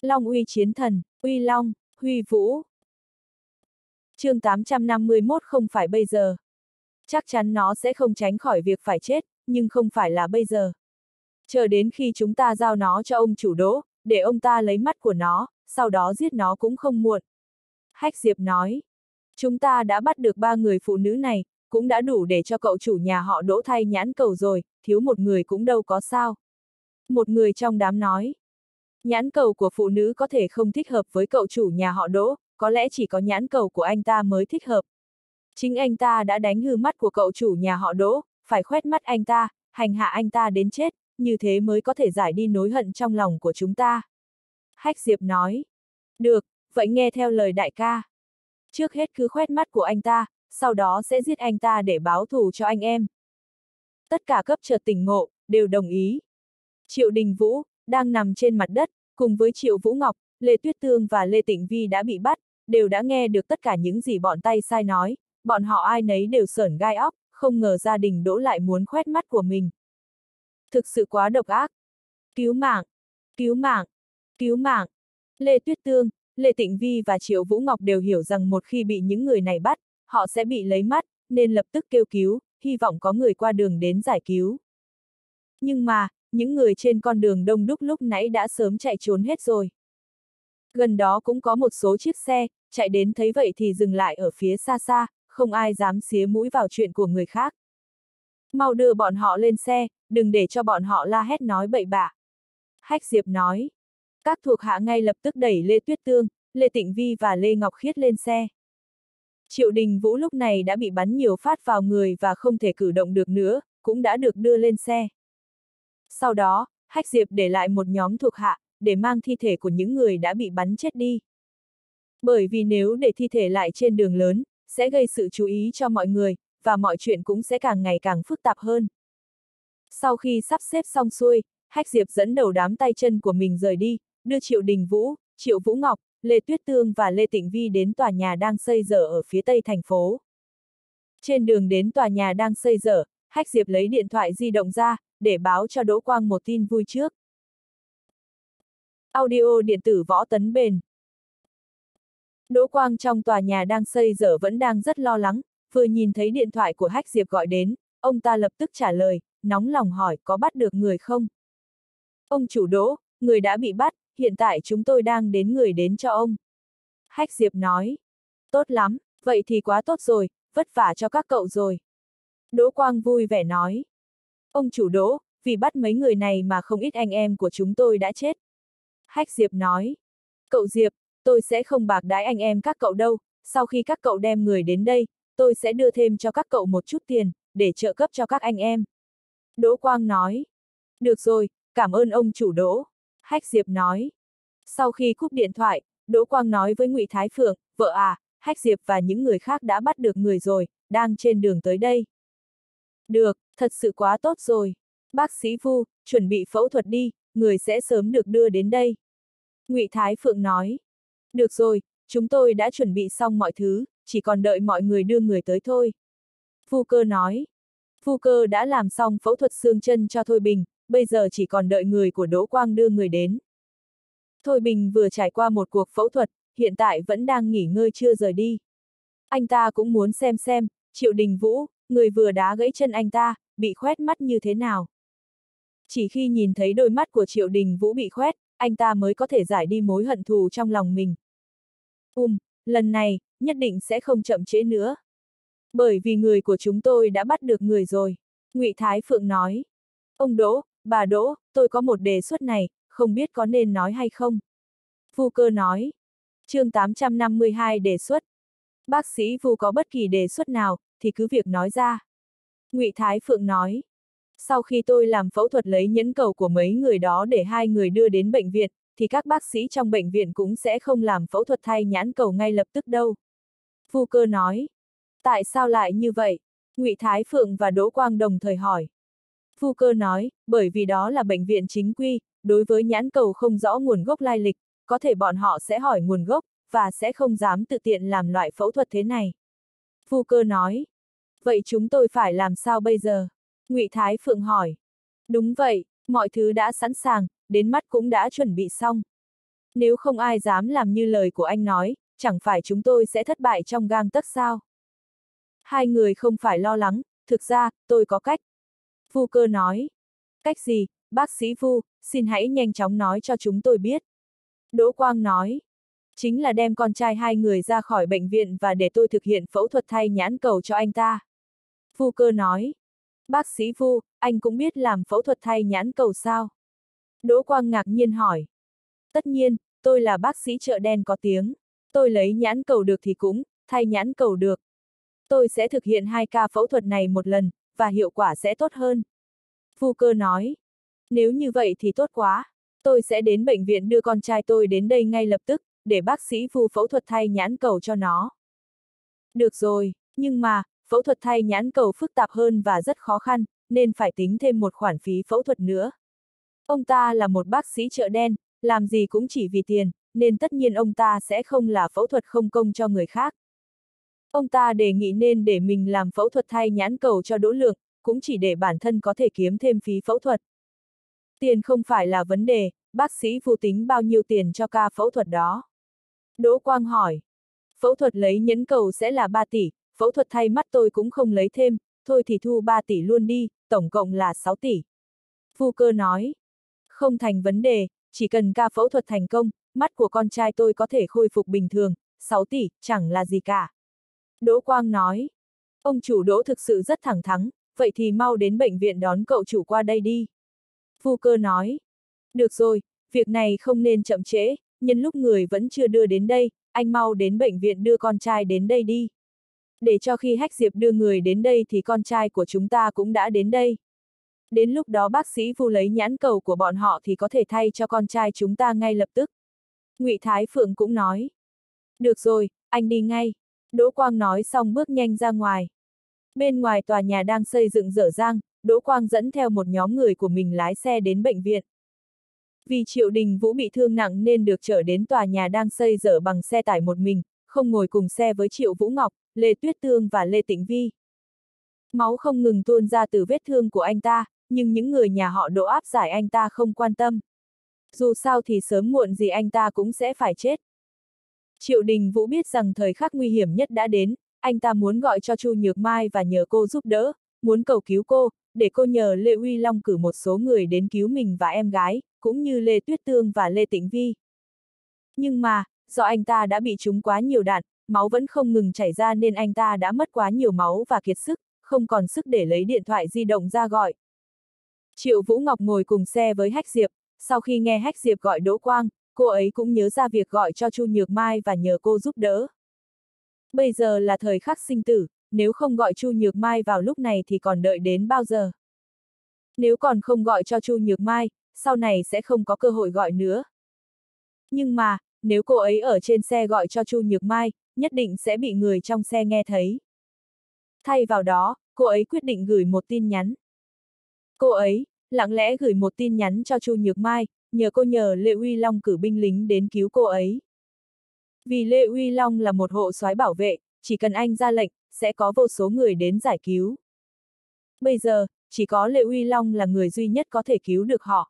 Long uy chiến thần, uy long, huy vũ. Chương 851 không phải bây giờ. Chắc chắn nó sẽ không tránh khỏi việc phải chết, nhưng không phải là bây giờ. Chờ đến khi chúng ta giao nó cho ông chủ Đỗ, để ông ta lấy mắt của nó, sau đó giết nó cũng không muộn. Hách Diệp nói. Chúng ta đã bắt được 3 người phụ nữ này, cũng đã đủ để cho cậu chủ nhà họ Đỗ thay nhãn cầu rồi, thiếu một người cũng đâu có sao. Một người trong đám nói. Nhãn cầu của phụ nữ có thể không thích hợp với cậu chủ nhà họ Đỗ, có lẽ chỉ có nhãn cầu của anh ta mới thích hợp. Chính anh ta đã đánh hư mắt của cậu chủ nhà họ Đỗ, phải khoét mắt anh ta, hành hạ anh ta đến chết, như thế mới có thể giải đi nỗi hận trong lòng của chúng ta. Hách Diệp nói. Được, vậy nghe theo lời đại ca. Trước hết cứ khoét mắt của anh ta, sau đó sẽ giết anh ta để báo thù cho anh em. Tất cả cấp chợt tỉnh ngộ, đều đồng ý. Triệu Đình Vũ, đang nằm trên mặt đất, cùng với Triệu Vũ Ngọc, Lê Tuyết Tương và Lê Tịnh Vi đã bị bắt, đều đã nghe được tất cả những gì bọn tay sai nói, bọn họ ai nấy đều sởn gai óc, không ngờ gia đình Đỗ lại muốn khoét mắt của mình. Thực sự quá độc ác. Cứu mạng! Cứu mạng! Cứu mạng! Lê Tuyết Tương, Lê Tịnh Vi và Triệu Vũ Ngọc đều hiểu rằng một khi bị những người này bắt, họ sẽ bị lấy mắt, nên lập tức kêu cứu, hy vọng có người qua đường đến giải cứu. Nhưng mà, những người trên con đường đông đúc lúc nãy đã sớm chạy trốn hết rồi. Gần đó cũng có một số chiếc xe, chạy đến thấy vậy thì dừng lại ở phía xa xa, không ai dám xía mũi vào chuyện của người khác. Mau đưa bọn họ lên xe, đừng để cho bọn họ la hét nói bậy bạ. Hách Diệp nói. Các thuộc hạ ngay lập tức đẩy Lê Tuyết Tương, Lê Tịnh Vi và Lê Ngọc Khiết lên xe. Triệu Đình Vũ lúc này đã bị bắn nhiều phát vào người và không thể cử động được nữa, cũng đã được đưa lên xe. Sau đó, Hách Diệp để lại một nhóm thuộc hạ, để mang thi thể của những người đã bị bắn chết đi. Bởi vì nếu để thi thể lại trên đường lớn, sẽ gây sự chú ý cho mọi người, và mọi chuyện cũng sẽ càng ngày càng phức tạp hơn. Sau khi sắp xếp xong xuôi, Hách Diệp dẫn đầu đám tay chân của mình rời đi, đưa Triệu Đình Vũ, Triệu Vũ Ngọc, Lê Tuyết Tương và Lê Tịnh Vi đến tòa nhà đang xây dở ở phía tây thành phố. Trên đường đến tòa nhà đang xây dở, Hách Diệp lấy điện thoại di động ra, để báo cho Đỗ Quang một tin vui trước. Audio điện tử Võ Tấn Bền. Đỗ Quang trong tòa nhà đang xây dở vẫn đang rất lo lắng, vừa nhìn thấy điện thoại của Hách Diệp gọi đến, ông ta lập tức trả lời, nóng lòng hỏi có bắt được người không? Ông chủ Đỗ, người đã bị bắt, hiện tại chúng tôi đang đến người đến cho ông. Hách Diệp nói. Tốt lắm, vậy thì quá tốt rồi, vất vả cho các cậu rồi. Đỗ Quang vui vẻ nói. Ông chủ Đỗ, vì bắt mấy người này mà không ít anh em của chúng tôi đã chết. Hách Diệp nói. Cậu Diệp, tôi sẽ không bạc đãi anh em các cậu đâu, sau khi các cậu đem người đến đây, tôi sẽ đưa thêm cho các cậu một chút tiền, để trợ cấp cho các anh em. Đỗ Quang nói. Được rồi, cảm ơn ông chủ Đỗ. Hách Diệp nói. Sau khi cúp điện thoại, Đỗ Quang nói với Ngụy Thái Phượng, vợ à, Hách Diệp và những người khác đã bắt được người rồi, đang trên đường tới đây. Được, thật sự quá tốt rồi. Bác sĩ Vu, chuẩn bị phẫu thuật đi, người sẽ sớm được đưa đến đây. Ngụy Thái Phượng nói. Được rồi, chúng tôi đã chuẩn bị xong mọi thứ, chỉ còn đợi mọi người đưa người tới thôi. Vu Cơ nói. Vu Cơ đã làm xong phẫu thuật xương chân cho Thôi Bình, bây giờ chỉ còn đợi người của Đỗ Quang đưa người đến. Thôi Bình vừa trải qua một cuộc phẫu thuật, hiện tại vẫn đang nghỉ ngơi chưa rời đi. Anh ta cũng muốn xem, Triệu Đình Vũ, người vừa đá gãy chân anh ta, bị khoét mắt như thế nào. Chỉ khi nhìn thấy đôi mắt của Triệu Đình Vũ bị khoét, anh ta mới có thể giải đi mối hận thù trong lòng mình. Lần này, nhất định sẽ không chậm trễ nữa. Bởi vì người của chúng tôi đã bắt được người rồi. Ngụy Thái Phượng nói. Ông Đỗ, bà Đỗ, tôi có một đề xuất này, không biết có nên nói hay không? Vu Cơ nói. Chương 852 đề xuất. Bác sĩ Vu có bất kỳ đề xuất nào, thì cứ việc nói ra. Ngụy Thái Phượng nói. Sau khi tôi làm phẫu thuật lấy nhẫn cầu của mấy người đó để hai người đưa đến bệnh viện, thì các bác sĩ trong bệnh viện cũng sẽ không làm phẫu thuật thay nhãn cầu ngay lập tức đâu. Vu Cơ nói. Tại sao lại như vậy? Ngụy Thái Phượng và Đỗ Quang đồng thời hỏi. Vu Cơ nói, bởi vì đó là bệnh viện chính quy, đối với nhãn cầu không rõ nguồn gốc lai lịch, có thể bọn họ sẽ hỏi nguồn gốc, và sẽ không dám tự tiện làm loại phẫu thuật thế này. Vu Cơ nói. Vậy chúng tôi phải làm sao bây giờ? Ngụy Thái Phượng hỏi. Đúng vậy, mọi thứ đã sẵn sàng, đến mắt cũng đã chuẩn bị xong. Nếu không ai dám làm như lời của anh nói, chẳng phải chúng tôi sẽ thất bại trong gang tấc sao? Hai người không phải lo lắng, thực ra, tôi có cách. Vu Cơ nói. Cách gì, bác sĩ Vu, xin hãy nhanh chóng nói cho chúng tôi biết. Đỗ Quang nói. Chính là đem con trai hai người ra khỏi bệnh viện và để tôi thực hiện phẫu thuật thay nhãn cầu cho anh ta. Vu Cơ nói. Bác sĩ Vu, anh cũng biết làm phẫu thuật thay nhãn cầu sao? Đỗ Quang ngạc nhiên hỏi. Tất nhiên, tôi là bác sĩ chợ đen có tiếng. Tôi lấy nhãn cầu được thì cũng, thay nhãn cầu được. Tôi sẽ thực hiện 2 ca phẫu thuật này một lần, và hiệu quả sẽ tốt hơn. Vu Cơ nói. Nếu như vậy thì tốt quá. Tôi sẽ đến bệnh viện đưa con trai tôi đến đây ngay lập tức, để bác sĩ Vu phẫu thuật thay nhãn cầu cho nó. Được rồi, nhưng mà, phẫu thuật thay nhãn cầu phức tạp hơn và rất khó khăn, nên phải tính thêm một khoản phí phẫu thuật nữa. Ông ta là một bác sĩ chợ đen, làm gì cũng chỉ vì tiền, nên tất nhiên ông ta sẽ không là phẫu thuật không công cho người khác. Ông ta đề nghị nên để mình làm phẫu thuật thay nhãn cầu cho Đỗ Lượng, cũng chỉ để bản thân có thể kiếm thêm phí phẫu thuật. Tiền không phải là vấn đề, bác sĩ Vu tính bao nhiêu tiền cho ca phẫu thuật đó? Đỗ Quang hỏi. Phẫu thuật lấy nhẫn cầu sẽ là 3 tỷ, phẫu thuật thay mắt tôi cũng không lấy thêm, thôi thì thu 3 tỷ luôn đi, tổng cộng là 6 tỷ. Vu Cơ nói. Không thành vấn đề, chỉ cần ca phẫu thuật thành công, mắt của con trai tôi có thể khôi phục bình thường, 6 tỷ, chẳng là gì cả. Đỗ Quang nói. Ông chủ Đỗ thực sự rất thẳng thắn, vậy thì mau đến bệnh viện đón cậu chủ qua đây đi. Vu Cơ nói. Được rồi, việc này không nên chậm trễ, nhân lúc người vẫn chưa đưa đến đây, anh mau đến bệnh viện đưa con trai đến đây đi. Để cho khi Hách Diệp đưa người đến đây thì con trai của chúng ta cũng đã đến đây. Đến lúc đó bác sĩ Vu lấy nhãn cầu của bọn họ thì có thể thay cho con trai chúng ta ngay lập tức. Ngụy Thái Phượng cũng nói. Được rồi, anh đi ngay. Đỗ Quang nói xong bước nhanh ra ngoài. Bên ngoài tòa nhà đang xây dựng dở dang, Đỗ Quang dẫn theo một nhóm người của mình lái xe đến bệnh viện. Vì Triệu Đình Vũ bị thương nặng nên được chở đến tòa nhà đang xây dở bằng xe tải một mình, không ngồi cùng xe với Triệu Vũ Ngọc, Lê Tuyết Tương và Lê Tĩnh Vi. Máu không ngừng tuôn ra từ vết thương của anh ta, nhưng những người nhà họ Đỗ áp giải anh ta không quan tâm. Dù sao thì sớm muộn gì anh ta cũng sẽ phải chết. Triệu Đình Vũ biết rằng thời khắc nguy hiểm nhất đã đến, anh ta muốn gọi cho Chu Nhược Mai và nhờ cô giúp đỡ, muốn cầu cứu cô, để cô nhờ Lê Uy Long cử một số người đến cứu mình và em gái, cũng như Lê Tuyết Tương và Lê Tĩnh Vi. Nhưng mà, do anh ta đã bị trúng quá nhiều đạn, máu vẫn không ngừng chảy ra nên anh ta đã mất quá nhiều máu và kiệt sức, không còn sức để lấy điện thoại di động ra gọi. Triệu Vũ Ngọc ngồi cùng xe với Hách Diệp, sau khi nghe Hách Diệp gọi Đỗ Quang, cô ấy cũng nhớ ra việc gọi cho Chu Nhược Mai và nhờ cô giúp đỡ. Bây giờ là thời khắc sinh tử, nếu không gọi Chu Nhược Mai vào lúc này thì còn đợi đến bao giờ? Nếu còn không gọi cho Chu Nhược Mai, sau này sẽ không có cơ hội gọi nữa. Nhưng mà, nếu cô ấy ở trên xe gọi cho Chu Nhược Mai, nhất định sẽ bị người trong xe nghe thấy. Thay vào đó, cô ấy quyết định gửi một tin nhắn. Cô ấy, lặng lẽ gửi một tin nhắn cho Chu Nhược Mai, nhờ cô nhờ Lê Uy Long cử binh lính đến cứu cô ấy. Vì Lê Uy Long là một hộ soái bảo vệ, chỉ cần anh ra lệnh, sẽ có vô số người đến giải cứu. Bây giờ, chỉ có Lê Uy Long là người duy nhất có thể cứu được họ.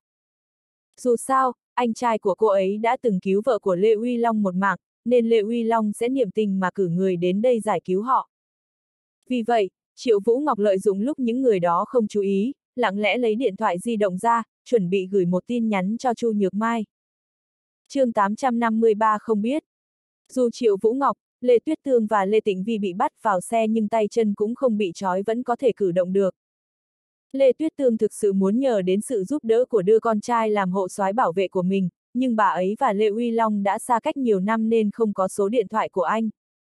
Dù sao, anh trai của cô ấy đã từng cứu vợ của Lê Uy Long một mạng, nên Lê Uy Long sẽ niệm tình mà cử người đến đây giải cứu họ. Vì vậy, Triệu Vũ Ngọc lợi dụng lúc những người đó không chú ý, lặng lẽ lấy điện thoại di động ra, chuẩn bị gửi một tin nhắn cho Chu Nhược Mai. chương 853 không biết. Dù Triệu Vũ Ngọc, Lê Tuyết Tương và Lê Tĩnh Vi bị bắt vào xe nhưng tay chân cũng không bị trói vẫn có thể cử động được. Lê Tuyết Tương thực sự muốn nhờ đến sự giúp đỡ của đưa con trai làm hộ soái bảo vệ của mình, nhưng bà ấy và Lê Uy Long đã xa cách nhiều năm nên không có số điện thoại của anh.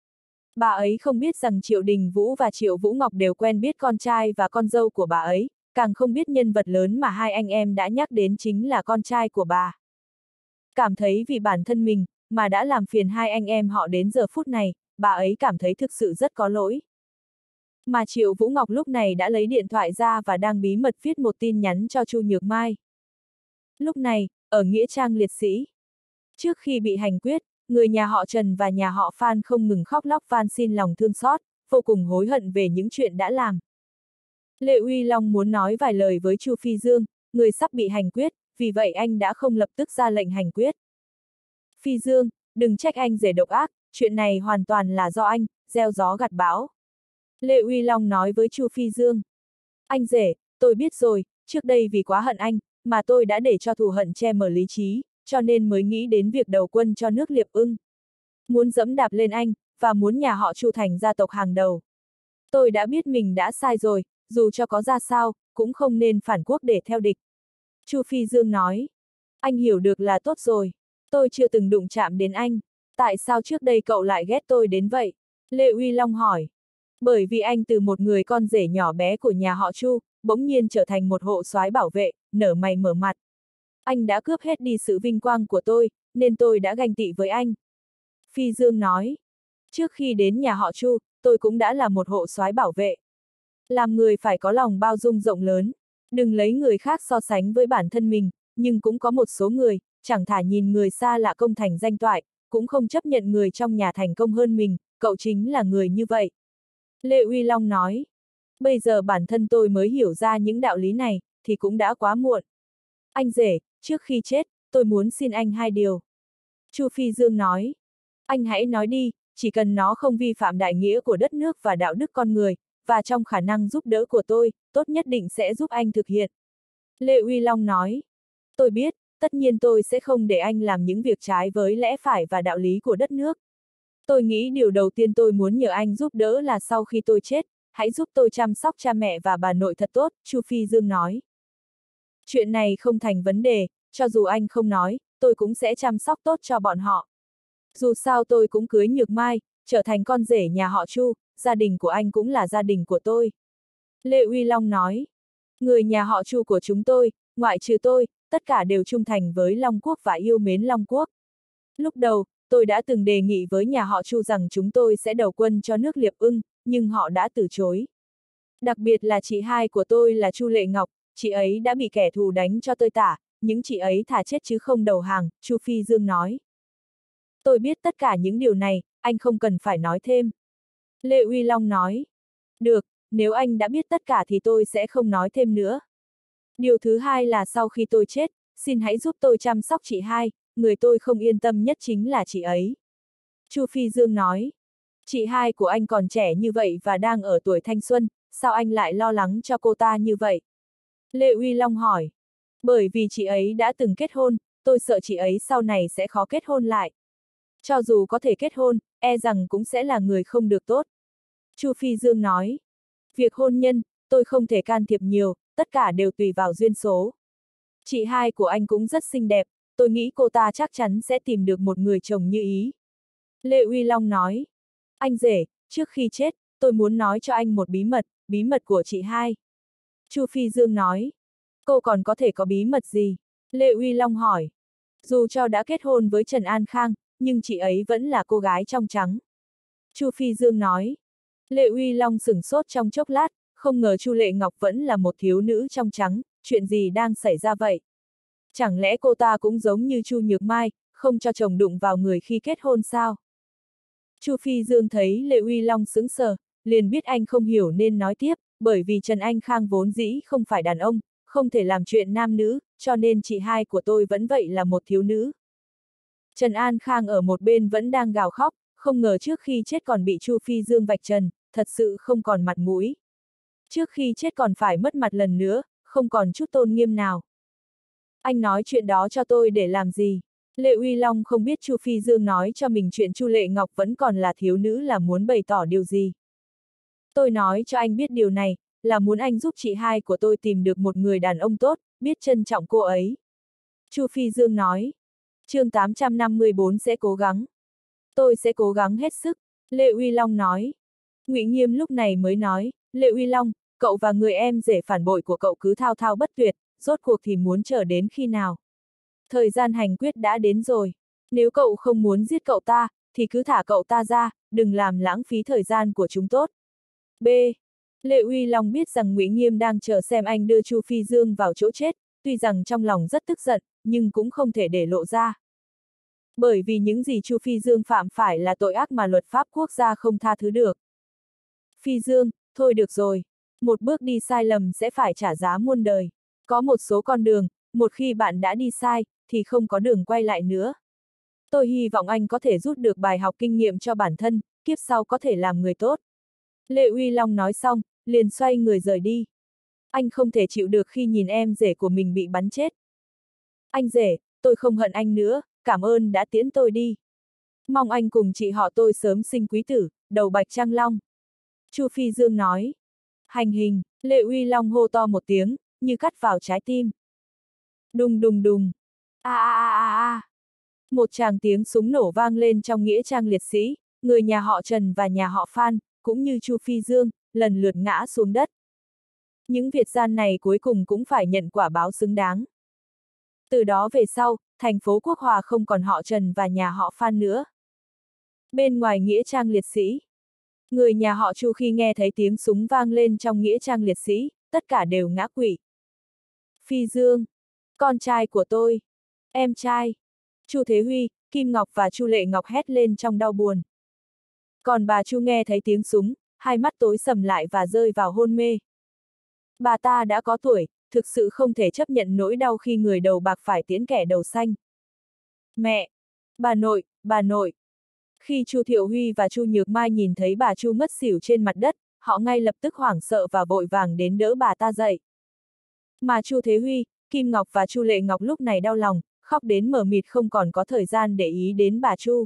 Bà ấy không biết rằng Triệu Đình Vũ và Triệu Vũ Ngọc đều quen biết con trai và con dâu của bà ấy, càng không biết nhân vật lớn mà hai anh em đã nhắc đến chính là con trai của bà. Cảm thấy vì bản thân mình, mà đã làm phiền hai anh em họ đến giờ phút này, bà ấy cảm thấy thực sự rất có lỗi. Mà Triệu Vũ Ngọc lúc này đã lấy điện thoại ra và đang bí mật viết một tin nhắn cho Chu Nhược Mai. Lúc này, ở Nghĩa Trang Liệt Sĩ. Trước khi bị hành quyết, người nhà họ Trần và nhà họ Phan không ngừng khóc lóc van xin lòng thương xót, vô cùng hối hận về những chuyện đã làm. Lê Uy Long muốn nói vài lời với Chu Phi Dương, người sắp bị hành quyết, vì vậy anh đã không lập tức ra lệnh hành quyết. Phi Dương, đừng trách anh rể độc ác, chuyện này hoàn toàn là do anh, gieo gió gặt bão. Lê Uy Long nói với Chu Phi Dương. Anh rể, tôi biết rồi, trước đây vì quá hận anh, mà tôi đã để cho thù hận che mờ lý trí, cho nên mới nghĩ đến việc đầu quân cho nước Liệp Ưng. Muốn dẫm đạp lên anh, và muốn nhà họ Chu thành gia tộc hàng đầu. Tôi đã biết mình đã sai rồi, dù cho có ra sao, cũng không nên phản quốc để theo địch. Chu Phi Dương nói. Anh hiểu được là tốt rồi. Tôi chưa từng đụng chạm đến anh. Tại sao trước đây cậu lại ghét tôi đến vậy? Lê Uy Long hỏi. Bởi vì anh từ một người con rể nhỏ bé của nhà họ Chu, bỗng nhiên trở thành một hộ soái bảo vệ, nở mày mở mặt. Anh đã cướp hết đi sự vinh quang của tôi, nên tôi đã ganh tị với anh. Phi Dương nói. Trước khi đến nhà họ Chu, tôi cũng đã là một hộ soái bảo vệ. Làm người phải có lòng bao dung rộng lớn. Đừng lấy người khác so sánh với bản thân mình, nhưng cũng có một số người, chẳng thà nhìn người xa lạ công thành danh toại, cũng không chấp nhận người trong nhà thành công hơn mình, cậu chính là người như vậy. Lê Uy Long nói. Bây giờ bản thân tôi mới hiểu ra những đạo lý này, thì cũng đã quá muộn. Anh rể, trước khi chết, tôi muốn xin anh hai điều. Chu Phi Dương nói. Anh hãy nói đi, chỉ cần nó không vi phạm đại nghĩa của đất nước và đạo đức con người, và trong khả năng giúp đỡ của tôi, tốt nhất định sẽ giúp anh thực hiện. Lê Uy Long nói. Tôi biết, tất nhiên tôi sẽ không để anh làm những việc trái với lẽ phải và đạo lý của đất nước. Tôi nghĩ điều đầu tiên tôi muốn nhờ anh giúp đỡ là sau khi tôi chết, hãy giúp tôi chăm sóc cha mẹ và bà nội thật tốt, Chu Phi Dương nói. Chuyện này không thành vấn đề, cho dù anh không nói, tôi cũng sẽ chăm sóc tốt cho bọn họ. Dù sao tôi cũng cưới Nhược Mai, trở thành con rể nhà họ Chu, gia đình của anh cũng là gia đình của tôi. Lê Uy Long nói. Người nhà họ Chu của chúng tôi, ngoại trừ tôi, tất cả đều trung thành với Long Quốc và yêu mến Long Quốc. Lúc đầu, tôi đã từng đề nghị với nhà họ Chu rằng chúng tôi sẽ đầu quân cho nước Liệp Ưng, nhưng họ đã từ chối. Đặc biệt là chị hai của tôi là Chu Lệ Ngọc, chị ấy đã bị kẻ thù đánh cho tơi tả, những chị ấy thà chết chứ không đầu hàng, Chu Phi Dương nói. Tôi biết tất cả những điều này, anh không cần phải nói thêm. Lê Uy Long nói. Được, nếu anh đã biết tất cả thì tôi sẽ không nói thêm nữa. Điều thứ hai là sau khi tôi chết, xin hãy giúp tôi chăm sóc chị hai, người tôi không yên tâm nhất chính là chị ấy. Chu Phi Dương nói. Chị hai của anh còn trẻ như vậy và đang ở tuổi thanh xuân, sao anh lại lo lắng cho cô ta như vậy? Lê Uy Long hỏi. Bởi vì chị ấy đã từng kết hôn, tôi sợ chị ấy sau này sẽ khó kết hôn lại. Cho dù có thể kết hôn, e rằng cũng sẽ là người không được tốt. Chu Phi Dương nói. Việc hôn nhân, tôi không thể can thiệp nhiều, tất cả đều tùy vào duyên số. Chị hai của anh cũng rất xinh đẹp, tôi nghĩ cô ta chắc chắn sẽ tìm được một người chồng như ý. Lê Uy Long nói. Anh rể, trước khi chết, tôi muốn nói cho anh một bí mật của chị hai. Chu Phi Dương nói. Cô còn có thể có bí mật gì? Lê Uy Long hỏi. Dù cho đã kết hôn với Trần An Khang, nhưng chị ấy vẫn là cô gái trong trắng. Chu Phi Dương nói. Lê Uy Long sửng sốt trong chốc lát, không ngờ Chu Lệ Ngọc vẫn là một thiếu nữ trong trắng, chuyện gì đang xảy ra vậy? Chẳng lẽ cô ta cũng giống như Chu Nhược Mai, không cho chồng đụng vào người khi kết hôn sao? Chu Phi Dương thấy Lê Uy Long sững sờ, liền biết anh không hiểu nên nói tiếp, bởi vì Trần Anh Khang vốn dĩ không phải đàn ông, không thể làm chuyện nam nữ, cho nên chị hai của tôi vẫn vậy là một thiếu nữ. Trần An Khang ở một bên vẫn đang gào khóc, không ngờ trước khi chết còn bị Chu Phi Dương vạch trần, thật sự không còn mặt mũi. Trước khi chết còn phải mất mặt lần nữa, không còn chút tôn nghiêm nào. Anh nói chuyện đó cho tôi để làm gì? Lê Uy Long không biết Chu Phi Dương nói cho mình chuyện Chu Lệ Ngọc vẫn còn là thiếu nữ là muốn bày tỏ điều gì. Tôi nói cho anh biết điều này, là muốn anh giúp chị hai của tôi tìm được một người đàn ông tốt, biết trân trọng cô ấy. Chu Phi Dương nói. Chương 854 sẽ cố gắng. Tôi sẽ cố gắng hết sức, Lê Uy Long nói. Ngụy Nghiêm lúc này mới nói, Lê Uy Long, cậu và người em rể phản bội của cậu cứ thao thao bất tuyệt, rốt cuộc thì muốn chờ đến khi nào? Thời gian hành quyết đã đến rồi. Nếu cậu không muốn giết cậu ta, thì cứ thả cậu ta ra, đừng làm lãng phí thời gian của chúng tốt. B. Lê Uy Long biết rằng Ngụy Nghiêm đang chờ xem anh đưa Chu Phi Dương vào chỗ chết, tuy rằng trong lòng rất tức giận, nhưng cũng không thể để lộ ra. Bởi vì những gì Chu Phi Dương phạm phải là tội ác mà luật pháp quốc gia không tha thứ được. Phi Dương, thôi được rồi. Một bước đi sai lầm sẽ phải trả giá muôn đời. Có một số con đường, một khi bạn đã đi sai, thì không có đường quay lại nữa. Tôi hy vọng anh có thể rút được bài học kinh nghiệm cho bản thân, kiếp sau có thể làm người tốt. Lê Uy Long nói xong, liền xoay người rời đi. Anh không thể chịu được khi nhìn em rể của mình bị bắn chết. Anh rể, tôi không hận anh nữa, cảm ơn đã tiễn tôi đi. Mong anh cùng chị họ tôi sớm sinh quý tử, đầu bạch trang long. Chu Phi Dương nói. Hành hình, Lê Uy Long hô to một tiếng, như cắt vào trái tim. Đùng đùng đùng. A a a a a. Một tràng tiếng súng nổ vang lên trong nghĩa trang liệt sĩ, người nhà họ Trần và nhà họ Phan, cũng như Chu Phi Dương, lần lượt ngã xuống đất. Những Việt gian này cuối cùng cũng phải nhận quả báo xứng đáng. Từ đó về sau, thành phố Quốc Hòa không còn họ Trần và nhà họ Phan nữa. Bên ngoài nghĩa trang liệt sĩ, người nhà họ Chu khi nghe thấy tiếng súng vang lên trong nghĩa trang liệt sĩ, tất cả đều ngã quỵ. Phi Dương, con trai của tôi, em trai. Chu Thế Huy, Kim Ngọc và Chu Lệ Ngọc hét lên trong đau buồn. Còn bà Chu nghe thấy tiếng súng, hai mắt tối sầm lại và rơi vào hôn mê. Bà ta đã có tuổi, thực sự không thể chấp nhận nỗi đau khi người đầu bạc phải tiễn kẻ đầu xanh. Mẹ! Bà nội! Khi Chu Thiệu Huy và Chu Nhược Mai nhìn thấy bà Chu ngất xỉu trên mặt đất, họ ngay lập tức hoảng sợ và vội vàng đến đỡ bà ta dậy. Mà Chu Thế Huy, Kim Ngọc và Chu Lệ Ngọc lúc này đau lòng, khóc đến mờ mịt không còn có thời gian để ý đến bà Chu.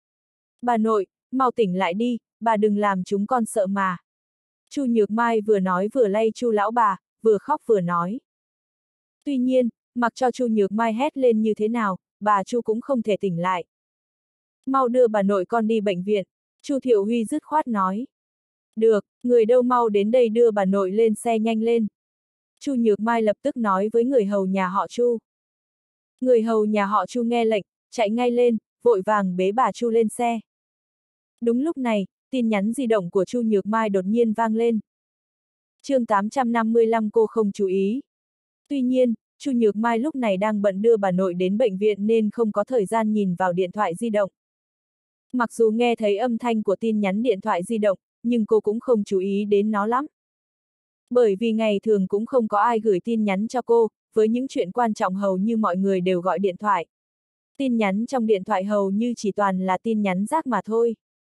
Bà nội, mau tỉnh lại đi, bà đừng làm chúng con sợ mà. Chu Nhược Mai vừa nói vừa lay Chu lão bà, vừa khóc vừa nói. Tuy nhiên, mặc cho Chu Nhược Mai hét lên như thế nào, bà Chu cũng không thể tỉnh lại. Mau đưa bà nội con đi bệnh viện, Chu Thiệu Huy dứt khoát nói. Được, người đâu mau đến đây đưa bà nội lên xe nhanh lên. Chu Nhược Mai lập tức nói với người hầu nhà họ Chu. Người hầu nhà họ Chu nghe lệnh, chạy ngay lên, vội vàng bế bà Chu lên xe. Đúng lúc này, tin nhắn di động của Chu Nhược Mai đột nhiên vang lên. chương 855 cô không chú ý. Tuy nhiên, Chu Nhược Mai lúc này đang bận đưa bà nội đến bệnh viện nên không có thời gian nhìn vào điện thoại di động. Mặc dù nghe thấy âm thanh của tin nhắn điện thoại di động, nhưng cô cũng không chú ý đến nó lắm. Bởi vì ngày thường cũng không có ai gửi tin nhắn cho cô, với những chuyện quan trọng hầu như mọi người đều gọi điện thoại. Tin nhắn trong điện thoại hầu như chỉ toàn là tin nhắn rác mà thôi.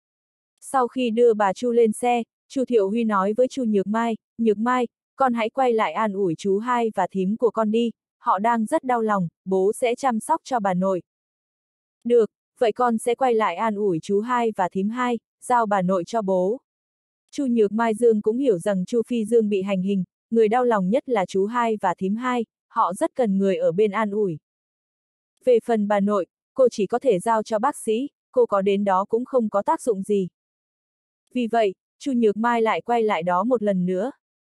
Sau khi đưa bà Chu lên xe, Chu Thiệu Huy nói với Chu Nhược Mai, con hãy quay lại an ủi chú hai và thím của con đi, họ đang rất đau lòng, bố sẽ chăm sóc cho bà nội. Được, vậy con sẽ quay lại an ủi chú hai và thím hai, giao bà nội cho bố. Chu Nhược Mai Dương cũng hiểu rằng Chu Phi Dương bị hành hình, người đau lòng nhất là chú hai và thím hai, họ rất cần người ở bên an ủi. Về phần bà nội, cô chỉ có thể giao cho bác sĩ, cô có đến đó cũng không có tác dụng gì. Vì vậy, Chu Nhược Mai lại quay lại đó một lần nữa.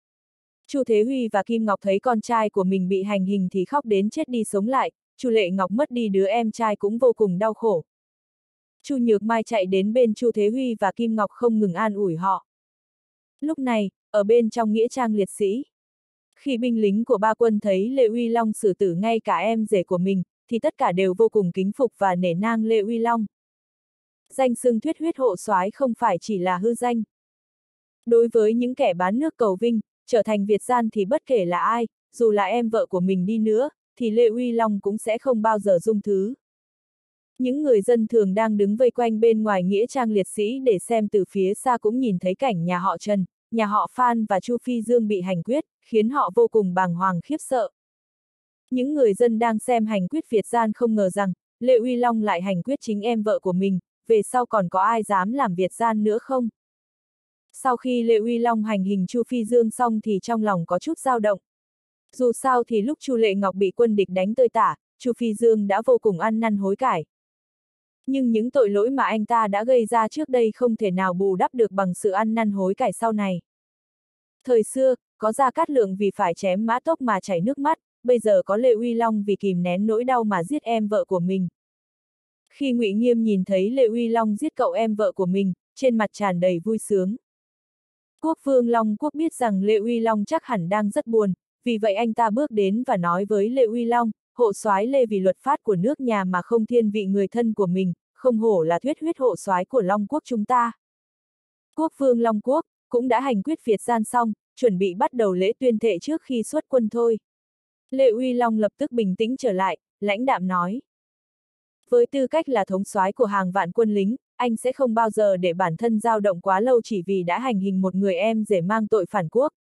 Chu Thế Huy và Kim Ngọc thấy con trai của mình bị hành hình thì khóc đến chết đi sống lại, Chu Lệ Ngọc mất đi đứa em trai cũng vô cùng đau khổ. Chu Nhược Mai chạy đến bên Chu Thế Huy và Kim Ngọc không ngừng an ủi họ. Lúc này, ở bên trong nghĩa trang liệt sĩ, khi binh lính của ba quân thấy Lê Uy Long xử tử ngay cả em rể của mình, thì tất cả đều vô cùng kính phục và nể nang Lê Uy Long. Danh xưng thuyết huyết hộ soái không phải chỉ là hư danh. Đối với những kẻ bán nước cầu vinh, trở thành Việt gian thì bất kể là ai, dù là em vợ của mình đi nữa, thì Lê Uy Long cũng sẽ không bao giờ dung thứ. Những người dân thường đang đứng vây quanh bên ngoài nghĩa trang liệt sĩ để xem từ phía xa cũng nhìn thấy cảnh nhà họ Trần, nhà họ Phan và Chu Phi Dương bị hành quyết, khiến họ vô cùng bàng hoàng khiếp sợ. Những người dân đang xem hành quyết Việt gian không ngờ rằng, Lê Uy Long lại hành quyết chính em vợ của mình, về sau còn có ai dám làm Việt gian nữa không? Sau khi Lê Uy Long hành hình Chu Phi Dương xong thì trong lòng có chút dao động. Dù sao thì lúc Chu Lệ Ngọc bị quân địch đánh tơi tả, Chu Phi Dương đã vô cùng ăn năn hối cải. Nhưng những tội lỗi mà anh ta đã gây ra trước đây không thể nào bù đắp được bằng sự ăn năn hối cải sau này. Thời xưa, có Gia Cát Lượng vì phải chém Mã Tốc mà chảy nước mắt, bây giờ có Lê Uy Long vì kìm nén nỗi đau mà giết em vợ của mình. Khi Ngụy Nghiêm nhìn thấy Lê Uy Long giết cậu em vợ của mình, trên mặt tràn đầy vui sướng. Quốc vương Long Quốc biết rằng Lê Uy Long chắc hẳn đang rất buồn, vì vậy anh ta bước đến và nói với Lê Uy Long, hộ soái Lê vì luật pháp của nước nhà mà không thiên vị người thân của mình, không hổ là thuyết huyết hộ soái của Long Quốc chúng ta. Quốc vương Long Quốc cũng đã hành quyết Việt gian xong, chuẩn bị bắt đầu lễ tuyên thệ trước khi xuất quân thôi. Lê Uy Long lập tức bình tĩnh trở lại, lãnh đạm nói. Với tư cách là thống soái của hàng vạn quân lính, anh sẽ không bao giờ để bản thân dao động quá lâu chỉ vì đã hành hình một người em rể mang tội phản quốc.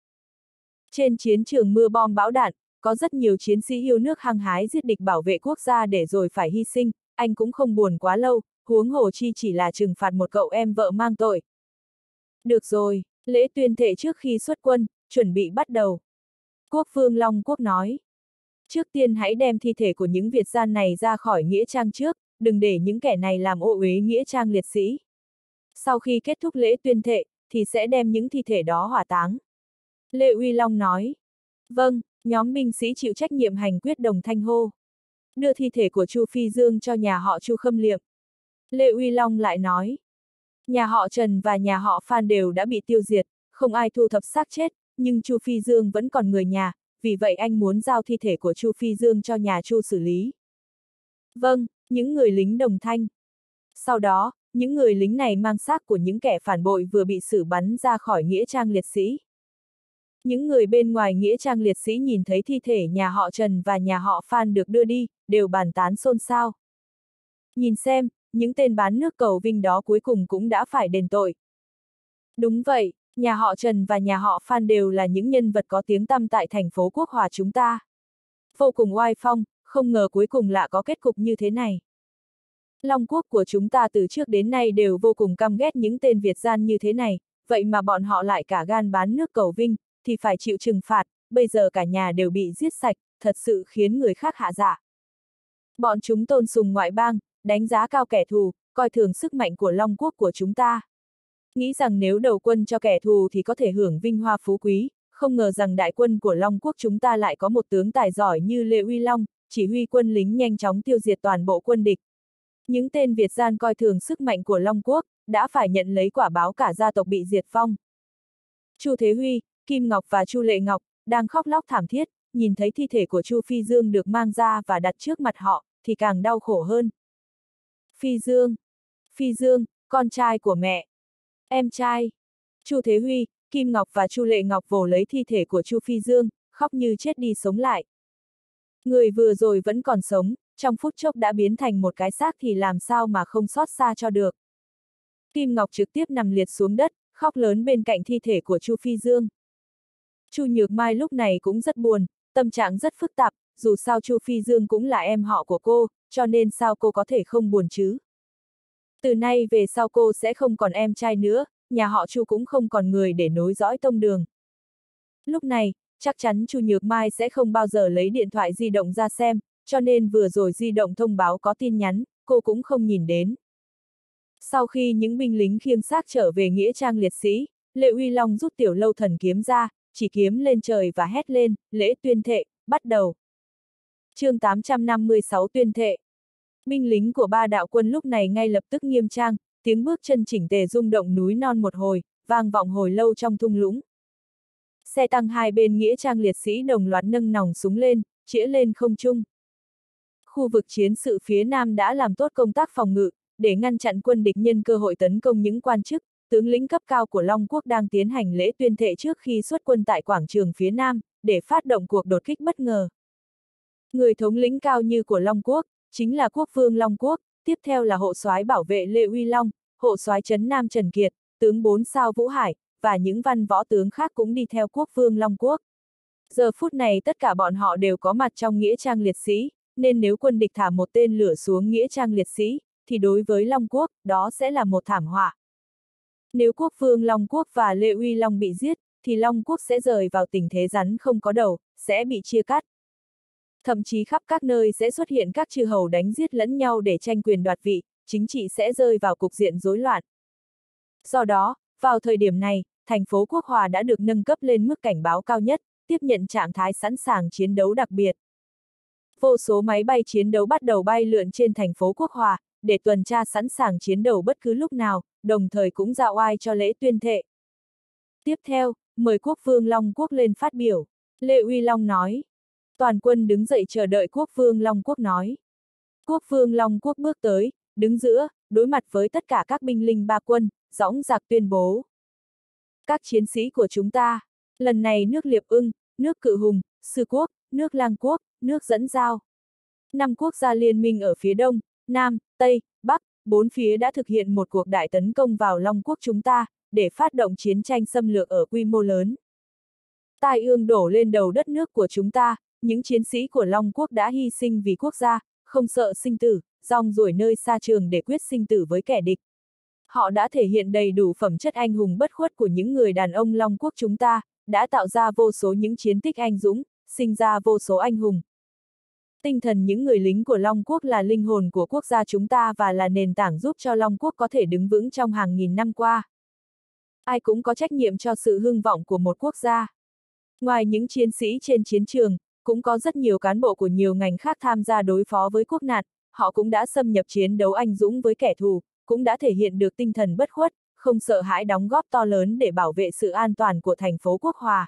Trên chiến trường mưa bom bão đạn, có rất nhiều chiến sĩ yêu nước hăng hái giết địch bảo vệ quốc gia để rồi phải hy sinh, anh cũng không buồn quá lâu, huống hồ chi chỉ là trừng phạt một cậu em vợ mang tội. Được rồi, lễ tuyên thệ trước khi xuất quân, chuẩn bị bắt đầu. Quốc vương Long Quốc nói. Trước tiên hãy đem thi thể của những Việt gian này ra khỏi nghĩa trang trước, đừng để những kẻ này làm ô uế nghĩa trang liệt sĩ. Sau khi kết thúc lễ tuyên thệ, thì sẽ đem những thi thể đó hỏa táng. Lê Uy Long nói. Vâng, nhóm binh sĩ chịu trách nhiệm hành quyết đồng thanh hô. Đưa thi thể của Chu Phi Dương cho nhà họ Chu khâm liệm. Lê Uy Long lại nói. Nhà họ Trần và nhà họ Phan đều đã bị tiêu diệt, không ai thu thập xác chết, nhưng Chu Phi Dương vẫn còn người nhà, vì vậy anh muốn giao thi thể của Chu Phi Dương cho nhà Chu xử lý. Vâng, những người lính đồng thanh. Sau đó, những người lính này mang xác của những kẻ phản bội vừa bị xử bắn ra khỏi nghĩa trang liệt sĩ. Những người bên ngoài nghĩa trang liệt sĩ nhìn thấy thi thể nhà họ Trần và nhà họ Phan được đưa đi, đều bàn tán xôn xao. Nhìn xem, những tên bán nước cầu vinh đó cuối cùng cũng đã phải đền tội. Đúng vậy, nhà họ Trần và nhà họ Phan đều là những nhân vật có tiếng tăm tại thành phố Quốc Hòa chúng ta. Vô cùng oai phong, không ngờ cuối cùng lại có kết cục như thế này. Long Quốc của chúng ta từ trước đến nay đều vô cùng căm ghét những tên Việt gian như thế này, vậy mà bọn họ lại cả gan bán nước cầu vinh, thì phải chịu trừng phạt, bây giờ cả nhà đều bị giết sạch, thật sự khiến người khác hạ dạ. Bọn chúng tôn sùng ngoại bang, đánh giá cao kẻ thù, coi thường sức mạnh của Long Quốc của chúng ta. Nghĩ rằng nếu đầu quân cho kẻ thù thì có thể hưởng vinh hoa phú quý, không ngờ rằng đại quân của Long Quốc chúng ta lại có một tướng tài giỏi như Lê Uy Long, chỉ huy quân lính nhanh chóng tiêu diệt toàn bộ quân địch. Những tên Việt gian coi thường sức mạnh của Long Quốc, đã phải nhận lấy quả báo cả gia tộc bị diệt vong. Chu Thế Huy, Kim Ngọc và Chu Lệ Ngọc đang khóc lóc thảm thiết, nhìn thấy thi thể của Chu Phi Dương được mang ra và đặt trước mặt họ, thì càng đau khổ hơn. Phi Dương, con trai của mẹ. Em trai. Chu Thế Huy, Kim Ngọc và Chu Lệ Ngọc vồ lấy thi thể của Chu Phi Dương, khóc như chết đi sống lại. Người vừa rồi vẫn còn sống, trong phút chốc đã biến thành một cái xác thì làm sao mà không xót xa cho được. Kim Ngọc trực tiếp nằm liệt xuống đất, khóc lớn bên cạnh thi thể của Chu Phi Dương. Chu Nhược Mai lúc này cũng rất buồn, tâm trạng rất phức tạp, dù sao Chu Phi Dương cũng là em họ của cô, cho nên sao cô có thể không buồn chứ? Từ nay về sau cô sẽ không còn em trai nữa, nhà họ Chu cũng không còn người để nối dõi tông đường. Lúc này, chắc chắn Chu Nhược Mai sẽ không bao giờ lấy điện thoại di động ra xem, cho nên vừa rồi di động thông báo có tin nhắn, cô cũng không nhìn đến. Sau khi những binh lính khiêng xác trở về nghĩa trang liệt sĩ, Lê Uy Long rút tiểu lâu thần kiếm ra, chỉ kiếm lên trời và hét lên, lễ tuyên thệ, bắt đầu. Chương 856 tuyên thệ. Binh lính của ba đạo quân lúc này ngay lập tức nghiêm trang, tiếng bước chân chỉnh tề rung động núi non một hồi, vang vọng hồi lâu trong thung lũng. Xe tăng hai bên nghĩa trang liệt sĩ đồng loạt nâng nòng súng lên, chĩa lên không trung. Khu vực chiến sự phía Nam đã làm tốt công tác phòng ngự, để ngăn chặn quân địch nhân cơ hội tấn công những quan chức, tướng lĩnh cấp cao của Long Quốc đang tiến hành lễ tuyên thệ trước khi xuất quân tại quảng trường phía Nam, để phát động cuộc đột kích bất ngờ. Người thống lĩnh cao như của Long Quốc, chính là quốc vương Long Quốc, tiếp theo là hộ soái bảo vệ Lê Uy Long, hộ soái trấn Nam Trần Kiệt, tướng 4 sao Vũ Hải, và những văn võ tướng khác cũng đi theo quốc vương Long Quốc. Giờ phút này tất cả bọn họ đều có mặt trong nghĩa trang liệt sĩ, nên nếu quân địch thả một tên lửa xuống nghĩa trang liệt sĩ, thì đối với Long Quốc, đó sẽ là một thảm họa. Nếu quốc vương Long Quốc và Lê Uy Long bị giết, thì Long Quốc sẽ rơi vào tình thế rắn không có đầu, sẽ bị chia cắt. Thậm chí khắp các nơi sẽ xuất hiện các chư hầu đánh giết lẫn nhau để tranh quyền đoạt vị, chính trị sẽ rơi vào cục diện rối loạn. Do đó, vào thời điểm này, thành phố Quốc Hòa đã được nâng cấp lên mức cảnh báo cao nhất, tiếp nhận trạng thái sẵn sàng chiến đấu đặc biệt. Vô số máy bay chiến đấu bắt đầu bay lượn trên thành phố Quốc Hòa, để tuần tra sẵn sàng chiến đấu bất cứ lúc nào, đồng thời cũng ra oai cho lễ tuyên thệ. Tiếp theo, mời quốc vương Long Quốc lên phát biểu. Lê Uy Long nói. Toàn quân đứng dậy chờ đợi quốc vương Long Quốc nói. Quốc vương Long Quốc bước tới, đứng giữa, đối mặt với tất cả các binh lính ba quân, dõng dạc tuyên bố. Các chiến sĩ của chúng ta, lần này nước Liệp Ưng, nước Cự Hùng, Sư Quốc, nước Lang Quốc, nước Dẫn Giao. 5 quốc gia liên minh ở phía đông, Nam, Tây, Bắc, bốn phía đã thực hiện một cuộc đại tấn công vào Long Quốc chúng ta, để phát động chiến tranh xâm lược ở quy mô lớn. Tai ương đổ lên đầu đất nước của chúng ta, những chiến sĩ của Long Quốc đã hy sinh vì quốc gia, không sợ sinh tử, rong ruổi nơi xa trường để quyết sinh tử với kẻ địch. Họ đã thể hiện đầy đủ phẩm chất anh hùng bất khuất của những người đàn ông Long Quốc chúng ta, đã tạo ra vô số những chiến tích anh dũng, sinh ra vô số anh hùng. Tinh thần những người lính của Long Quốc là linh hồn của quốc gia chúng ta và là nền tảng giúp cho Long Quốc có thể đứng vững trong hàng nghìn năm qua. Ai cũng có trách nhiệm cho sự hưng vọng của một quốc gia. Ngoài những chiến sĩ trên chiến trường, cũng có rất nhiều cán bộ của nhiều ngành khác tham gia đối phó với quốc nạn, họ cũng đã xâm nhập chiến đấu anh dũng với kẻ thù, cũng đã thể hiện được tinh thần bất khuất, không sợ hãi đóng góp to lớn để bảo vệ sự an toàn của thành phố Quốc Hòa.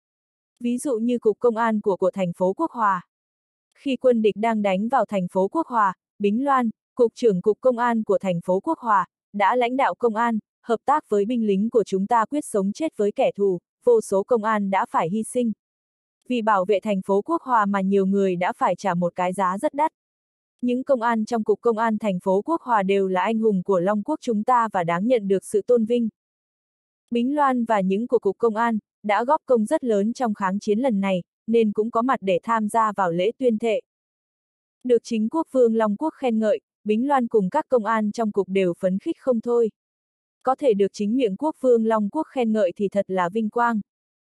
Ví dụ như Cục Công an của thành phố Quốc Hòa. Khi quân địch đang đánh vào thành phố Quốc Hòa, Bính Loan, Cục trưởng Cục Công an của thành phố Quốc Hòa, đã lãnh đạo công an, hợp tác với binh lính của chúng ta quyết sống chết với kẻ thù, vô số công an đã phải hy sinh. Vì bảo vệ thành phố Quốc Hòa mà nhiều người đã phải trả một cái giá rất đắt. Những công an trong Cục Công an thành phố Quốc Hòa đều là anh hùng của Long Quốc chúng ta và đáng nhận được sự tôn vinh. Bính Loan và những của Cục Công an đã góp công rất lớn trong kháng chiến lần này, nên cũng có mặt để tham gia vào lễ tuyên thệ. Được chính quốc vương Long Quốc khen ngợi, Bính Loan cùng các công an trong cục đều phấn khích không thôi. Có thể được chính miệng quốc vương Long Quốc khen ngợi thì thật là vinh quang.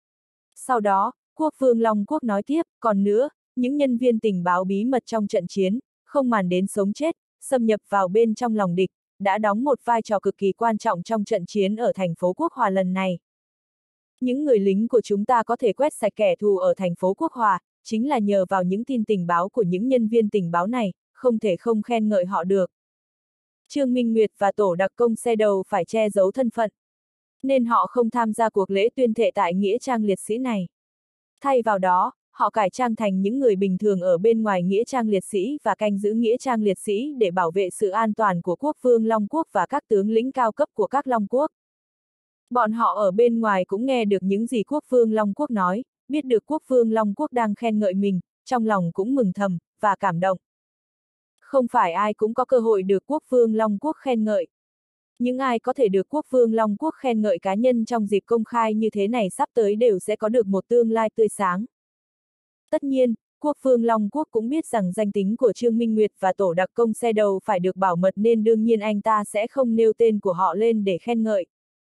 Sau đó, quốc vương Long Quốc nói tiếp, còn nữa, những nhân viên tình báo bí mật trong trận chiến, không màng đến sống chết, xâm nhập vào bên trong lòng địch, đã đóng một vai trò cực kỳ quan trọng trong trận chiến ở thành phố Quốc Hòa lần này. Những người lính của chúng ta có thể quét sạch kẻ thù ở thành phố Quốc Hòa, chính là nhờ vào những tin tình báo của những nhân viên tình báo này, không thể không khen ngợi họ được. Trương Minh Nguyệt và tổ đặc công xe đầu phải che giấu thân phận, nên họ không tham gia cuộc lễ tuyên thệ tại Nghĩa trang liệt sĩ này. Thay vào đó, họ cải trang thành những người bình thường ở bên ngoài Nghĩa trang liệt sĩ và canh giữ Nghĩa trang liệt sĩ để bảo vệ sự an toàn của quốc vương Long Quốc và các tướng lĩnh cao cấp của các Long Quốc. Bọn họ ở bên ngoài cũng nghe được những gì quốc vương Long Quốc nói, biết được quốc vương Long Quốc đang khen ngợi mình, trong lòng cũng mừng thầm, và cảm động. Không phải ai cũng có cơ hội được quốc vương Long Quốc khen ngợi. Những ai có thể được quốc vương Long Quốc khen ngợi cá nhân trong dịp công khai như thế này sắp tới đều sẽ có được một tương lai tươi sáng. Tất nhiên, quốc vương Long Quốc cũng biết rằng danh tính của Trương Minh Nguyệt và tổ đặc công xe đầu phải được bảo mật nên đương nhiên anh ta sẽ không nêu tên của họ lên để khen ngợi.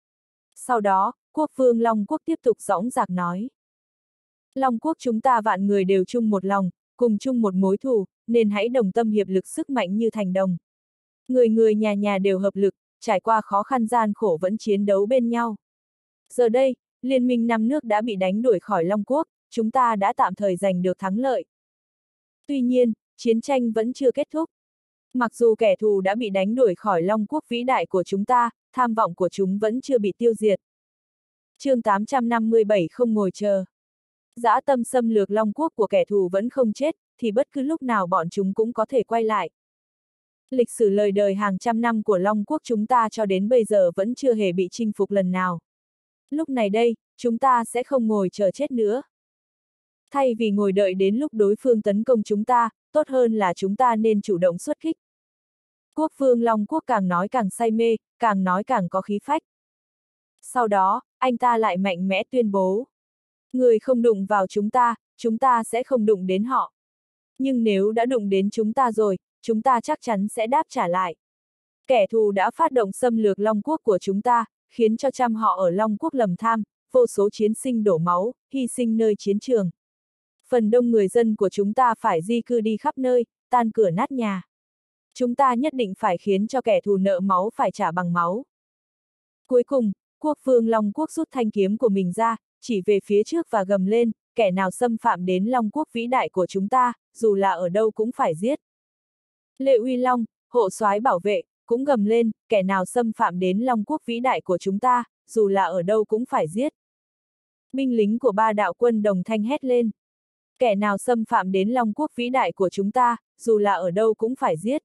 Sau đó, quốc vương Long Quốc tiếp tục dõng dạc nói. Long Quốc chúng ta vạn người đều chung một lòng, cùng chung một mối thù, nên hãy đồng tâm hiệp lực sức mạnh như thành đồng. Người người nhà nhà đều hợp lực, trải qua khó khăn gian khổ vẫn chiến đấu bên nhau. Giờ đây, liên minh 5 nước đã bị đánh đuổi khỏi Long Quốc, chúng ta đã tạm thời giành được thắng lợi. Tuy nhiên, chiến tranh vẫn chưa kết thúc. Mặc dù kẻ thù đã bị đánh đuổi khỏi Long Quốc vĩ đại của chúng ta, tham vọng của chúng vẫn chưa bị tiêu diệt. Chương 857 không ngồi chờ. Dã tâm xâm lược Long Quốc của kẻ thù vẫn không chết, thì bất cứ lúc nào bọn chúng cũng có thể quay lại. Lịch sử lời đời hàng trăm năm của Long Quốc chúng ta cho đến bây giờ vẫn chưa hề bị chinh phục lần nào. Lúc này đây, chúng ta sẽ không ngồi chờ chết nữa. Thay vì ngồi đợi đến lúc đối phương tấn công chúng ta, tốt hơn là chúng ta nên chủ động xuất kích. Quốc vương Long Quốc càng nói càng say mê, càng nói càng có khí phách. Sau đó, anh ta lại mạnh mẽ tuyên bố. Người không đụng vào chúng ta sẽ không đụng đến họ. Nhưng nếu đã đụng đến chúng ta rồi, chúng ta chắc chắn sẽ đáp trả lại. Kẻ thù đã phát động xâm lược Long Quốc của chúng ta, khiến cho trăm họ ở Long Quốc lầm than, vô số chiến sinh đổ máu, hy sinh nơi chiến trường. Phần đông người dân của chúng ta phải di cư đi khắp nơi, tan cửa nát nhà. Chúng ta nhất định phải khiến cho kẻ thù nợ máu phải trả bằng máu. Cuối cùng, quốc vương Long Quốc rút thanh kiếm của mình ra, chỉ về phía trước và gầm lên, kẻ nào xâm phạm đến Long Quốc vĩ đại của chúng ta, dù là ở đâu cũng phải giết. Lệ Uy Long, hộ soái bảo vệ, cũng gầm lên, kẻ nào xâm phạm đến Long Quốc vĩ đại của chúng ta, dù là ở đâu cũng phải giết. Binh lính của ba đạo quân đồng thanh hét lên. Kẻ nào xâm phạm đến Long Quốc vĩ đại của chúng ta, dù là ở đâu cũng phải giết.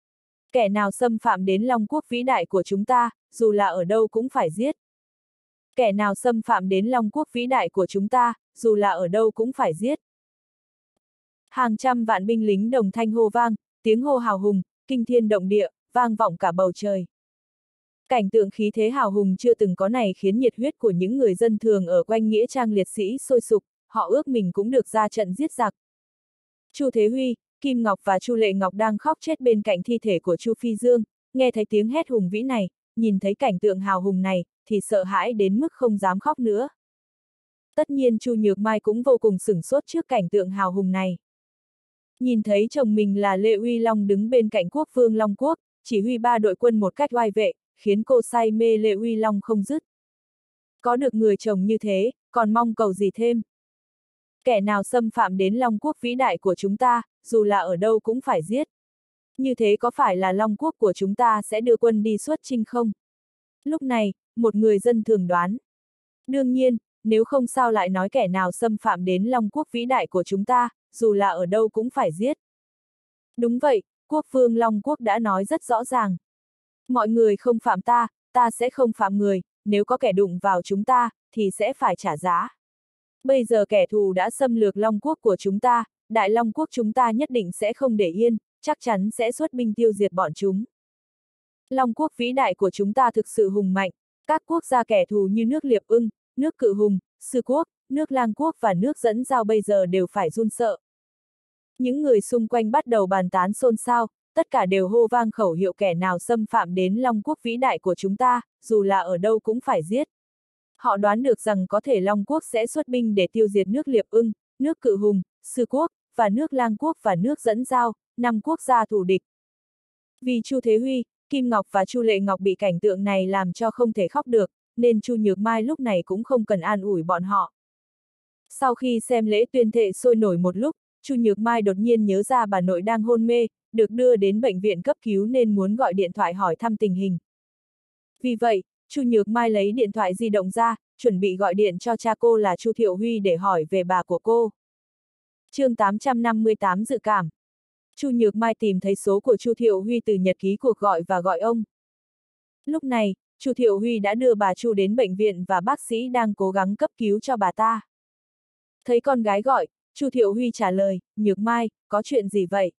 Kẻ nào xâm phạm đến Long Quốc vĩ đại của chúng ta, dù là ở đâu cũng phải giết. Kẻ nào xâm phạm đến Long Quốc vĩ đại của chúng ta, dù là ở đâu cũng phải giết. Hàng trăm vạn binh lính đồng thanh hô vang, tiếng hô hào hùng, kinh thiên động địa, vang vọng cả bầu trời. Cảnh tượng khí thế hào hùng chưa từng có này khiến nhiệt huyết của những người dân thường ở quanh nghĩa trang liệt sĩ sôi sục, họ ước mình cũng được ra trận giết giặc. Chu Thế Huy, Kim Ngọc và Chu Lệ Ngọc đang khóc chết bên cạnh thi thể của Chu Phi Dương, nghe thấy tiếng hét hùng vĩ này, nhìn thấy cảnh tượng hào hùng này, thì sợ hãi đến mức không dám khóc nữa. Tất nhiên Chu Nhược Mai cũng vô cùng sửng sốt trước cảnh tượng hào hùng này. Nhìn thấy chồng mình là Lê Uy Long đứng bên cạnh quốc vương Long Quốc, chỉ huy 3 đội quân một cách oai vệ, khiến cô say mê Lê Uy Long không dứt. Có được người chồng như thế, còn mong cầu gì thêm? Kẻ nào xâm phạm đến Long Quốc vĩ đại của chúng ta, dù là ở đâu cũng phải giết. Như thế có phải là Long Quốc của chúng ta sẽ đưa quân đi xuất chinh không? Lúc này, một người dân thường đoán. Đương nhiên, nếu không sao lại nói kẻ nào xâm phạm đến Long Quốc vĩ đại của chúng ta, dù là ở đâu cũng phải giết. Đúng vậy, quốc vương Long Quốc đã nói rất rõ ràng. Mọi người không phạm ta, ta sẽ không phạm người, nếu có kẻ đụng vào chúng ta, thì sẽ phải trả giá. Bây giờ kẻ thù đã xâm lược Long Quốc của chúng ta, Đại Long Quốc chúng ta nhất định sẽ không để yên, chắc chắn sẽ xuất binh tiêu diệt bọn chúng. Long Quốc vĩ đại của chúng ta thực sự hùng mạnh, các quốc gia kẻ thù như nước Liệp Ưng, nước Cự Hùng, Sư Quốc, nước Lang Quốc và nước Dẫn Giao bây giờ đều phải run sợ. Những người xung quanh bắt đầu bàn tán xôn xao, tất cả đều hô vang khẩu hiệu kẻ nào xâm phạm đến Long Quốc vĩ đại của chúng ta, dù là ở đâu cũng phải giết. Họ đoán được rằng có thể Long Quốc sẽ xuất binh để tiêu diệt nước Liệp Ưng, nước Cự Hùng, Sư Quốc, và nước Lang Quốc và nước Dẫn Giao, 5 quốc gia thù địch. Vì Chu Thế Huy, Kim Ngọc và Chu Lệ Ngọc bị cảnh tượng này làm cho không thể khóc được, nên Chu Nhược Mai lúc này cũng không cần an ủi bọn họ. Sau khi xem lễ tuyên thệ sôi nổi một lúc, Chu Nhược Mai đột nhiên nhớ ra bà nội đang hôn mê, được đưa đến bệnh viện cấp cứu nên muốn gọi điện thoại hỏi thăm tình hình. Vì vậy, Chu Nhược Mai lấy điện thoại di động ra, chuẩn bị gọi điện cho cha cô là Chu Thiệu Huy để hỏi về bà của cô. Chương 858 dự cảm. Chu Nhược Mai tìm thấy số của Chu Thiệu Huy từ nhật ký cuộc gọi và gọi ông. Lúc này, Chu Thiệu Huy đã đưa bà Chu đến bệnh viện và bác sĩ đang cố gắng cấp cứu cho bà ta. Thấy con gái gọi, Chu Thiệu Huy trả lời, Nhược Mai, có chuyện gì vậy?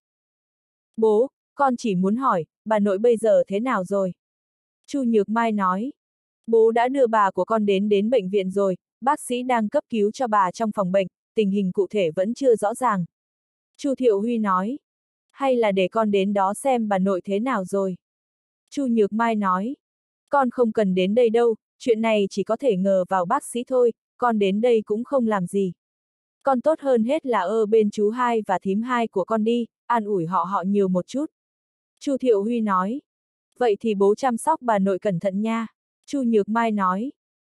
Bố, con chỉ muốn hỏi, bà nội bây giờ thế nào rồi? Chu Nhược Mai nói, bố đã đưa bà của con đến bệnh viện rồi, bác sĩ đang cấp cứu cho bà trong phòng bệnh, tình hình cụ thể vẫn chưa rõ ràng. Chu Thiệu Huy nói, hay là để con đến đó xem bà nội thế nào rồi? Chu Nhược Mai nói, con không cần đến đây đâu, chuyện này chỉ có thể ngờ vào bác sĩ thôi, con đến đây cũng không làm gì. Con tốt hơn hết là ở bên chú hai và thím hai của con đi, an ủi họ nhiều một chút. Chu Thiệu Huy nói, vậy thì bố chăm sóc bà nội cẩn thận nha. Chu Nhược Mai nói,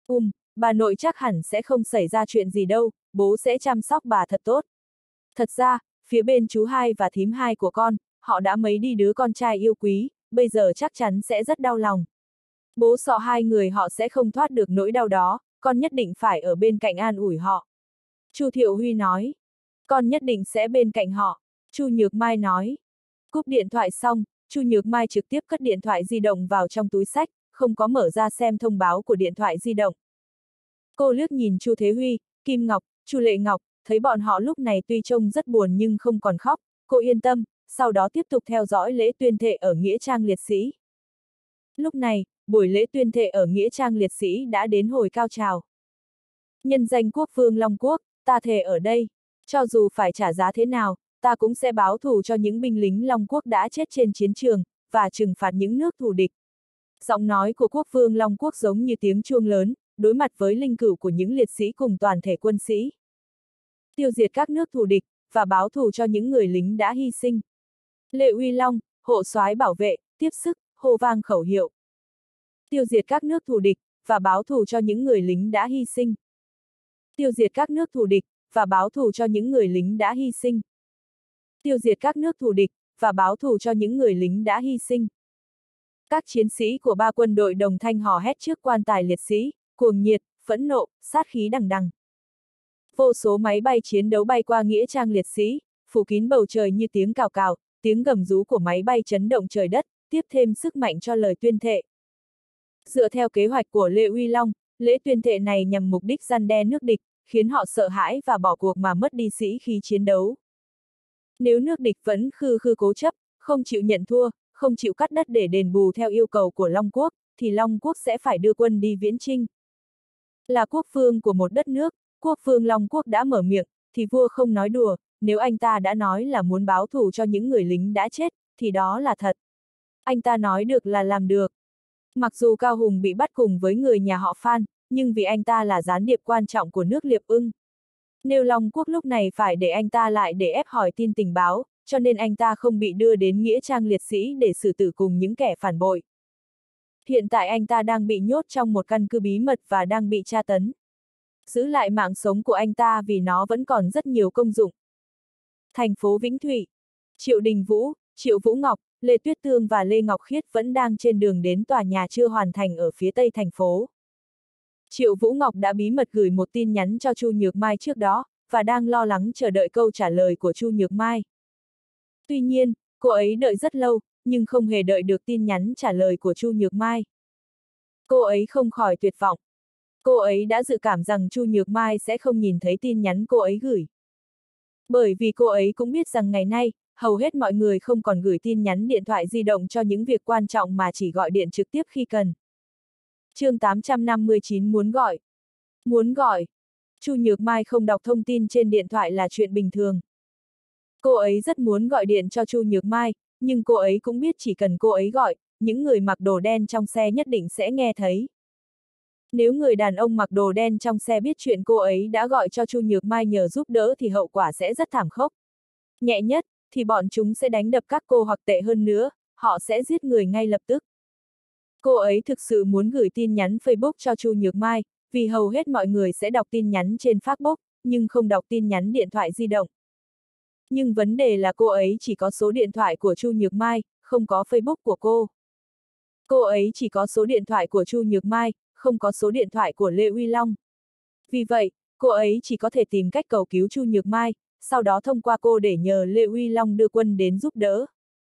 bà nội chắc hẳn sẽ không xảy ra chuyện gì đâu, bố sẽ chăm sóc bà thật tốt. Thật ra, phía bên chú hai và thím hai của con, họ đã mấy đi đứa con trai yêu quý, bây giờ chắc chắn sẽ rất đau lòng. Bố sợ hai người họ sẽ không thoát được nỗi đau đó, con nhất định phải ở bên cạnh an ủi họ. Chu Thiệu Huy nói, con nhất định sẽ bên cạnh họ. Chu Nhược Mai nói, cúp điện thoại xong, Chu Nhược Mai trực tiếp cất điện thoại di động vào trong túi xách, không có mở ra xem thông báo của điện thoại di động. Cô liếc nhìn Chu Thế Huy, Kim Ngọc, Chu Lệ Ngọc, thấy bọn họ lúc này tuy trông rất buồn nhưng không còn khóc, cô yên tâm, sau đó tiếp tục theo dõi lễ tuyên thệ ở Nghĩa trang liệt sĩ. Lúc này, buổi lễ tuyên thệ ở Nghĩa trang liệt sĩ đã đến hồi cao trào. Nhân danh quốc vương Long Quốc, ta thề ở đây, cho dù phải trả giá thế nào, ta cũng sẽ báo thù cho những binh lính Long Quốc đã chết trên chiến trường, và trừng phạt những nước thù địch. Giọng nói của quốc vương Long Quốc giống như tiếng chuông lớn, đối mặt với linh cữu của những liệt sĩ cùng toàn thể quân sĩ. Tiêu diệt các nước thù địch, và báo thù cho những người lính đã hy sinh. Lê Uy Long, hộ soái bảo vệ, tiếp sức, hô vang khẩu hiệu. Tiêu diệt các nước thù địch, và báo thù cho những người lính đã hy sinh. Tiêu diệt các nước thù địch, và báo thù cho những người lính đã hy sinh. Tiêu diệt các nước thù địch, và báo thù cho những người lính đã hy sinh. Các chiến sĩ của 3 quân đội đồng thanh hò hét trước quan tài liệt sĩ, cuồng nhiệt, phẫn nộ, sát khí đằng đằng. Vô số máy bay chiến đấu bay qua nghĩa trang liệt sĩ, phủ kín bầu trời như tiếng cào cào, tiếng gầm rú của máy bay chấn động trời đất, tiếp thêm sức mạnh cho lời tuyên thệ. Dựa theo kế hoạch của Lê Uy Long, lễ tuyên thệ này nhằm mục đích răn đe nước địch, khiến họ sợ hãi và bỏ cuộc mà mất đi sĩ khí chiến đấu. Nếu nước địch vẫn khư khư cố chấp, không chịu nhận thua, không chịu cắt đất để đền bù theo yêu cầu của Long Quốc, thì Long Quốc sẽ phải đưa quân đi viễn chinh. Là quốc vương của một đất nước, quốc vương Long Quốc đã mở miệng, thì vua không nói đùa, nếu anh ta đã nói là muốn báo thù cho những người lính đã chết, thì đó là thật. Anh ta nói được là làm được. Mặc dù Cao Hùng bị bắt cùng với người nhà họ Phan, nhưng vì anh ta là gián điệp quan trọng của nước Liệp Ưng. Nếu Long Quốc lúc này phải để anh ta lại để ép hỏi tin tình báo, cho nên anh ta không bị đưa đến nghĩa trang liệt sĩ để xử tử cùng những kẻ phản bội. Hiện tại anh ta đang bị nhốt trong một căn cứ bí mật và đang bị tra tấn. Giữ lại mạng sống của anh ta vì nó vẫn còn rất nhiều công dụng. Thành phố Vĩnh Thụy, Triệu Đình Vũ, Triệu Vũ Ngọc, Lê Tuyết Tương và Lê Ngọc Khiết vẫn đang trên đường đến tòa nhà chưa hoàn thành ở phía tây thành phố. Triệu Vũ Ngọc đã bí mật gửi một tin nhắn cho Chu Nhược Mai trước đó, và đang lo lắng chờ đợi câu trả lời của Chu Nhược Mai. Tuy nhiên, cô ấy đợi rất lâu, nhưng không hề đợi được tin nhắn trả lời của Chu Nhược Mai. Cô ấy không khỏi tuyệt vọng. Cô ấy đã dự cảm rằng Chu Nhược Mai sẽ không nhìn thấy tin nhắn cô ấy gửi. Bởi vì cô ấy cũng biết rằng ngày nay, hầu hết mọi người không còn gửi tin nhắn điện thoại di động cho những việc quan trọng mà chỉ gọi điện trực tiếp khi cần. Chương 859 muốn gọi. Muốn gọi. Chu Nhược Mai không đọc thông tin trên điện thoại là chuyện bình thường. Cô ấy rất muốn gọi điện cho Chu Nhược Mai, nhưng cô ấy cũng biết chỉ cần cô ấy gọi, những người mặc đồ đen trong xe nhất định sẽ nghe thấy. Nếu người đàn ông mặc đồ đen trong xe biết chuyện cô ấy đã gọi cho Chu Nhược Mai nhờ giúp đỡ thì hậu quả sẽ rất thảm khốc. Nhẹ nhất, thì bọn chúng sẽ đánh đập các cô, hoặc tệ hơn nữa, họ sẽ giết người ngay lập tức. Cô ấy thực sự muốn gửi tin nhắn Facebook cho Chu Nhược Mai, vì hầu hết mọi người sẽ đọc tin nhắn trên Facebook, nhưng không đọc tin nhắn điện thoại di động. Nhưng vấn đề là cô ấy chỉ có số điện thoại của Chu Nhược Mai, không có Facebook của cô. Cô ấy chỉ có số điện thoại của Chu Nhược Mai, không có số điện thoại của Lê Uy Long. Vì vậy, cô ấy chỉ có thể tìm cách cầu cứu Chu Nhược Mai, sau đó thông qua cô để nhờ Lê Uy Long đưa quân đến giúp đỡ.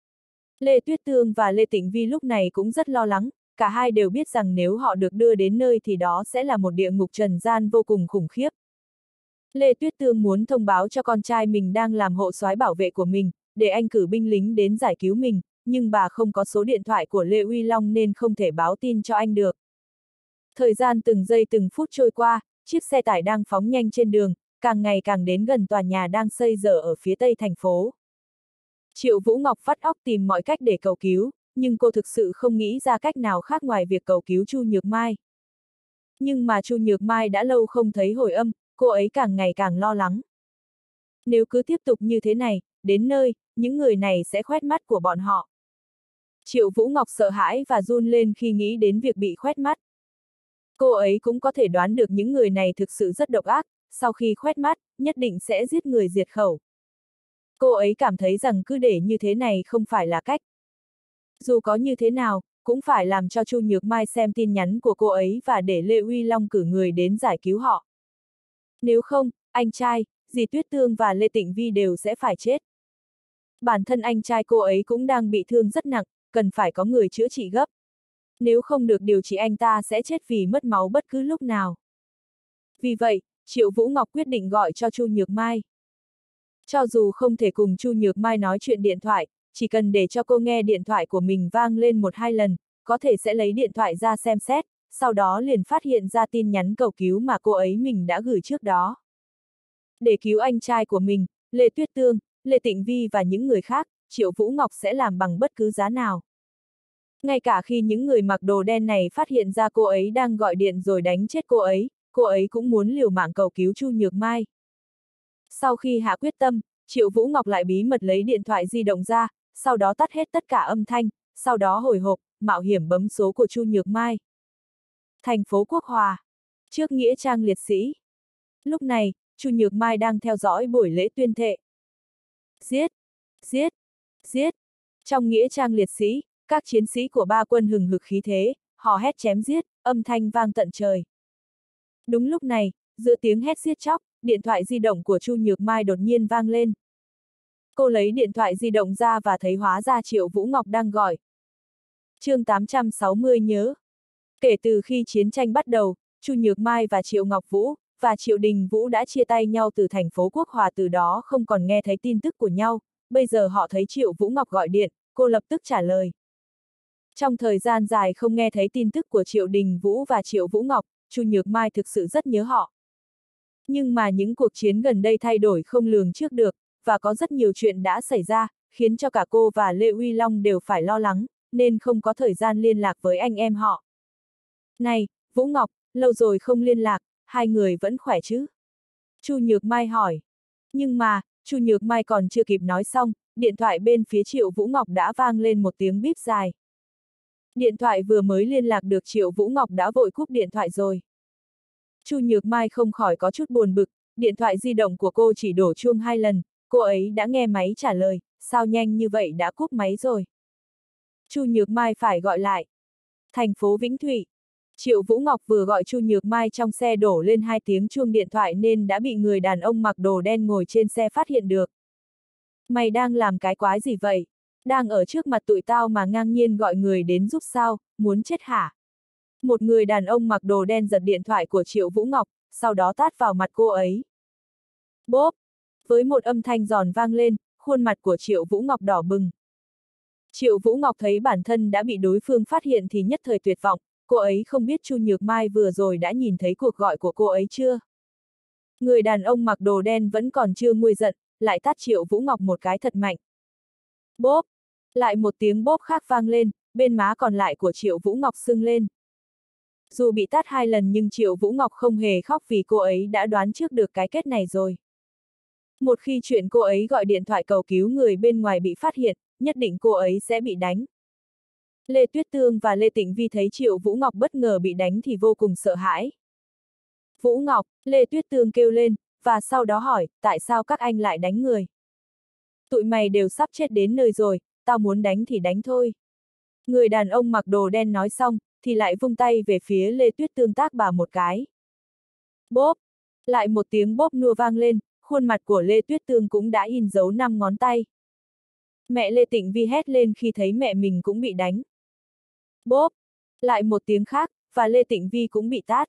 Lê Tuyết Tương và Lê Tịnh Vi lúc này cũng rất lo lắng, cả hai đều biết rằng nếu họ được đưa đến nơi thì đó sẽ là một địa ngục trần gian vô cùng khủng khiếp. Lê Tuyết Tương muốn thông báo cho con trai mình đang làm hộ soái bảo vệ của mình, để anh cử binh lính đến giải cứu mình, nhưng bà không có số điện thoại của Lê Uy Long nên không thể báo tin cho anh được. Thời gian từng giây từng phút trôi qua, chiếc xe tải đang phóng nhanh trên đường, càng ngày càng đến gần tòa nhà đang xây dở ở phía tây thành phố. Triệu Vũ Ngọc vắt óc tìm mọi cách để cầu cứu, nhưng cô thực sự không nghĩ ra cách nào khác ngoài việc cầu cứu Chu Nhược Mai. Nhưng mà Chu Nhược Mai đã lâu không thấy hồi âm, cô ấy càng ngày càng lo lắng. Nếu cứ tiếp tục như thế này, đến nơi, những người này sẽ khoét mắt của bọn họ. Triệu Vũ Ngọc sợ hãi và run lên khi nghĩ đến việc bị khoét mắt. Cô ấy cũng có thể đoán được những người này thực sự rất độc ác, sau khi khoét mắt, nhất định sẽ giết người diệt khẩu. Cô ấy cảm thấy rằng cứ để như thế này không phải là cách. Dù có như thế nào, cũng phải làm cho Chu Nhược Mai xem tin nhắn của cô ấy và để Lê Uy Long cử người đến giải cứu họ. Nếu không, anh trai, dì Tuyết Tương và Lê Tịnh Vi đều sẽ phải chết. Bản thân anh trai cô ấy cũng đang bị thương rất nặng, cần phải có người chữa trị gấp. Nếu không được điều trị anh ta sẽ chết vì mất máu bất cứ lúc nào. Vì vậy, Triệu Vũ Ngọc quyết định gọi cho Chu Nhược Mai. Cho dù không thể cùng Chu Nhược Mai nói chuyện điện thoại, chỉ cần để cho cô nghe điện thoại của mình vang lên 1-2 lần, có thể sẽ lấy điện thoại ra xem xét, sau đó liền phát hiện ra tin nhắn cầu cứu mà cô ấy mình đã gửi trước đó. Để cứu anh trai của mình, Lê Tuyết Tương, Lê Tịnh Vi và những người khác, Triệu Vũ Ngọc sẽ làm bằng bất cứ giá nào. Ngay cả khi những người mặc đồ đen này phát hiện ra cô ấy đang gọi điện rồi đánh chết cô ấy cũng muốn liều mạng cầu cứu Chu Nhược Mai. Sau khi hạ quyết tâm, Triệu Vũ Ngọc lại bí mật lấy điện thoại di động ra, sau đó tắt hết tất cả âm thanh, sau đó hồi hộp, mạo hiểm bấm số của Chu Nhược Mai. Thành phố Quốc Hòa, trước nghĩa trang liệt sĩ. Lúc này, Chu Nhược Mai đang theo dõi buổi lễ tuyên thệ. Giết! Giết! Giết! Trong nghĩa trang liệt sĩ, các chiến sĩ của ba quân hừng hực khí thế, hò hét chém giết, âm thanh vang tận trời. Đúng lúc này, giữa tiếng hét giết chóc, điện thoại di động của Chu Nhược Mai đột nhiên vang lên. Cô lấy điện thoại di động ra và thấy hóa ra Triệu Vũ Ngọc đang gọi. Chương 860 nhớ. Kể từ khi chiến tranh bắt đầu, Chu Nhược Mai và Triệu Ngọc Vũ, và Triệu Đình Vũ đã chia tay nhau từ thành phố Quốc Hòa, từ đó không còn nghe thấy tin tức của nhau. Bây giờ họ thấy Triệu Vũ Ngọc gọi điện, cô lập tức trả lời. Trong thời gian dài không nghe thấy tin tức của Triệu Đình Vũ và Triệu Vũ Ngọc, Chu Nhược Mai thực sự rất nhớ họ. Nhưng mà những cuộc chiến gần đây thay đổi không lường trước được, và có rất nhiều chuyện đã xảy ra, khiến cho cả cô và Lê Uy Long đều phải lo lắng, nên không có thời gian liên lạc với anh em họ. Này, Vũ Ngọc, lâu rồi không liên lạc, hai người vẫn khỏe chứ? Chu Nhược Mai hỏi. Nhưng mà, Chu Nhược Mai còn chưa kịp nói xong, điện thoại bên phía Triệu Vũ Ngọc đã vang lên một tiếng bíp dài. Điện thoại vừa mới liên lạc được Triệu Vũ Ngọc đã vội cúp điện thoại rồi. Chu Nhược Mai không khỏi có chút buồn bực, điện thoại di động của cô chỉ đổ chuông 2 lần, cô ấy đã nghe máy trả lời, sao nhanh như vậy đã cúp máy rồi. Chu Nhược Mai phải gọi lại. Thành phố Vĩnh Thụy. Triệu Vũ Ngọc vừa gọi Chu Nhược Mai trong xe đổ lên 2 tiếng chuông điện thoại nên đã bị người đàn ông mặc đồ đen ngồi trên xe phát hiện được. Mày đang làm cái quái gì vậy? Đang ở trước mặt tụi tao mà ngang nhiên gọi người đến giúp sao, muốn chết hả? Một người đàn ông mặc đồ đen giật điện thoại của Triệu Vũ Ngọc, sau đó tát vào mặt cô ấy. Bốp! Với một âm thanh giòn vang lên, khuôn mặt của Triệu Vũ Ngọc đỏ bừng. Triệu Vũ Ngọc thấy bản thân đã bị đối phương phát hiện thì nhất thời tuyệt vọng, cô ấy không biết Chu Nhược Mai vừa rồi đã nhìn thấy cuộc gọi của cô ấy chưa. Người đàn ông mặc đồ đen vẫn còn chưa nguôi giận, lại tát Triệu Vũ Ngọc một cái thật mạnh. Bốp! Lại một tiếng bốp khác vang lên, bên má còn lại của Triệu Vũ Ngọc sưng lên. Dù bị tát 2 lần nhưng Triệu Vũ Ngọc không hề khóc vì cô ấy đã đoán trước được cái kết này rồi. Một khi chuyện cô ấy gọi điện thoại cầu cứu người bên ngoài bị phát hiện, nhất định cô ấy sẽ bị đánh. Lê Tuyết Tương và Lê Tịnh Vi thấy Triệu Vũ Ngọc bất ngờ bị đánh thì vô cùng sợ hãi. Vũ Ngọc, Lê Tuyết Tương kêu lên, và sau đó hỏi, tại sao các anh lại đánh người? Tụi mày đều sắp chết đến nơi rồi, tao muốn đánh thì đánh thôi. Người đàn ông mặc đồ đen nói xong, thì lại vung tay về phía Lê Tuyết Tương tác bà một cái. Bốp! Lại một tiếng bốp nua vang lên, khuôn mặt của Lê Tuyết Tương cũng đã in dấu 5 ngón tay. Mẹ Lê Tịnh Vi hét lên khi thấy mẹ mình cũng bị đánh. Bốp! Lại một tiếng khác, và Lê Tịnh Vi cũng bị tát.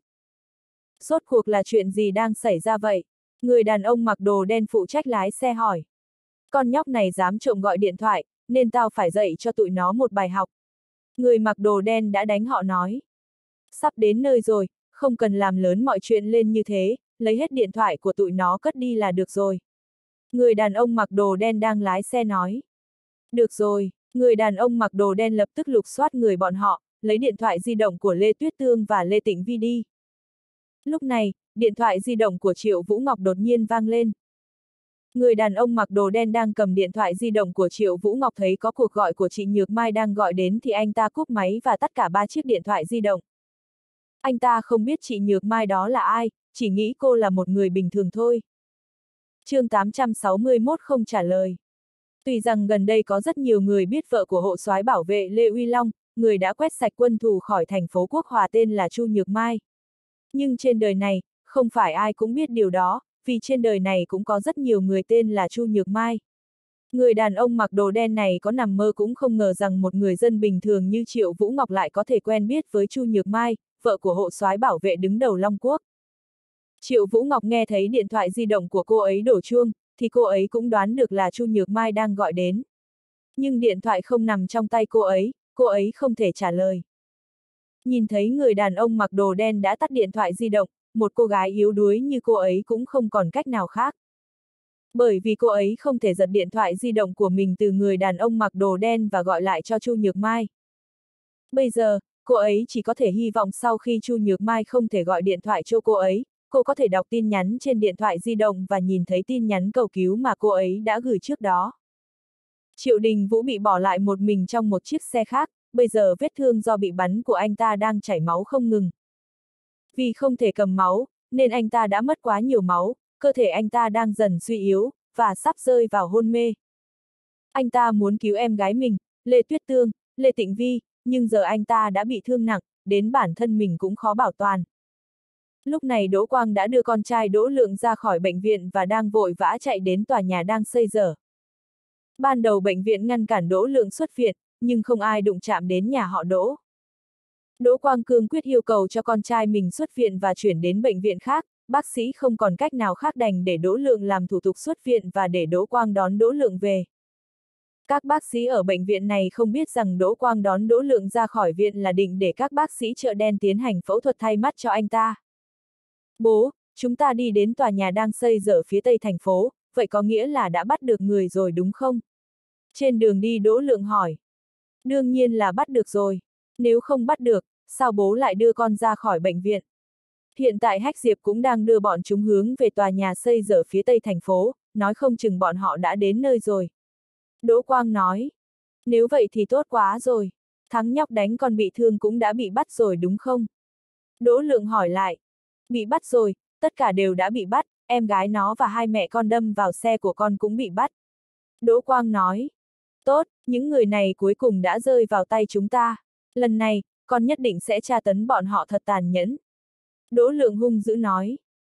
Rốt cuộc là chuyện gì đang xảy ra vậy? Người đàn ông mặc đồ đen phụ trách lái xe hỏi. Con nhóc này dám trộm gọi điện thoại, nên tao phải dạy cho tụi nó một bài học. Người mặc đồ đen đã đánh họ nói. Sắp đến nơi rồi, không cần làm lớn mọi chuyện lên như thế, lấy hết điện thoại của tụi nó cất đi là được rồi. Người đàn ông mặc đồ đen đang lái xe nói. Được rồi, người đàn ông mặc đồ đen lập tức lục soát người bọn họ, lấy điện thoại di động của Lê Tuyết Tương và Lê Tịnh Vi đi. Lúc này, điện thoại di động của Triệu Vũ Ngọc đột nhiên vang lên. Người đàn ông mặc đồ đen đang cầm điện thoại di động của Triệu Vũ Ngọc thấy có cuộc gọi của chị Nhược Mai đang gọi đến thì anh ta cúp máy và tắt cả 3 chiếc điện thoại di động. Anh ta không biết chị Nhược Mai đó là ai, chỉ nghĩ cô là một người bình thường thôi. Chương 861 không trả lời. Tuy rằng gần đây có rất nhiều người biết vợ của hộ soái bảo vệ Lê Uy Long, người đã quét sạch quân thù khỏi thành phố Quốc Hòa tên là Chu Nhược Mai. Nhưng trên đời này, không phải ai cũng biết điều đó, vì trên đời này cũng có rất nhiều người tên là Chu Nhược Mai. Người đàn ông mặc đồ đen này có nằm mơ cũng không ngờ rằng một người dân bình thường như Triệu Vũ Ngọc lại có thể quen biết với Chu Nhược Mai, vợ của hộ soái bảo vệ đứng đầu Long Quốc. Triệu Vũ Ngọc nghe thấy điện thoại di động của cô ấy đổ chuông, thì cô ấy cũng đoán được là Chu Nhược Mai đang gọi đến. Nhưng điện thoại không nằm trong tay cô ấy không thể trả lời. Nhìn thấy người đàn ông mặc đồ đen đã tắt điện thoại di động, một cô gái yếu đuối như cô ấy cũng không còn cách nào khác. Bởi vì cô ấy không thể giật điện thoại di động của mình từ người đàn ông mặc đồ đen và gọi lại cho Chu Nhược Mai. Bây giờ, cô ấy chỉ có thể hy vọng sau khi Chu Nhược Mai không thể gọi điện thoại cho cô ấy, cô có thể đọc tin nhắn trên điện thoại di động và nhìn thấy tin nhắn cầu cứu mà cô ấy đã gửi trước đó. Triệu Đình Vũ bị bỏ lại một mình trong một chiếc xe khác, bây giờ vết thương do bị bắn của anh ta đang chảy máu không ngừng. Vì không thể cầm máu, nên anh ta đã mất quá nhiều máu, cơ thể anh ta đang dần suy yếu, và sắp rơi vào hôn mê. Anh ta muốn cứu em gái mình, Lê Tuyết Tương, Lê Tịnh Vi, nhưng giờ anh ta đã bị thương nặng, đến bản thân mình cũng khó bảo toàn. Lúc này Đỗ Quang đã đưa con trai Đỗ Lượng ra khỏi bệnh viện và đang vội vã chạy đến tòa nhà đang xây dở. Ban đầu bệnh viện ngăn cản Đỗ Lượng xuất viện, nhưng không ai đụng chạm đến nhà họ Đỗ. Đỗ Quang cương quyết yêu cầu cho con trai mình xuất viện và chuyển đến bệnh viện khác, bác sĩ không còn cách nào khác đành để Đỗ Lượng làm thủ tục xuất viện và để Đỗ Quang đón Đỗ Lượng về. Các bác sĩ ở bệnh viện này không biết rằng Đỗ Quang đón Đỗ Lượng ra khỏi viện là định để các bác sĩ chợ đen tiến hành phẫu thuật thay mắt cho anh ta. Bố, chúng ta đi đến tòa nhà đang xây ở phía tây thành phố, vậy có nghĩa là đã bắt được người rồi đúng không? Trên đường đi Đỗ Lượng hỏi. Đương nhiên là bắt được rồi. Nếu không bắt được, sao bố lại đưa con ra khỏi bệnh viện? Hiện tại Hách Diệp cũng đang đưa bọn chúng hướng về tòa nhà xây ở phía tây thành phố, nói không chừng bọn họ đã đến nơi rồi. Đỗ Quang nói. Nếu vậy thì tốt quá rồi. Thằng nhóc đánh con bị thương cũng đã bị bắt rồi đúng không? Đỗ Lượng hỏi lại. Bị bắt rồi, tất cả đều đã bị bắt, em gái nó và hai mẹ con đâm vào xe của con cũng bị bắt. Đỗ Quang nói. Tốt, những người này cuối cùng đã rơi vào tay chúng ta. Lần này, con nhất định sẽ tra tấn bọn họ thật tàn nhẫn. Đỗ Lượng hung dữ nói.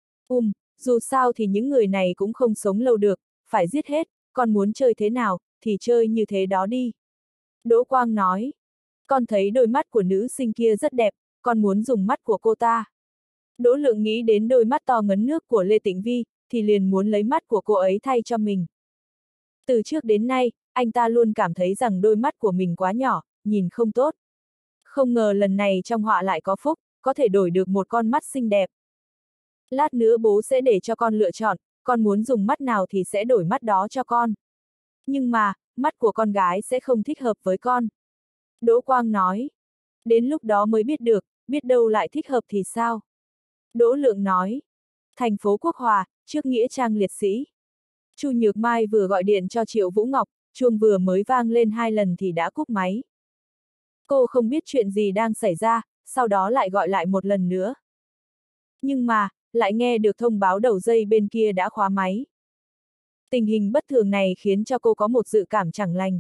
Dù sao thì những người này cũng không sống lâu được, phải giết hết, con muốn chơi thế nào, thì chơi như thế đó đi. Đỗ Quang nói. Con thấy đôi mắt của nữ sinh kia rất đẹp, con muốn dùng mắt của cô ta. Đỗ Lượng nghĩ đến đôi mắt to ngấn nước của Lê Tĩnh Vi, thì liền muốn lấy mắt của cô ấy thay cho mình. Từ trước đến nay, anh ta luôn cảm thấy rằng đôi mắt của mình quá nhỏ, nhìn không tốt. Không ngờ lần này trong họa lại có phúc, có thể đổi được một con mắt xinh đẹp. Lát nữa bố sẽ để cho con lựa chọn, con muốn dùng mắt nào thì sẽ đổi mắt đó cho con. Nhưng mà, mắt của con gái sẽ không thích hợp với con. Đỗ Quang nói. Đến lúc đó mới biết được, biết đâu lại thích hợp thì sao? Đỗ Lượng nói. Thành phố Quốc Hòa, trước nghĩa trang liệt sĩ. Chu Nhược Mai vừa gọi điện cho Triệu Vũ Ngọc, chuông vừa mới vang lên 2 lần thì đã cúp máy. Cô không biết chuyện gì đang xảy ra, sau đó lại gọi lại một lần nữa. Nhưng mà, lại nghe được thông báo đầu dây bên kia đã khóa máy. Tình hình bất thường này khiến cho cô có một dự cảm chẳng lành.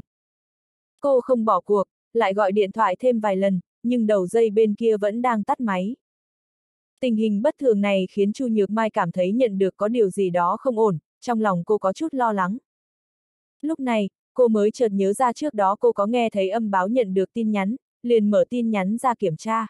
Cô không bỏ cuộc, lại gọi điện thoại thêm vài lần, nhưng đầu dây bên kia vẫn đang tắt máy. Tình hình bất thường này khiến Chu Nhược Mai cảm thấy nhận được có điều gì đó không ổn, trong lòng cô có chút lo lắng. Lúc này, cô mới chợt nhớ ra trước đó cô có nghe thấy âm báo nhận được tin nhắn, liền mở tin nhắn ra kiểm tra.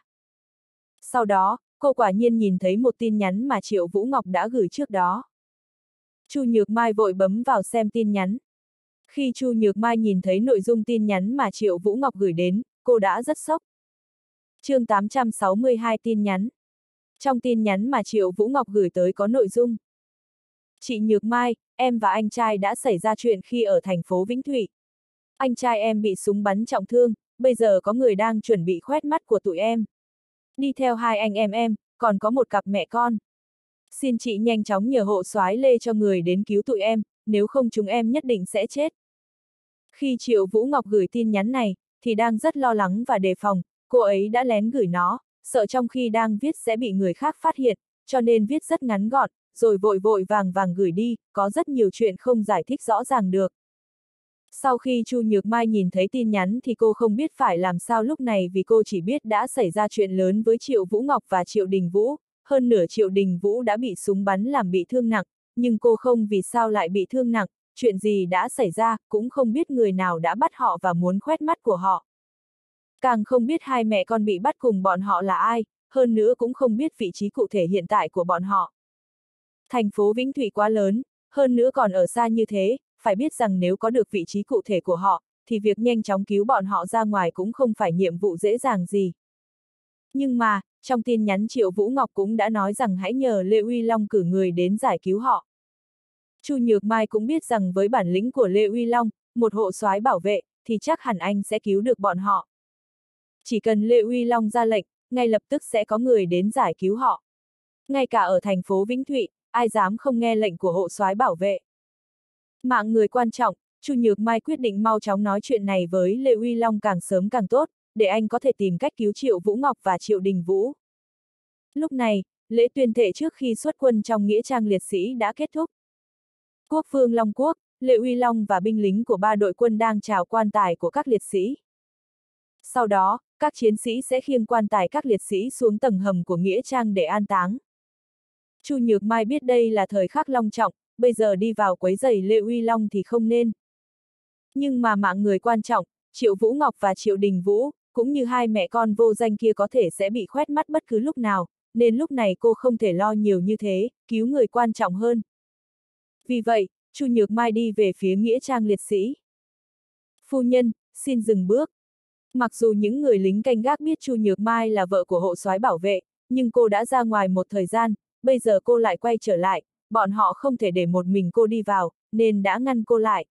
Sau đó, cô quả nhiên nhìn thấy một tin nhắn mà Triệu Vũ Ngọc đã gửi trước đó. Chu Nhược Mai vội bấm vào xem tin nhắn. Khi Chu Nhược Mai nhìn thấy nội dung tin nhắn mà Triệu Vũ Ngọc gửi đến, cô đã rất sốc. Chương 862 tin nhắn. Trong tin nhắn mà Triệu Vũ Ngọc gửi tới có nội dung. Chị Nhược Mai, em và anh trai đã xảy ra chuyện khi ở thành phố Vĩnh Thụy. Anh trai em bị súng bắn trọng thương, bây giờ có người đang chuẩn bị khoét mắt của tụi em. Đi theo hai anh em, còn có một cặp mẹ con. Xin chị nhanh chóng nhờ hộ soái Lê cho người đến cứu tụi em, nếu không chúng em nhất định sẽ chết. Khi Triệu Vũ Ngọc gửi tin nhắn này, thì đang rất lo lắng và đề phòng, cô ấy đã lén gửi nó, sợ trong khi đang viết sẽ bị người khác phát hiện, cho nên viết rất ngắn gọn, rồi vội vội vàng vàng gửi đi, có rất nhiều chuyện không giải thích rõ ràng được. Sau khi Chu Nhược Mai nhìn thấy tin nhắn thì cô không biết phải làm sao lúc này vì cô chỉ biết đã xảy ra chuyện lớn với Triệu Vũ Ngọc và Triệu Đình Vũ, hơn nửa Triệu Đình Vũ đã bị súng bắn làm bị thương nặng, nhưng cô không vì sao lại bị thương nặng, chuyện gì đã xảy ra, cũng không biết người nào đã bắt họ và muốn khoét mắt của họ. Càng không biết hai mẹ con bị bắt cùng bọn họ là ai, hơn nữa cũng không biết vị trí cụ thể hiện tại của bọn họ. Thành phố Vĩnh Thụy quá lớn, hơn nữa còn ở xa như thế, phải biết rằng nếu có được vị trí cụ thể của họ, thì việc nhanh chóng cứu bọn họ ra ngoài cũng không phải nhiệm vụ dễ dàng gì. Nhưng mà, trong tin nhắn Triệu Vũ Ngọc cũng đã nói rằng hãy nhờ Lê Uy Long cử người đến giải cứu họ. Chu Nhược Mai cũng biết rằng với bản lĩnh của Lê Uy Long, một hộ soái bảo vệ, thì chắc hẳn anh sẽ cứu được bọn họ. Chỉ cần Lê Uy Long ra lệnh, ngay lập tức sẽ có người đến giải cứu họ. Ngay cả ở thành phố Vĩnh Thụy, ai dám không nghe lệnh của hộ soái bảo vệ. Mạng người quan trọng, Chu Nhược Mai quyết định mau chóng nói chuyện này với Lê Uy Long càng sớm càng tốt, để anh có thể tìm cách cứu Triệu Vũ Ngọc và Triệu Đình Vũ. Lúc này, lễ tuyên thệ trước khi xuất quân trong nghĩa trang liệt sĩ đã kết thúc. Quốc vương Long Quốc, Lê Uy Long và binh lính của 3 đội quân đang chào quan tài của các liệt sĩ. Sau đó, các chiến sĩ sẽ khiêng quan tài các liệt sĩ xuống tầng hầm của nghĩa trang để an táng. Chu Nhược Mai biết đây là thời khắc long trọng, bây giờ đi vào quấy rầy Lê Uy Long thì không nên. Nhưng mà mạng người quan trọng, Triệu Vũ Ngọc và Triệu Đình Vũ, cũng như hai mẹ con vô danh kia có thể sẽ bị khoét mắt bất cứ lúc nào, nên lúc này cô không thể lo nhiều như thế, cứu người quan trọng hơn. Vì vậy, Chu Nhược Mai đi về phía nghĩa trang liệt sĩ. Phu nhân, xin dừng bước. Mặc dù những người lính canh gác biết Chu Nhược Mai là vợ của hộ soái bảo vệ, nhưng cô đã ra ngoài một thời gian, bây giờ cô lại quay trở lại, bọn họ không thể để một mình cô đi vào, nên đã ngăn cô lại.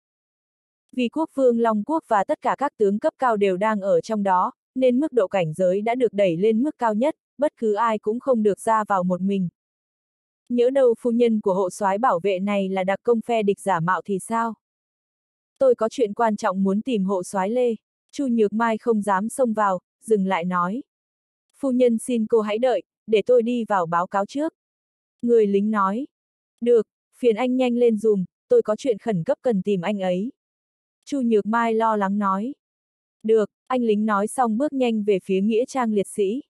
Vì quốc vương Long Quốc và tất cả các tướng cấp cao đều đang ở trong đó, nên mức độ cảnh giới đã được đẩy lên mức cao nhất, bất cứ ai cũng không được ra vào một mình. Nhỡ đâu phu nhân của hộ soái bảo vệ này là đặc công phe địch giả mạo thì sao? Tôi có chuyện quan trọng muốn tìm hộ soái Lê. Chu Nhược Mai không dám xông vào, dừng lại nói. Phu nhân xin cô hãy đợi, để tôi đi vào báo cáo trước. Người lính nói. Được, phiền anh nhanh lên dùm, tôi có chuyện khẩn cấp cần tìm anh ấy. Chu Nhược Mai lo lắng nói. Được, anh lính nói xong bước nhanh về phía nghĩa trang liệt sĩ.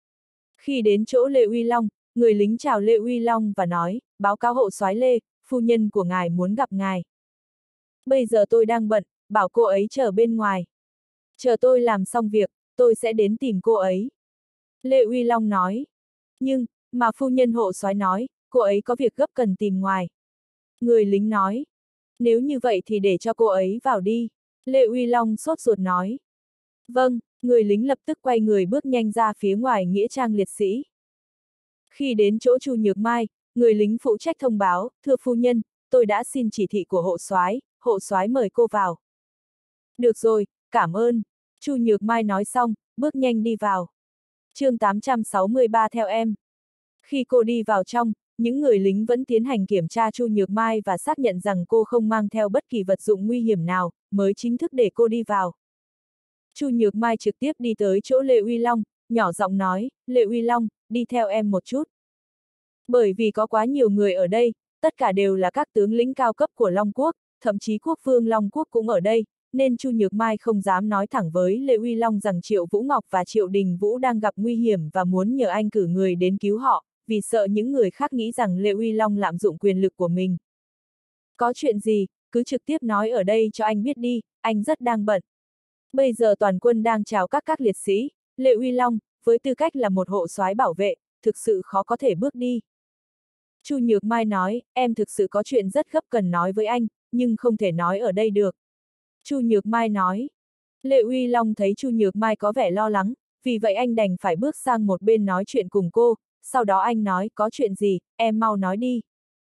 Khi đến chỗ Lê Uy Long, người lính chào Lê Uy Long và nói, báo cáo hộ soái Lê, phu nhân của ngài muốn gặp ngài. Bây giờ tôi đang bận, bảo cô ấy chờ bên ngoài. Chờ tôi làm xong việc, tôi sẽ đến tìm cô ấy. Lê Uy Long nói. Nhưng, mà phu nhân hộ soái nói, cô ấy có việc gấp cần tìm ngoài. Người lính nói. Nếu như vậy thì để cho cô ấy vào đi. Lê Uy Long sốt ruột nói. Vâng, người lính lập tức quay người bước nhanh ra phía ngoài nghĩa trang liệt sĩ. Khi đến chỗ Chu Nhược Mai, người lính phụ trách thông báo, thưa phu nhân, tôi đã xin chỉ thị của hộ soái mời cô vào. Được rồi, cảm ơn. Chu Nhược Mai nói xong, bước nhanh đi vào. Chương 863 theo em. Khi cô đi vào trong, những người lính vẫn tiến hành kiểm tra Chu Nhược Mai và xác nhận rằng cô không mang theo bất kỳ vật dụng nguy hiểm nào, mới chính thức để cô đi vào. Chu Nhược Mai trực tiếp đi tới chỗ Lê Uy Long, nhỏ giọng nói, Lê Uy Long, đi theo em một chút. Bởi vì có quá nhiều người ở đây, tất cả đều là các tướng lĩnh cao cấp của Long Quốc, thậm chí quốc vương Long Quốc cũng ở đây, nên Chu Nhược Mai không dám nói thẳng với Lê Uy Long rằng Triệu Vũ Ngọc và Triệu Đình Vũ đang gặp nguy hiểm và muốn nhờ anh cử người đến cứu họ, vì sợ những người khác nghĩ rằng Lê Uy Long lạm dụng quyền lực của mình. Có chuyện gì, cứ trực tiếp nói ở đây cho anh biết đi, anh rất đang bận. Bây giờ toàn quân đang chào các liệt sĩ, Lê Uy Long, với tư cách là một hộ soái bảo vệ, thực sự khó có thể bước đi. Chu Nhược Mai nói, em thực sự có chuyện rất gấp cần nói với anh, nhưng không thể nói ở đây được. Chu Nhược Mai nói. Lê Uy Long thấy Chu Nhược Mai có vẻ lo lắng, vì vậy anh đành phải bước sang một bên nói chuyện cùng cô, sau đó anh nói, có chuyện gì, em mau nói đi.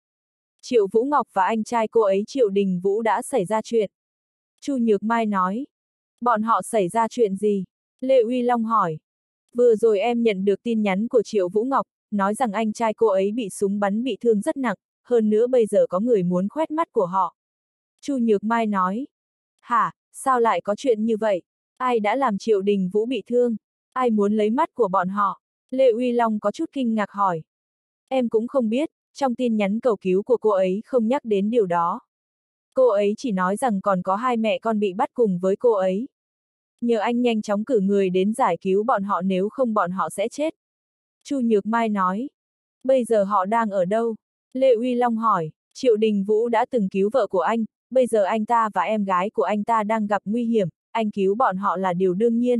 Triệu Vũ Ngọc và anh trai cô ấy Triệu Đình Vũ đã xảy ra chuyện. Chu Nhược Mai nói. Bọn họ xảy ra chuyện gì? Lê Uy Long hỏi. Vừa rồi em nhận được tin nhắn của Triệu Vũ Ngọc, nói rằng anh trai cô ấy bị súng bắn bị thương rất nặng, hơn nữa bây giờ có người muốn khoét mắt của họ. Chu Nhược Mai nói. Hả, sao lại có chuyện như vậy? Ai đã làm Triệu Đình Vũ bị thương? Ai muốn lấy mắt của bọn họ? Lê Uy Long có chút kinh ngạc hỏi. Em cũng không biết, trong tin nhắn cầu cứu của cô ấy không nhắc đến điều đó. Cô ấy chỉ nói rằng còn có hai mẹ con bị bắt cùng với cô ấy. Nhờ anh nhanh chóng cử người đến giải cứu bọn họ nếu không bọn họ sẽ chết. Chu Nhược Mai nói. Bây giờ họ đang ở đâu? Lê Uy Long hỏi. Triệu Đình Vũ đã từng cứu vợ của anh, bây giờ anh ta và em gái của anh ta đang gặp nguy hiểm, anh cứu bọn họ là điều đương nhiên.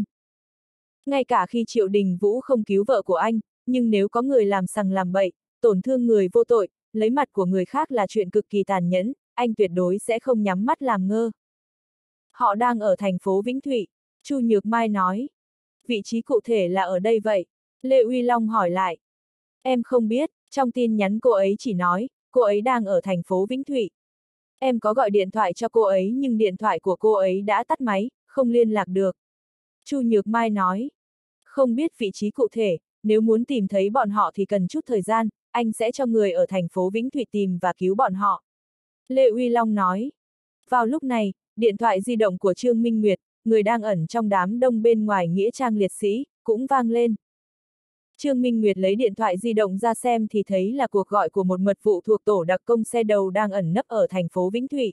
Ngay cả khi Triệu Đình Vũ không cứu vợ của anh, nhưng nếu có người làm sằng làm bậy, tổn thương người vô tội, lấy mặt của người khác là chuyện cực kỳ tàn nhẫn, anh tuyệt đối sẽ không nhắm mắt làm ngơ. Họ đang ở thành phố Vĩnh Thụy, Chu Nhược Mai nói. Vị trí cụ thể là ở đây vậy? Lê Uy Long hỏi lại. Em không biết, trong tin nhắn cô ấy chỉ nói, cô ấy đang ở thành phố Vĩnh Thụy. Em có gọi điện thoại cho cô ấy nhưng điện thoại của cô ấy đã tắt máy, không liên lạc được. Chu Nhược Mai nói. Không biết vị trí cụ thể, nếu muốn tìm thấy bọn họ thì cần chút thời gian, anh sẽ cho người ở thành phố Vĩnh Thụy tìm và cứu bọn họ. Lê Uy Long nói. Vào lúc này, điện thoại di động của Trương Minh Nguyệt, người đang ẩn trong đám đông bên ngoài nghĩa trang liệt sĩ, cũng vang lên. Trương Minh Nguyệt lấy điện thoại di động ra xem thì thấy là cuộc gọi của một mật vụ thuộc tổ đặc công xe đầu đang ẩn nấp ở thành phố Vĩnh Thụy.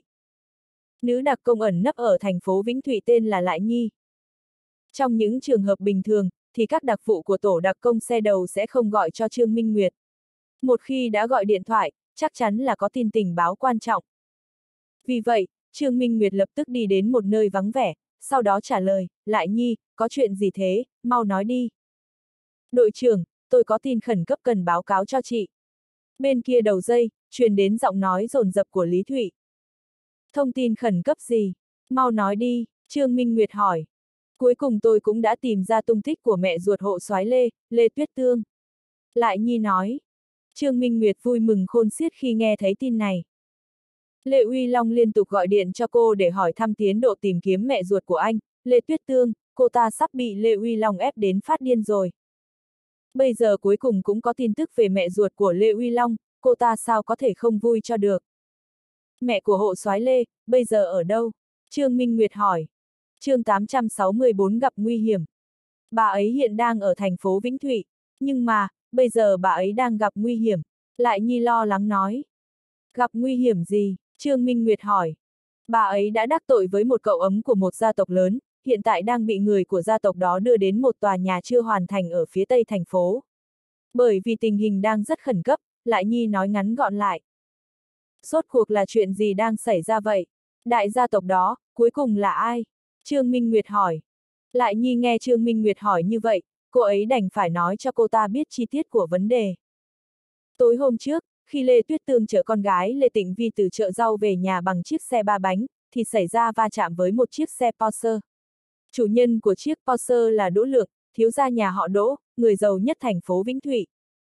Nữ đặc công ẩn nấp ở thành phố Vĩnh Thụy tên là Lại Nhi. Trong những trường hợp bình thường, thì các đặc vụ của tổ đặc công xe đầu sẽ không gọi cho Trương Minh Nguyệt. Một khi đã gọi điện thoại, chắc chắn là có tin tình báo quan trọng. Vì vậy, Trương Minh Nguyệt lập tức đi đến một nơi vắng vẻ, sau đó trả lời, Lại Nhi, có chuyện gì thế, mau nói đi. Đội trưởng, tôi có tin khẩn cấp cần báo cáo cho chị. Bên kia đầu dây, truyền đến giọng nói dồn dập của Lý Thụy. Thông tin khẩn cấp gì? Mau nói đi, Trương Minh Nguyệt hỏi. Cuối cùng tôi cũng đã tìm ra tung tích của mẹ ruột hộ soái Lê, Lê Tuyết Tương. Lại Nhi nói. Trương Minh Nguyệt vui mừng khôn xiết khi nghe thấy tin này. Lê Uy Long liên tục gọi điện cho cô để hỏi thăm tiến độ tìm kiếm mẹ ruột của anh, Lê Tuyết Tương, cô ta sắp bị Lê Uy Long ép đến phát điên rồi. Bây giờ cuối cùng cũng có tin tức về mẹ ruột của Lê Uy Long, cô ta sao có thể không vui cho được. Mẹ của hộ soái Lê, bây giờ ở đâu? Trương Minh Nguyệt hỏi. Chương 864 gặp nguy hiểm. Bà ấy hiện đang ở thành phố Vĩnh Thụy, nhưng mà, bây giờ bà ấy đang gặp nguy hiểm. Lại Nhi lo lắng nói. Gặp nguy hiểm gì? Trương Minh Nguyệt hỏi. Bà ấy đã đắc tội với một cậu ấm của một gia tộc lớn, hiện tại đang bị người của gia tộc đó đưa đến một tòa nhà chưa hoàn thành ở phía tây thành phố. Bởi vì tình hình đang rất khẩn cấp, Lại Nhi nói ngắn gọn lại. Rốt cuộc là chuyện gì đang xảy ra vậy? Đại gia tộc đó, cuối cùng là ai? Trương Minh Nguyệt hỏi. Lại Nhi nghe Trương Minh Nguyệt hỏi như vậy, cô ấy đành phải nói cho cô ta biết chi tiết của vấn đề. Tối hôm trước, khi Lê Tuyết Tương chở con gái Lê Tịnh Vi từ chợ rau về nhà bằng chiếc xe 3 bánh, thì xảy ra va chạm với một chiếc xe Porsche. Chủ nhân của chiếc Porsche là Đỗ Lượng, thiếu gia nhà họ Đỗ, người giàu nhất thành phố Vĩnh Thụy.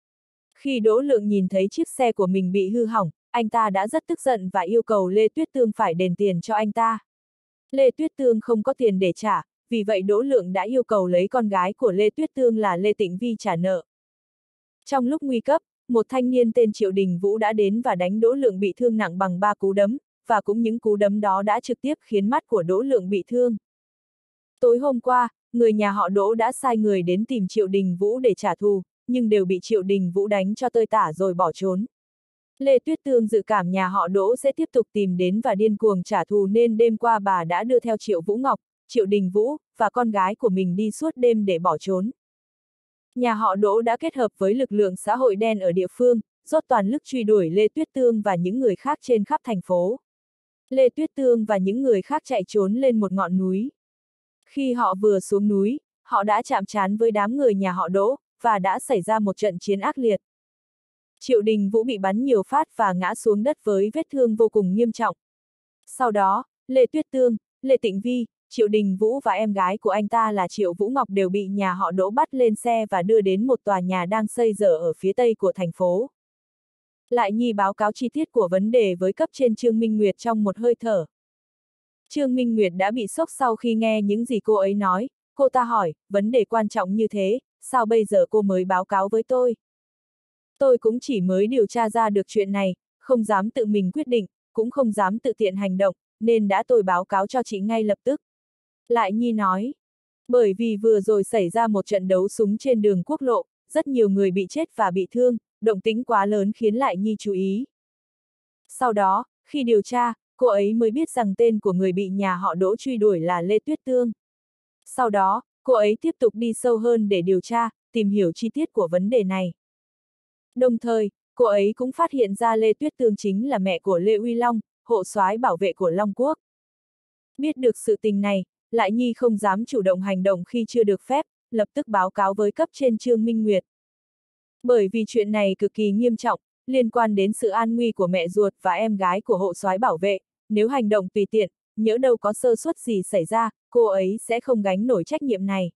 Khi Đỗ Lượng nhìn thấy chiếc xe của mình bị hư hỏng, anh ta đã rất tức giận và yêu cầu Lê Tuyết Tương phải đền tiền cho anh ta. Lê Tuyết Tương không có tiền để trả, vì vậy Đỗ Lượng đã yêu cầu lấy con gái của Lê Tuyết Tương là Lê Tịnh Vi trả nợ. Trong lúc nguy cấp, một thanh niên tên Triệu Đình Vũ đã đến và đánh Đỗ Lượng bị thương nặng bằng 3 cú đấm, và cũng những cú đấm đó đã trực tiếp khiến mắt của Đỗ Lượng bị thương. Tối hôm qua, người nhà họ Đỗ đã sai người đến tìm Triệu Đình Vũ để trả thù, nhưng đều bị Triệu Đình Vũ đánh cho tơi tả rồi bỏ trốn. Lê Tuyết Tương dự cảm nhà họ Đỗ sẽ tiếp tục tìm đến và điên cuồng trả thù nên đêm qua bà đã đưa theo Triệu Vũ Ngọc, Triệu Đình Vũ, và con gái của mình đi suốt đêm để bỏ trốn. Nhà họ Đỗ đã kết hợp với lực lượng xã hội đen ở địa phương, dốc toàn lực truy đuổi Lê Tuyết Tương và những người khác trên khắp thành phố. Lê Tuyết Tương và những người khác chạy trốn lên một ngọn núi. Khi họ vừa xuống núi, họ đã chạm trán với đám người nhà họ Đỗ, và đã xảy ra một trận chiến ác liệt. Triệu Đình Vũ bị bắn nhiều phát và ngã xuống đất với vết thương vô cùng nghiêm trọng. Sau đó, Lê Tuyết Tương, Lê Tịnh Vi, Triệu Đình Vũ và em gái của anh ta là Triệu Vũ Ngọc đều bị nhà họ Đỗ bắt lên xe và đưa đến một tòa nhà đang xây dở ở phía tây của thành phố. Lại Nhi báo cáo chi tiết của vấn đề với cấp trên Trương Minh Nguyệt trong một hơi thở. Trương Minh Nguyệt đã bị sốc sau khi nghe những gì cô ấy nói, cô ta hỏi, vấn đề quan trọng như thế, sao bây giờ cô mới báo cáo với tôi? Tôi cũng chỉ mới điều tra ra được chuyện này, không dám tự mình quyết định, cũng không dám tự tiện hành động, nên đã tôi báo cáo cho chị ngay lập tức. Lại Nhi nói, bởi vì vừa rồi xảy ra một trận đấu súng trên đường quốc lộ, rất nhiều người bị chết và bị thương, động tĩnh quá lớn khiến Lại Nhi chú ý. Sau đó, khi điều tra, cô ấy mới biết rằng tên của người bị nhà họ Đỗ truy đuổi là Lê Tuyết Tương. Sau đó, cô ấy tiếp tục đi sâu hơn để điều tra, tìm hiểu chi tiết của vấn đề này. Đồng thời, cô ấy cũng phát hiện ra Lê Tuyết Tương chính là mẹ của Lê Uy Long, hộ soái bảo vệ của Long Quốc. Biết được sự tình này, Lại Nhi không dám chủ động hành động khi chưa được phép, lập tức báo cáo với cấp trên Trương Minh Nguyệt. Bởi vì chuyện này cực kỳ nghiêm trọng, liên quan đến sự an nguy của mẹ ruột và em gái của hộ soái bảo vệ, nếu hành động tùy tiện, nhỡ đâu có sơ suất gì xảy ra, cô ấy sẽ không gánh nổi trách nhiệm này.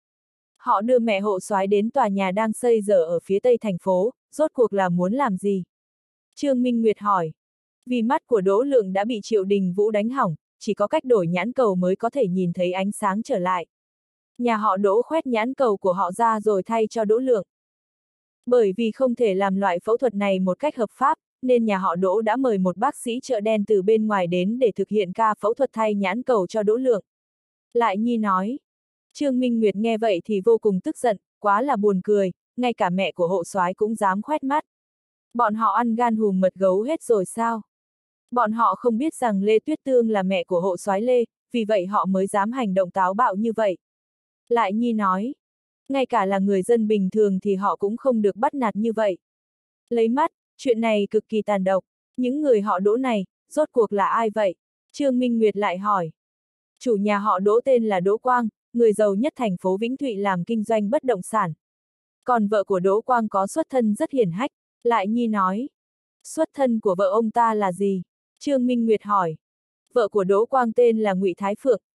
Họ đưa mẹ hộ soái đến tòa nhà đang xây dở ở phía tây thành phố, rốt cuộc là muốn làm gì? Trương Minh Nguyệt hỏi. Vì mắt của Đỗ Lượng đã bị Triệu Đình Vũ đánh hỏng, chỉ có cách đổi nhãn cầu mới có thể nhìn thấy ánh sáng trở lại. Nhà họ Đỗ khoét nhãn cầu của họ ra rồi thay cho Đỗ Lượng. Bởi vì không thể làm loại phẫu thuật này một cách hợp pháp, nên nhà họ Đỗ đã mời một bác sĩ chợ đen từ bên ngoài đến để thực hiện ca phẫu thuật thay nhãn cầu cho Đỗ Lượng. Lại Nhi nói. Trương Minh Nguyệt nghe vậy thì vô cùng tức giận, quá là buồn cười, ngay cả mẹ của hộ soái cũng dám khoét mắt. Bọn họ ăn gan hùm mật gấu hết rồi sao? Bọn họ không biết rằng Lê Tuyết Tương là mẹ của hộ soái Lê, vì vậy họ mới dám hành động táo bạo như vậy. Lại Nhi nói, ngay cả là người dân bình thường thì họ cũng không được bắt nạt như vậy. Lấy mắt, chuyện này cực kỳ tàn độc, những người họ Đỗ này, rốt cuộc là ai vậy? Trương Minh Nguyệt lại hỏi. Chủ nhà họ Đỗ tên là Đỗ Quang, người giàu nhất thành phố Vĩnh Thụy làm kinh doanh bất động sản. Còn vợ của Đỗ Quang có xuất thân rất hiển hách, Lại Nhi nói. Xuất thân của vợ ông ta là gì? Trương Minh Nguyệt hỏi. Vợ của Đỗ Quang tên là Ngụy Thái Phượng,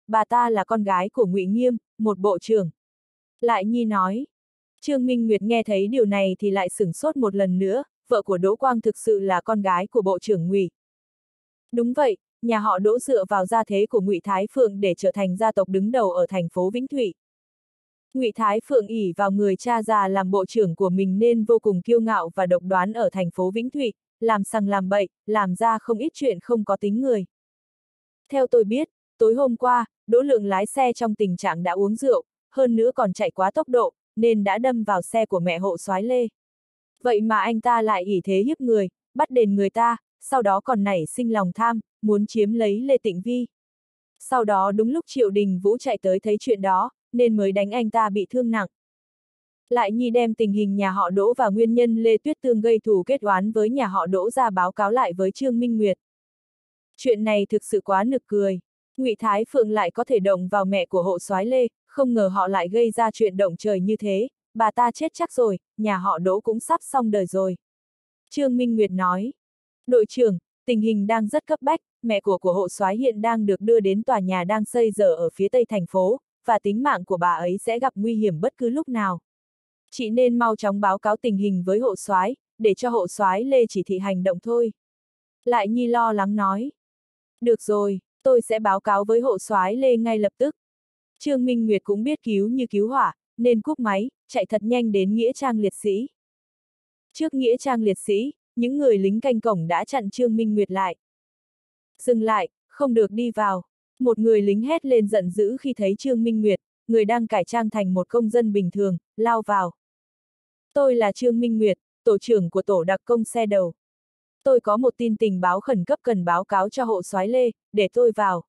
bà ta là con gái của Ngụy Nghiêm, một bộ trưởng. Lại Nhi nói. Trương Minh Nguyệt nghe thấy điều này thì lại sửng sốt một lần nữa, vợ của Đỗ Quang thực sự là con gái của bộ trưởng Ngụy. Đúng vậy, nhà họ Đỗ dựa vào gia thế của Ngụy Thái Phượng để trở thành gia tộc đứng đầu ở thành phố Vĩnh Thụy. Ngụy Thái Phượng ỷ vào người cha già làm bộ trưởng của mình nên vô cùng kiêu ngạo và độc đoán ở thành phố Vĩnh Thụy, làm sằng làm bậy, làm ra không ít chuyện không có tính người. Theo tôi biết, tối hôm qua, Đỗ Lượng lái xe trong tình trạng đã uống rượu, hơn nữa còn chạy quá tốc độ, nên đã đâm vào xe của mẹ hộ soái Lê. Vậy mà anh ta lại ỷ thế hiếp người, bắt đền người ta, sau đó còn nảy sinh lòng tham, muốn chiếm lấy Lê Tịnh Vi. Sau đó đúng lúc Triệu Đình Vũ chạy tới thấy chuyện đó, nên mới đánh anh ta bị thương nặng. Lại Nhi đem tình hình nhà họ Đỗ và nguyên nhân Lê Tuyết Tương gây thù kết oán với nhà họ Đỗ ra báo cáo lại với Trương Minh Nguyệt. Chuyện này thực sự quá nực cười. Ngụy Thái Phượng lại có thể động vào mẹ của hộ soái Lê, không ngờ họ lại gây ra chuyện động trời như thế, bà ta chết chắc rồi, nhà họ Đỗ cũng sắp xong đời rồi. Trương Minh Nguyệt nói. Đội trưởng, tình hình đang rất cấp bách, mẹ của hộ soái hiện đang được đưa đến tòa nhà đang xây dở ở phía tây thành phố, và tính mạng của bà ấy sẽ gặp nguy hiểm bất cứ lúc nào. Chị nên mau chóng báo cáo tình hình với hộ soái, để cho hộ soái Lê chỉ thị hành động thôi. Lại Nhi lo lắng nói. Được rồi, tôi sẽ báo cáo với hộ soái Lê ngay lập tức. Trương Minh Nguyệt cũng biết cứu như cứu hỏa, nên cúp máy, chạy thật nhanh đến Nghĩa Trang Liệt Sĩ. Trước Nghĩa Trang Liệt Sĩ, những người lính canh cổng đã chặn Trương Minh Nguyệt lại. Dừng lại, không được đi vào. Một người lính hét lên giận dữ khi thấy Trương Minh Nguyệt, người đang cải trang thành một công dân bình thường, lao vào. Tôi là Trương Minh Nguyệt, tổ trưởng của tổ đặc công xe đầu. Tôi có một tin tình báo khẩn cấp cần báo cáo cho hộ soái Lê, để tôi vào.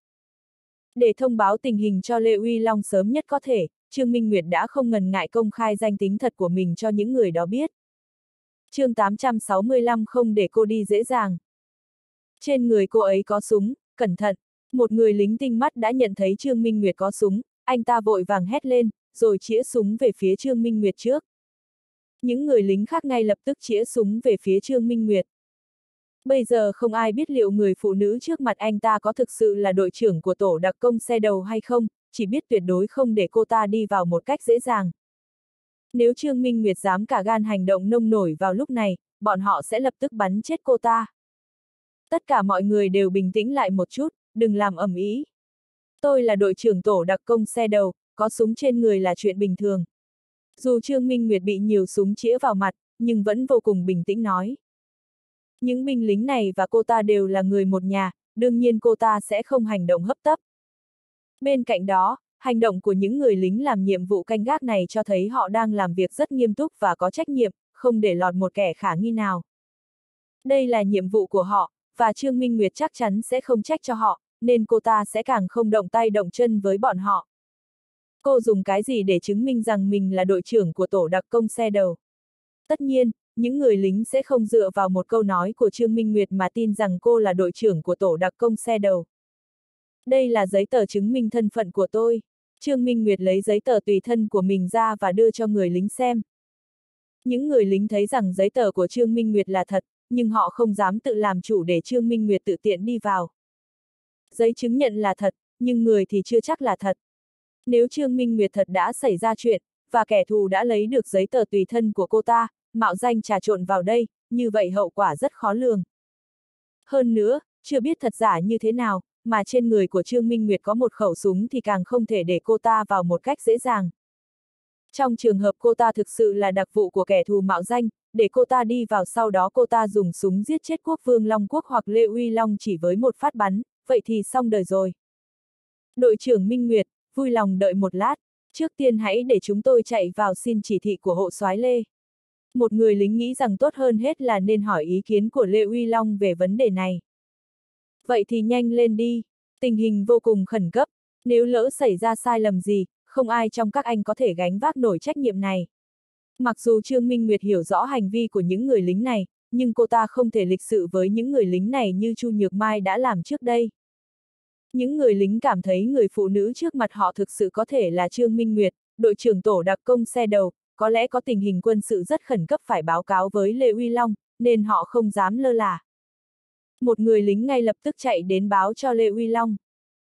Để thông báo tình hình cho Lê Uy Long sớm nhất có thể, Trương Minh Nguyệt đã không ngần ngại công khai danh tính thật của mình cho những người đó biết. Chương 865 không để cô đi dễ dàng. Trên người cô ấy có súng, cẩn thận. Một người lính tinh mắt đã nhận thấy Trương Minh Nguyệt có súng, anh ta vội vàng hét lên, rồi chĩa súng về phía Trương Minh Nguyệt trước. Những người lính khác ngay lập tức chĩa súng về phía Trương Minh Nguyệt. Bây giờ không ai biết liệu người phụ nữ trước mặt anh ta có thực sự là đội trưởng của tổ đặc công xe đầu hay không, chỉ biết tuyệt đối không để cô ta đi vào một cách dễ dàng. Nếu Trương Minh Nguyệt dám cả gan hành động nông nổi vào lúc này, bọn họ sẽ lập tức bắn chết cô ta. Tất cả mọi người đều bình tĩnh lại một chút, đừng làm ầm ĩ. Tôi là đội trưởng tổ đặc công xe đầu, có súng trên người là chuyện bình thường. Dù Trương Minh Nguyệt bị nhiều súng chĩa vào mặt, nhưng vẫn vô cùng bình tĩnh nói. Những binh lính này và cô ta đều là người một nhà, đương nhiên cô ta sẽ không hành động hấp tấp. Bên cạnh đó, hành động của những người lính làm nhiệm vụ canh gác này cho thấy họ đang làm việc rất nghiêm túc và có trách nhiệm, không để lọt một kẻ khả nghi nào. Đây là nhiệm vụ của họ, và Trương Minh Nguyệt chắc chắn sẽ không trách cho họ, nên cô ta sẽ càng không động tay động chân với bọn họ. Cô dùng cái gì để chứng minh rằng mình là đội trưởng của tổ đặc công xe đầu? Tất nhiên, những người lính sẽ không dựa vào một câu nói của Trương Minh Nguyệt mà tin rằng cô là đội trưởng của tổ đặc công xe đầu. Đây là giấy tờ chứng minh thân phận của tôi. Trương Minh Nguyệt lấy giấy tờ tùy thân của mình ra và đưa cho người lính xem. Những người lính thấy rằng giấy tờ của Trương Minh Nguyệt là thật, nhưng họ không dám tự làm chủ để Trương Minh Nguyệt tự tiện đi vào. Giấy chứng nhận là thật, nhưng người thì chưa chắc là thật. Nếu Trương Minh Nguyệt thật đã xảy ra chuyện, và kẻ thù đã lấy được giấy tờ tùy thân của cô ta, mạo danh trà trộn vào đây, như vậy hậu quả rất khó lường. Hơn nữa, chưa biết thật giả như thế nào, mà trên người của Trương Minh Nguyệt có một khẩu súng thì càng không thể để cô ta vào một cách dễ dàng. Trong trường hợp cô ta thực sự là đặc vụ của kẻ thù mạo danh, để cô ta đi vào sau đó cô ta dùng súng giết chết Quốc vương Long Quốc hoặc Lê Uy Long chỉ với một phát bắn, vậy thì xong đời rồi. Đội trưởng Minh Nguyệt, vui lòng đợi một lát, trước tiên hãy để chúng tôi chạy vào xin chỉ thị của hộ soái Lê. Một người lính nghĩ rằng tốt hơn hết là nên hỏi ý kiến của Lê Uy Long về vấn đề này. Vậy thì nhanh lên đi, tình hình vô cùng khẩn cấp, nếu lỡ xảy ra sai lầm gì, không ai trong các anh có thể gánh vác nổi trách nhiệm này. Mặc dù Trương Minh Nguyệt hiểu rõ hành vi của những người lính này, nhưng cô ta không thể lịch sự với những người lính này như Chu Nhược Mai đã làm trước đây. Những người lính cảm thấy người phụ nữ trước mặt họ thực sự có thể là Trương Minh Nguyệt, đội trưởng tổ đặc công xe đầu, có lẽ có tình hình quân sự rất khẩn cấp phải báo cáo với Lê Uy Long, nên họ không dám lơ là. Một người lính ngay lập tức chạy đến báo cho Lê Uy Long.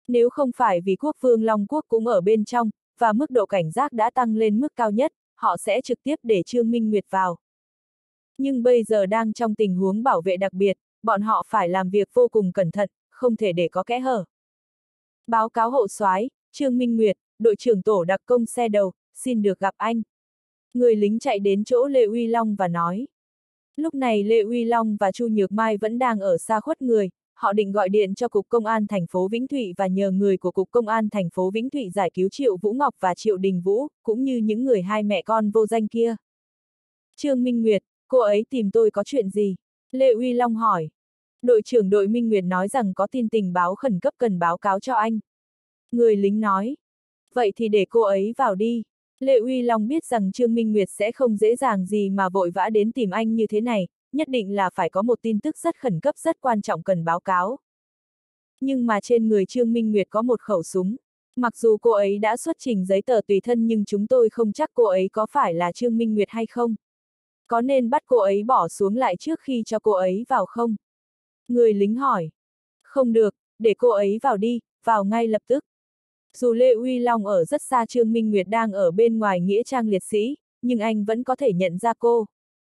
Nếu không phải vì quốc vương Long Quốc cũng ở bên trong, và mức độ cảnh giác đã tăng lên mức cao nhất, họ sẽ trực tiếp để Trương Minh Nguyệt vào. Nhưng bây giờ đang trong tình huống bảo vệ đặc biệt, bọn họ phải làm việc vô cùng cẩn thận, không thể để có kẽ hở. Báo cáo hộ soái, Trương Minh Nguyệt, đội trưởng tổ đặc công xe đầu, xin được gặp anh. Người lính chạy đến chỗ Lê Uy Long và nói. Lúc này Lê Uy Long và Chu Nhược Mai vẫn đang ở xa khuất người, họ định gọi điện cho Cục Công an thành phố Vĩnh Thụy và nhờ người của Cục Công an thành phố Vĩnh Thụy giải cứu Triệu Vũ Ngọc và Triệu Đình Vũ, cũng như những người hai mẹ con vô danh kia. Trương Minh Nguyệt, cô ấy tìm tôi có chuyện gì? Lê Uy Long hỏi. Đội trưởng đội Minh Nguyệt nói rằng có tin tình báo khẩn cấp cần báo cáo cho anh. Người lính nói. Vậy thì để cô ấy vào đi. Lê Uy Long biết rằng Trương Minh Nguyệt sẽ không dễ dàng gì mà vội vã đến tìm anh như thế này, nhất định là phải có một tin tức rất khẩn cấp rất quan trọng cần báo cáo. Nhưng mà trên người Trương Minh Nguyệt có một khẩu súng. Mặc dù cô ấy đã xuất trình giấy tờ tùy thân nhưng chúng tôi không chắc cô ấy có phải là Trương Minh Nguyệt hay không. Có nên bắt cô ấy bỏ xuống lại trước khi cho cô ấy vào không? Người lính hỏi. Không được, để cô ấy vào đi, vào ngay lập tức. Dù Lê Uy Long ở rất xa Trương Minh Nguyệt đang ở bên ngoài nghĩa trang liệt sĩ, nhưng anh vẫn có thể nhận ra cô.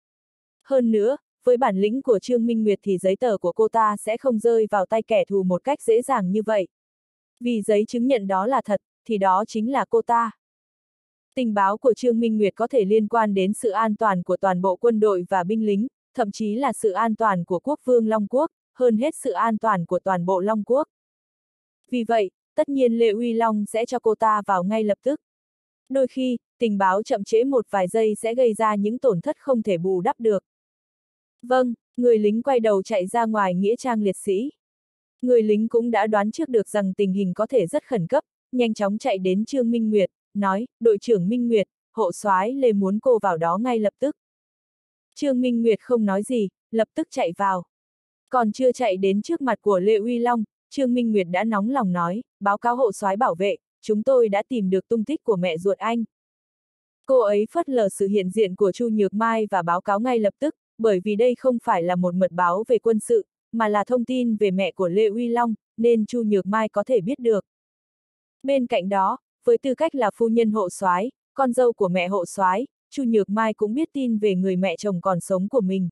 Hơn nữa, với bản lĩnh của Trương Minh Nguyệt thì giấy tờ của cô ta sẽ không rơi vào tay kẻ thù một cách dễ dàng như vậy. Vì giấy chứng nhận đó là thật, thì đó chính là cô ta. Tình báo của Trương Minh Nguyệt có thể liên quan đến sự an toàn của toàn bộ quân đội và binh lính, thậm chí là sự an toàn của quốc vương Long Quốc, hơn hết sự an toàn của toàn bộ Long Quốc. Vì vậy, tất nhiên Lê Uy Long sẽ cho cô ta vào ngay lập tức. Đôi khi, tình báo chậm trễ một vài giây sẽ gây ra những tổn thất không thể bù đắp được. Vâng, người lính quay đầu chạy ra ngoài nghĩa trang liệt sĩ. Người lính cũng đã đoán trước được rằng tình hình có thể rất khẩn cấp, nhanh chóng chạy đến Trương Minh Nguyệt, nói, đội trưởng Minh Nguyệt, hộ soái Lê muốn cô vào đó ngay lập tức. Trương Minh Nguyệt không nói gì, lập tức chạy vào. Còn chưa chạy đến trước mặt của Lê Uy Long, Trương Minh Nguyệt đã nóng lòng nói, báo cáo hộ soái bảo vệ, chúng tôi đã tìm được tung tích của mẹ ruột anh. Cô ấy phớt lờ sự hiện diện của Chu Nhược Mai và báo cáo ngay lập tức, bởi vì đây không phải là một mật báo về quân sự, mà là thông tin về mẹ của Lê Uy Long, nên Chu Nhược Mai có thể biết được. Bên cạnh đó, với tư cách là phu nhân hộ soái, con dâu của mẹ hộ soái, Chu Nhược Mai cũng biết tin về người mẹ chồng còn sống của mình.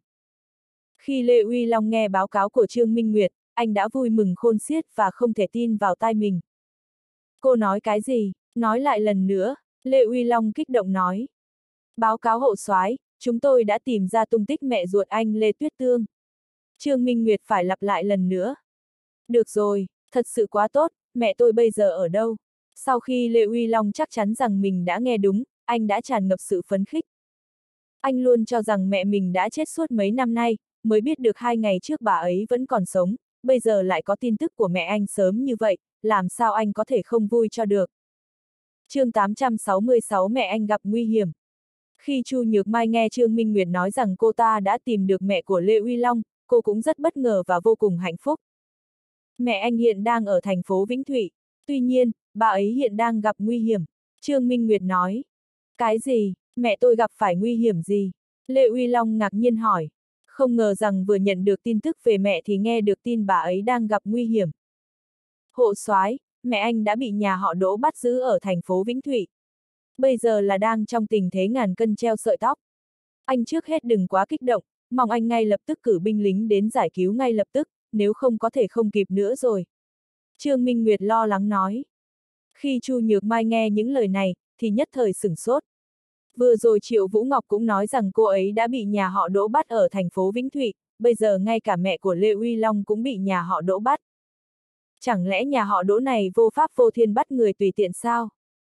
Khi Lê Uy Long nghe báo cáo của Trương Minh Nguyệt, anh đã vui mừng khôn xiết và không thể tin vào tai mình. Cô nói cái gì? Nói lại lần nữa, Lê Uy Long kích động nói. Báo cáo hộ soái, chúng tôi đã tìm ra tung tích mẹ ruột anh Lê Tuyết Tương. Trương Minh Nguyệt phải lặp lại lần nữa. Được rồi, thật sự quá tốt, mẹ tôi bây giờ ở đâu? Sau khi Lê Uy Long chắc chắn rằng mình đã nghe đúng, anh đã tràn ngập sự phấn khích. Anh luôn cho rằng mẹ mình đã chết suốt mấy năm nay, mới biết được 2 ngày trước bà ấy vẫn còn sống, bây giờ lại có tin tức của mẹ anh sớm như vậy, làm sao anh có thể không vui cho được. Chương 866 mẹ anh gặp nguy hiểm. Khi Chu Nhược Mai nghe Trương Minh Nguyệt nói rằng cô ta đã tìm được mẹ của Lê Uy Long, cô cũng rất bất ngờ và vô cùng hạnh phúc. Mẹ anh hiện đang ở thành phố Vĩnh Thụy, tuy nhiên, bà ấy hiện đang gặp nguy hiểm. Trương Minh Nguyệt nói. Cái gì, mẹ tôi gặp phải nguy hiểm gì? Lê Uy Long ngạc nhiên hỏi. Không ngờ rằng vừa nhận được tin tức về mẹ thì nghe được tin bà ấy đang gặp nguy hiểm. Hộ soái, mẹ anh đã bị nhà họ Đỗ bắt giữ ở thành phố Vĩnh Thụy. Bây giờ là đang trong tình thế ngàn cân treo sợi tóc. Anh trước hết đừng quá kích động, mong anh ngay lập tức cử binh lính đến giải cứu ngay lập tức, nếu không có thể không kịp nữa rồi. Trương Minh Nguyệt lo lắng nói. Khi Chu Nhược Mai nghe những lời này, thì nhất thời sửng sốt. Vừa rồi Triệu Vũ Ngọc cũng nói rằng cô ấy đã bị nhà họ Đỗ bắt ở thành phố Vĩnh Thụy, bây giờ ngay cả mẹ của Lê Uy Long cũng bị nhà họ Đỗ bắt. Chẳng lẽ nhà họ Đỗ này vô pháp vô thiên bắt người tùy tiện sao?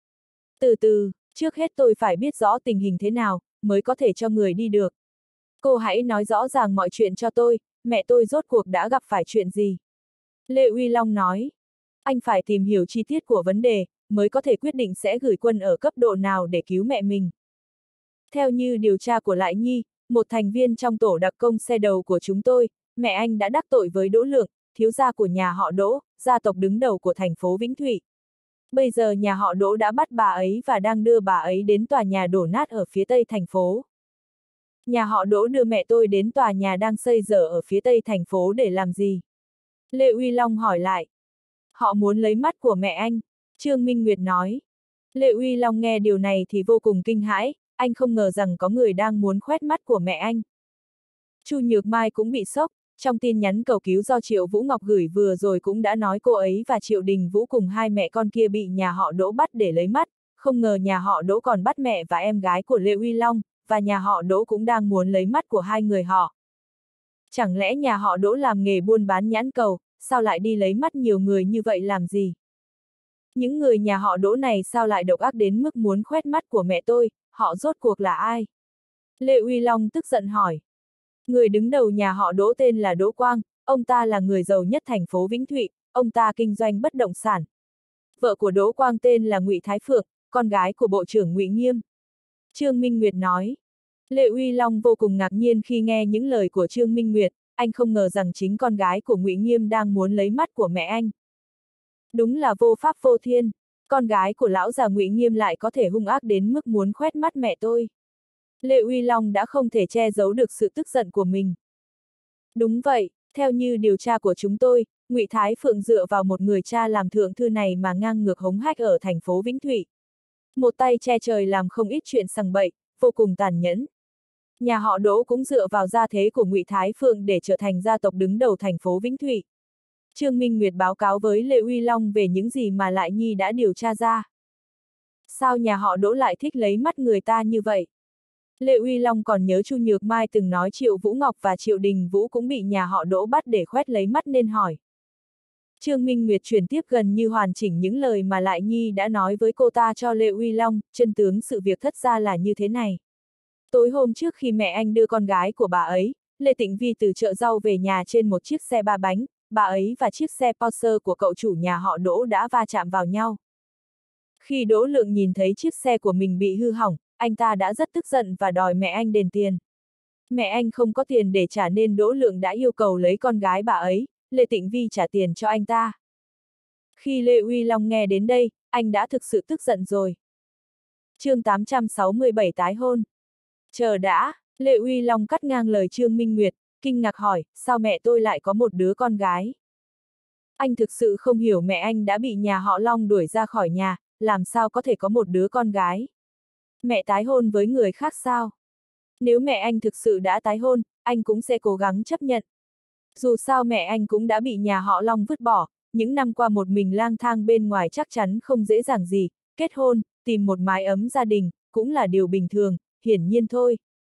Từ từ, trước hết tôi phải biết rõ tình hình thế nào, mới có thể cho người đi được. Cô hãy nói rõ ràng mọi chuyện cho tôi, mẹ tôi rốt cuộc đã gặp phải chuyện gì? Lê Uy Long nói. Anh phải tìm hiểu chi tiết của vấn đề, mới có thể quyết định sẽ gửi quân ở cấp độ nào để cứu mẹ mình. Theo như điều tra của Lại Nhi, một thành viên trong tổ đặc công xe đầu của chúng tôi, mẹ anh đã đắc tội với Đỗ Lượng, thiếu gia của nhà họ Đỗ, gia tộc đứng đầu của thành phố Vĩnh Thụy. Bây giờ nhà họ Đỗ đã bắt bà ấy và đang đưa bà ấy đến tòa nhà đổ nát ở phía tây thành phố. Nhà họ Đỗ đưa mẹ tôi đến tòa nhà đang xây dở ở phía tây thành phố để làm gì? Lê Uy Long hỏi lại. Họ muốn lấy mắt của mẹ anh, Trương Minh Nguyệt nói. Lệ Uy Long nghe điều này thì vô cùng kinh hãi, anh không ngờ rằng có người đang muốn khoét mắt của mẹ anh. Chu Nhược Mai cũng bị sốc, trong tin nhắn cầu cứu do Triệu Vũ Ngọc gửi vừa rồi cũng đã nói cô ấy và Triệu Đình Vũ cùng hai mẹ con kia bị nhà họ Đỗ bắt để lấy mắt, không ngờ nhà họ Đỗ còn bắt mẹ và em gái của Lệ Uy Long, và nhà họ Đỗ cũng đang muốn lấy mắt của hai người họ. Chẳng lẽ nhà họ Đỗ làm nghề buôn bán nhãn cầu, sao lại đi lấy mắt nhiều người như vậy làm gì? Những người nhà họ Đỗ này sao lại độc ác đến mức muốn khoét mắt của mẹ tôi, họ rốt cuộc là ai? Lệ Uy Long tức giận hỏi. Người đứng đầu nhà họ Đỗ tên là Đỗ Quang, ông ta là người giàu nhất thành phố Vĩnh Thụy, ông ta kinh doanh bất động sản. Vợ của Đỗ Quang tên là Ngụy Thái Phượng, con gái của Bộ trưởng Ngụy Nghiêm. Trương Minh Nguyệt nói. Lệ Uy Long vô cùng ngạc nhiên khi nghe những lời của Trương Minh Nguyệt, anh không ngờ rằng chính con gái của Ngụy Nghiêm đang muốn lấy mắt của mẹ anh. Đúng là vô pháp vô thiên, con gái của lão già Ngụy Nghiêm lại có thể hung ác đến mức muốn khoét mắt mẹ tôi. Lệ Uy Long đã không thể che giấu được sự tức giận của mình. Đúng vậy, theo như điều tra của chúng tôi, Ngụy Thái Phượng dựa vào một người cha làm thượng thư này mà ngang ngược hống hách ở thành phố Vĩnh Thụy. Một tay che trời làm không ít chuyện sằng bậy, vô cùng tàn nhẫn. Nhà họ Đỗ cũng dựa vào gia thế của Ngụy Thái Phượng để trở thành gia tộc đứng đầu thành phố Vĩnh Thụy. Trương Minh Nguyệt báo cáo với Lệ Uy Long về những gì mà Lại Nhi đã điều tra ra. Sao nhà họ Đỗ lại thích lấy mắt người ta như vậy? Lệ Uy Long còn nhớ Chu Nhược Mai từng nói Triệu Vũ Ngọc và Triệu Đình Vũ cũng bị nhà họ Đỗ bắt để khoét lấy mắt nên hỏi. Trương Minh Nguyệt chuyển tiếp gần như hoàn chỉnh những lời mà Lại Nhi đã nói với cô ta cho Lệ Uy Long, chân tướng sự việc thất ra là như thế này. Tối hôm trước khi mẹ anh đưa con gái của bà ấy, Lê Tịnh Vi từ chợ rau về nhà trên một chiếc xe ba bánh, bà ấy và chiếc xe Porsche của cậu chủ nhà họ Đỗ đã va chạm vào nhau. Khi Đỗ Lượng nhìn thấy chiếc xe của mình bị hư hỏng, anh ta đã rất tức giận và đòi mẹ anh đền tiền. Mẹ anh không có tiền để trả nên Đỗ Lượng đã yêu cầu lấy con gái bà ấy, Lê Tịnh Vi trả tiền cho anh ta. Khi Lệ Uy Long nghe đến đây, anh đã thực sự tức giận rồi. Chương 867 tái hôn. Chờ đã, Lệ Uy Long cắt ngang lời Trương Minh Nguyệt, kinh ngạc hỏi, sao mẹ tôi lại có một đứa con gái? Anh thực sự không hiểu mẹ anh đã bị nhà họ Long đuổi ra khỏi nhà, làm sao có thể có một đứa con gái? Mẹ tái hôn với người khác sao? Nếu mẹ anh thực sự đã tái hôn, anh cũng sẽ cố gắng chấp nhận. Dù sao mẹ anh cũng đã bị nhà họ Long vứt bỏ, những năm qua một mình lang thang bên ngoài chắc chắn không dễ dàng gì, kết hôn, tìm một mái ấm gia đình, cũng là điều bình thường, hiển nhiên thôi.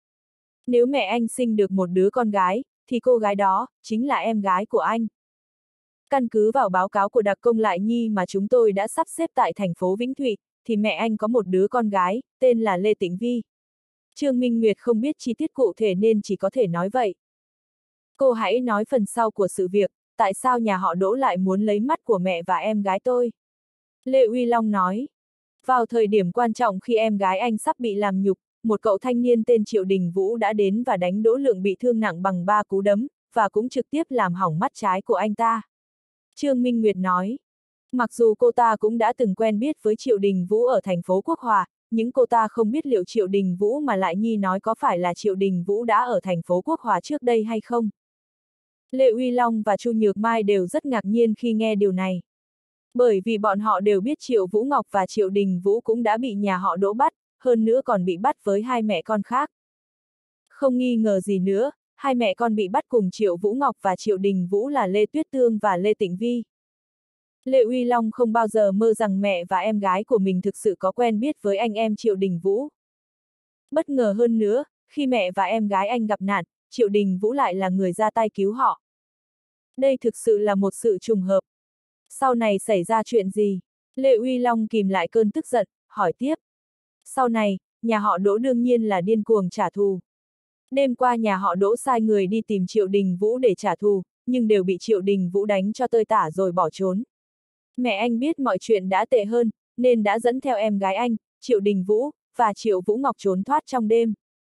Nếu mẹ anh sinh được một đứa con gái, thì cô gái đó, chính là em gái của anh. Căn cứ vào báo cáo của đặc công Lại Nhi mà chúng tôi đã sắp xếp tại thành phố Vĩnh Thụy, thì mẹ anh có một đứa con gái, tên là Lê Tịnh Vi. Trương Minh Nguyệt không biết chi tiết cụ thể nên chỉ có thể nói vậy. Cô hãy nói phần sau của sự việc, tại sao nhà họ Đỗ lại muốn lấy mắt của mẹ và em gái tôi? Lệ Uy Long nói. Vào thời điểm quan trọng khi em gái anh sắp bị làm nhục, một cậu thanh niên tên Triệu Đình Vũ đã đến và đánh Đỗ Lượng bị thương nặng bằng 3 cú đấm, và cũng trực tiếp làm hỏng mắt trái của anh ta. Trương Minh Nguyệt nói. Mặc dù cô ta cũng đã từng quen biết với Triệu Đình Vũ ở thành phố Quốc Hòa, nhưng cô ta không biết liệu Triệu Đình Vũ mà Lại Nhi nói có phải là Triệu Đình Vũ đã ở thành phố Quốc Hòa trước đây hay không. Lệ Uy Long và Chu Nhược Mai đều rất ngạc nhiên khi nghe điều này. Bởi vì bọn họ đều biết Triệu Vũ Ngọc và Triệu Đình Vũ cũng đã bị nhà họ Đỗ bắt, hơn nữa còn bị bắt với hai mẹ con khác. Không nghi ngờ gì nữa, hai mẹ con bị bắt cùng Triệu Vũ Ngọc và Triệu Đình Vũ là Lê Tuyết Tương và Lê Tịnh Vi. Lệ Uy Long không bao giờ mơ rằng mẹ và em gái của mình thực sự có quen biết với anh em Triệu Đình Vũ. Bất ngờ hơn nữa, khi mẹ và em gái anh gặp nạn, Triệu Đình Vũ lại là người ra tay cứu họ. Đây thực sự là một sự trùng hợp. Sau này xảy ra chuyện gì? Lệ Uy Long kìm lại cơn tức giận, hỏi tiếp. Sau này, nhà họ Đỗ đương nhiên là điên cuồng trả thù. Đêm qua nhà họ Đỗ sai người đi tìm Triệu Đình Vũ để trả thù, nhưng đều bị Triệu Đình Vũ đánh cho tơi tả rồi bỏ trốn. Mẹ anh biết mọi chuyện đã tệ hơn, nên đã dẫn theo em gái anh, Triệu Đình Vũ, và Triệu Vũ Ngọc trốn thoát trong đêm.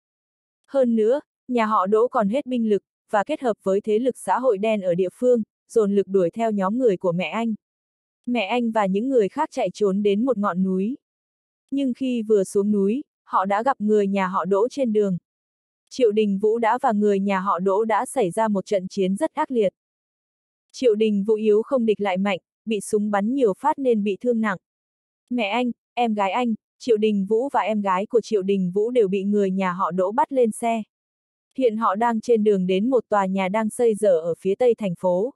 Hơn nữa, nhà họ Đỗ còn hết binh lực, và kết hợp với thế lực xã hội đen ở địa phương, dồn lực đuổi theo nhóm người của mẹ anh. Mẹ anh và những người khác chạy trốn đến một ngọn núi. Nhưng khi vừa xuống núi, họ đã gặp người nhà họ Đỗ trên đường. Triệu Đình Vũ và người nhà họ Đỗ đã xảy ra một trận chiến rất ác liệt. Triệu Đình Vũ yếu không địch lại mạnh, bị súng bắn nhiều phát nên bị thương nặng. Mẹ anh, em gái anh, Triệu Đình Vũ và em gái của Triệu Đình Vũ đều bị người nhà họ Đỗ bắt lên xe. Hiện họ đang trên đường đến một tòa nhà đang xây dở ở phía tây thành phố.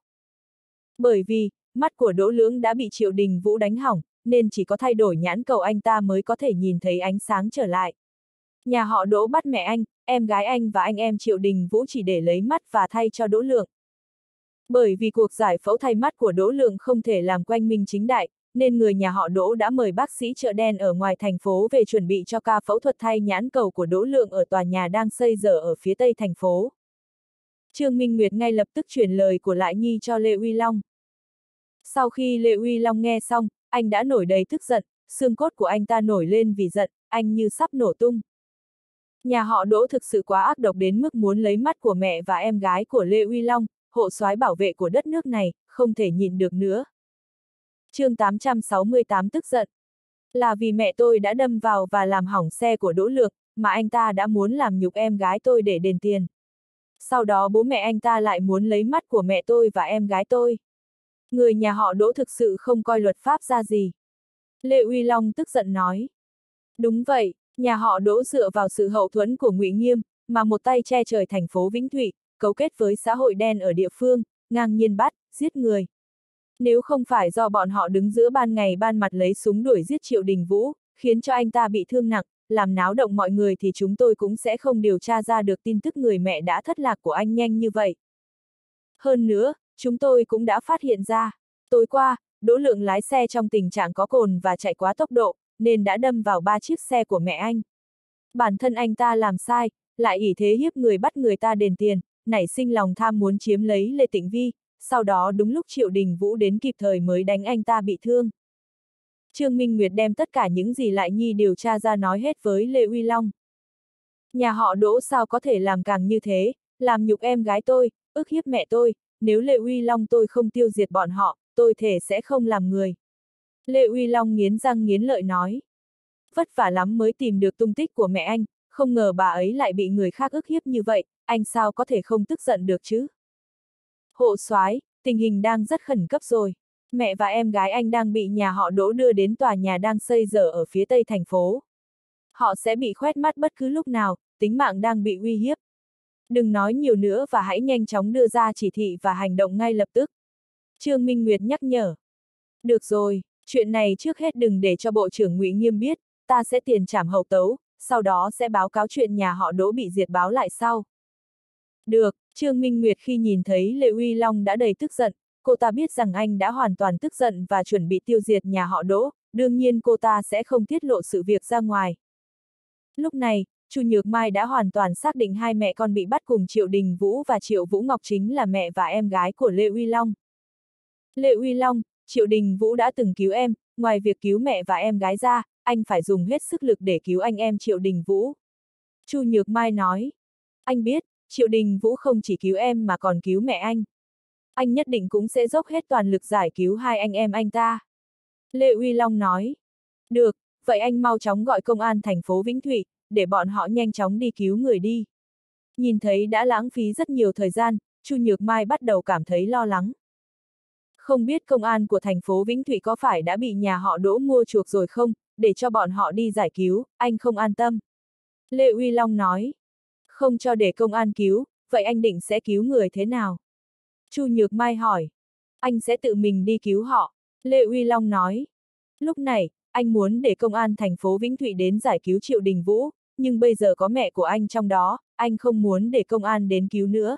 Bởi vì, mắt của Đỗ Lưỡng đã bị Triệu Đình Vũ đánh hỏng, nên chỉ có thay đổi nhãn cầu anh ta mới có thể nhìn thấy ánh sáng trở lại. Nhà họ Đỗ bắt mẹ anh, em gái anh và anh em Triệu Đình Vũ chỉ để lấy mắt và thay cho Đỗ Lượng. Bởi vì cuộc giải phẫu thay mắt của Đỗ Lượng không thể làm quanh minh chính đại, nên người nhà họ Đỗ đã mời bác sĩ chợ đen ở ngoài thành phố về chuẩn bị cho ca phẫu thuật thay nhãn cầu của Đỗ Lượng ở tòa nhà đang xây dở ở phía tây thành phố. Trương Minh Nguyệt ngay lập tức chuyển lời của Lại Nhi cho Lê Uy Long. Sau khi Lê Uy Long nghe xong, anh đã nổi đầy tức giận, xương cốt của anh ta nổi lên vì giận, anh như sắp nổ tung. Nhà họ Đỗ thực sự quá ác độc đến mức muốn lấy mắt của mẹ và em gái của Lê Uy Long, hộ soái bảo vệ của đất nước này, không thể nhịn được nữa. Chương 868 tức giận. Là vì mẹ tôi đã đâm vào và làm hỏng xe của Đỗ Lượng, mà anh ta đã muốn làm nhục em gái tôi để đền tiền. Sau đó bố mẹ anh ta lại muốn lấy mắt của mẹ tôi và em gái tôi. Người nhà họ Đỗ thực sự không coi luật pháp ra gì. Lê Uy Long tức giận nói. Đúng vậy, nhà họ Đỗ dựa vào sự hậu thuẫn của Ngụy Nghiêm, mà một tay che trời thành phố Vĩnh Thụy, cấu kết với xã hội đen ở địa phương, ngang nhiên bắt, giết người. Nếu không phải do bọn họ đứng giữa ban ngày ban mặt lấy súng đuổi giết Triệu Đình Vũ, khiến cho anh ta bị thương nặng, làm náo động mọi người thì chúng tôi cũng sẽ không điều tra ra được tin tức người mẹ đã thất lạc của anh nhanh như vậy. Hơn nữa, chúng tôi cũng đã phát hiện ra, tối qua, Đỗ Lượng lái xe trong tình trạng có cồn và chạy quá tốc độ, nên đã đâm vào 3 chiếc xe của mẹ anh. Bản thân anh ta làm sai, lại ỷ thế hiếp người bắt người ta đền tiền, nảy sinh lòng tham muốn chiếm lấy Lê Tịnh Vi, sau đó đúng lúc Triệu Đình Vũ đến kịp thời mới đánh anh ta bị thương. Trương Minh Nguyệt đem tất cả những gì Lại Nhi điều tra ra nói hết với Lê Uy Long. Nhà họ Đỗ sao có thể làm càng như thế, làm nhục em gái tôi, ức hiếp mẹ tôi, nếu Lê Uy Long tôi không tiêu diệt bọn họ, tôi thề sẽ không làm người. Lê Uy Long nghiến răng nghiến lợi nói. Vất vả lắm mới tìm được tung tích của mẹ anh, không ngờ bà ấy lại bị người khác ức hiếp như vậy, anh sao có thể không tức giận được chứ? Hộ soái, tình hình đang rất khẩn cấp rồi. Mẹ và em gái anh đang bị nhà họ Đỗ đưa đến tòa nhà đang xây dở ở phía tây thành phố. Họ sẽ bị khoét mắt bất cứ lúc nào, tính mạng đang bị uy hiếp. Đừng nói nhiều nữa và hãy nhanh chóng đưa ra chỉ thị và hành động ngay lập tức. Trương Minh Nguyệt nhắc nhở. Được rồi, chuyện này trước hết đừng để cho Bộ trưởng Ngụy Nghiêm biết, ta sẽ tiền trảm hậu tấu, sau đó sẽ báo cáo chuyện nhà họ Đỗ bị diệt báo lại sau. Được, Trương Minh Nguyệt khi nhìn thấy Lê Uy Long đã đầy tức giận, cô ta biết rằng anh đã hoàn toàn tức giận và chuẩn bị tiêu diệt nhà họ Đỗ, đương nhiên cô ta sẽ không tiết lộ sự việc ra ngoài. Lúc này, Chu Nhược Mai đã hoàn toàn xác định hai mẹ con bị bắt cùng Triệu Đình Vũ và Triệu Vũ Ngọc chính là mẹ và em gái của Lê Uy Long. Lê Uy Long, Triệu Đình Vũ đã từng cứu em, ngoài việc cứu mẹ và em gái ra, anh phải dùng hết sức lực để cứu anh em Triệu Đình Vũ. Chu Nhược Mai nói. Anh biết, Triệu Đình Vũ không chỉ cứu em mà còn cứu mẹ anh. Anh nhất định cũng sẽ dốc hết toàn lực giải cứu hai anh em anh ta. Lê Uy Long nói. Được, vậy anh mau chóng gọi công an thành phố Vĩnh Thụy, để bọn họ nhanh chóng đi cứu người đi. Nhìn thấy đã lãng phí rất nhiều thời gian, Chu Nhược Mai bắt đầu cảm thấy lo lắng. Không biết công an của thành phố Vĩnh Thụy có phải đã bị nhà họ Đỗ mua chuộc rồi không, để cho bọn họ đi giải cứu, anh không an tâm. Lê Uy Long nói. Không cho để công an cứu, vậy anh định sẽ cứu người thế nào? Chu Nhược Mai hỏi. Anh sẽ tự mình đi cứu họ. Lê Uy Long nói. Lúc này, anh muốn để công an thành phố Vĩnh Thụy đến giải cứu Triệu Đình Vũ, nhưng bây giờ có mẹ của anh trong đó, anh không muốn để công an đến cứu nữa.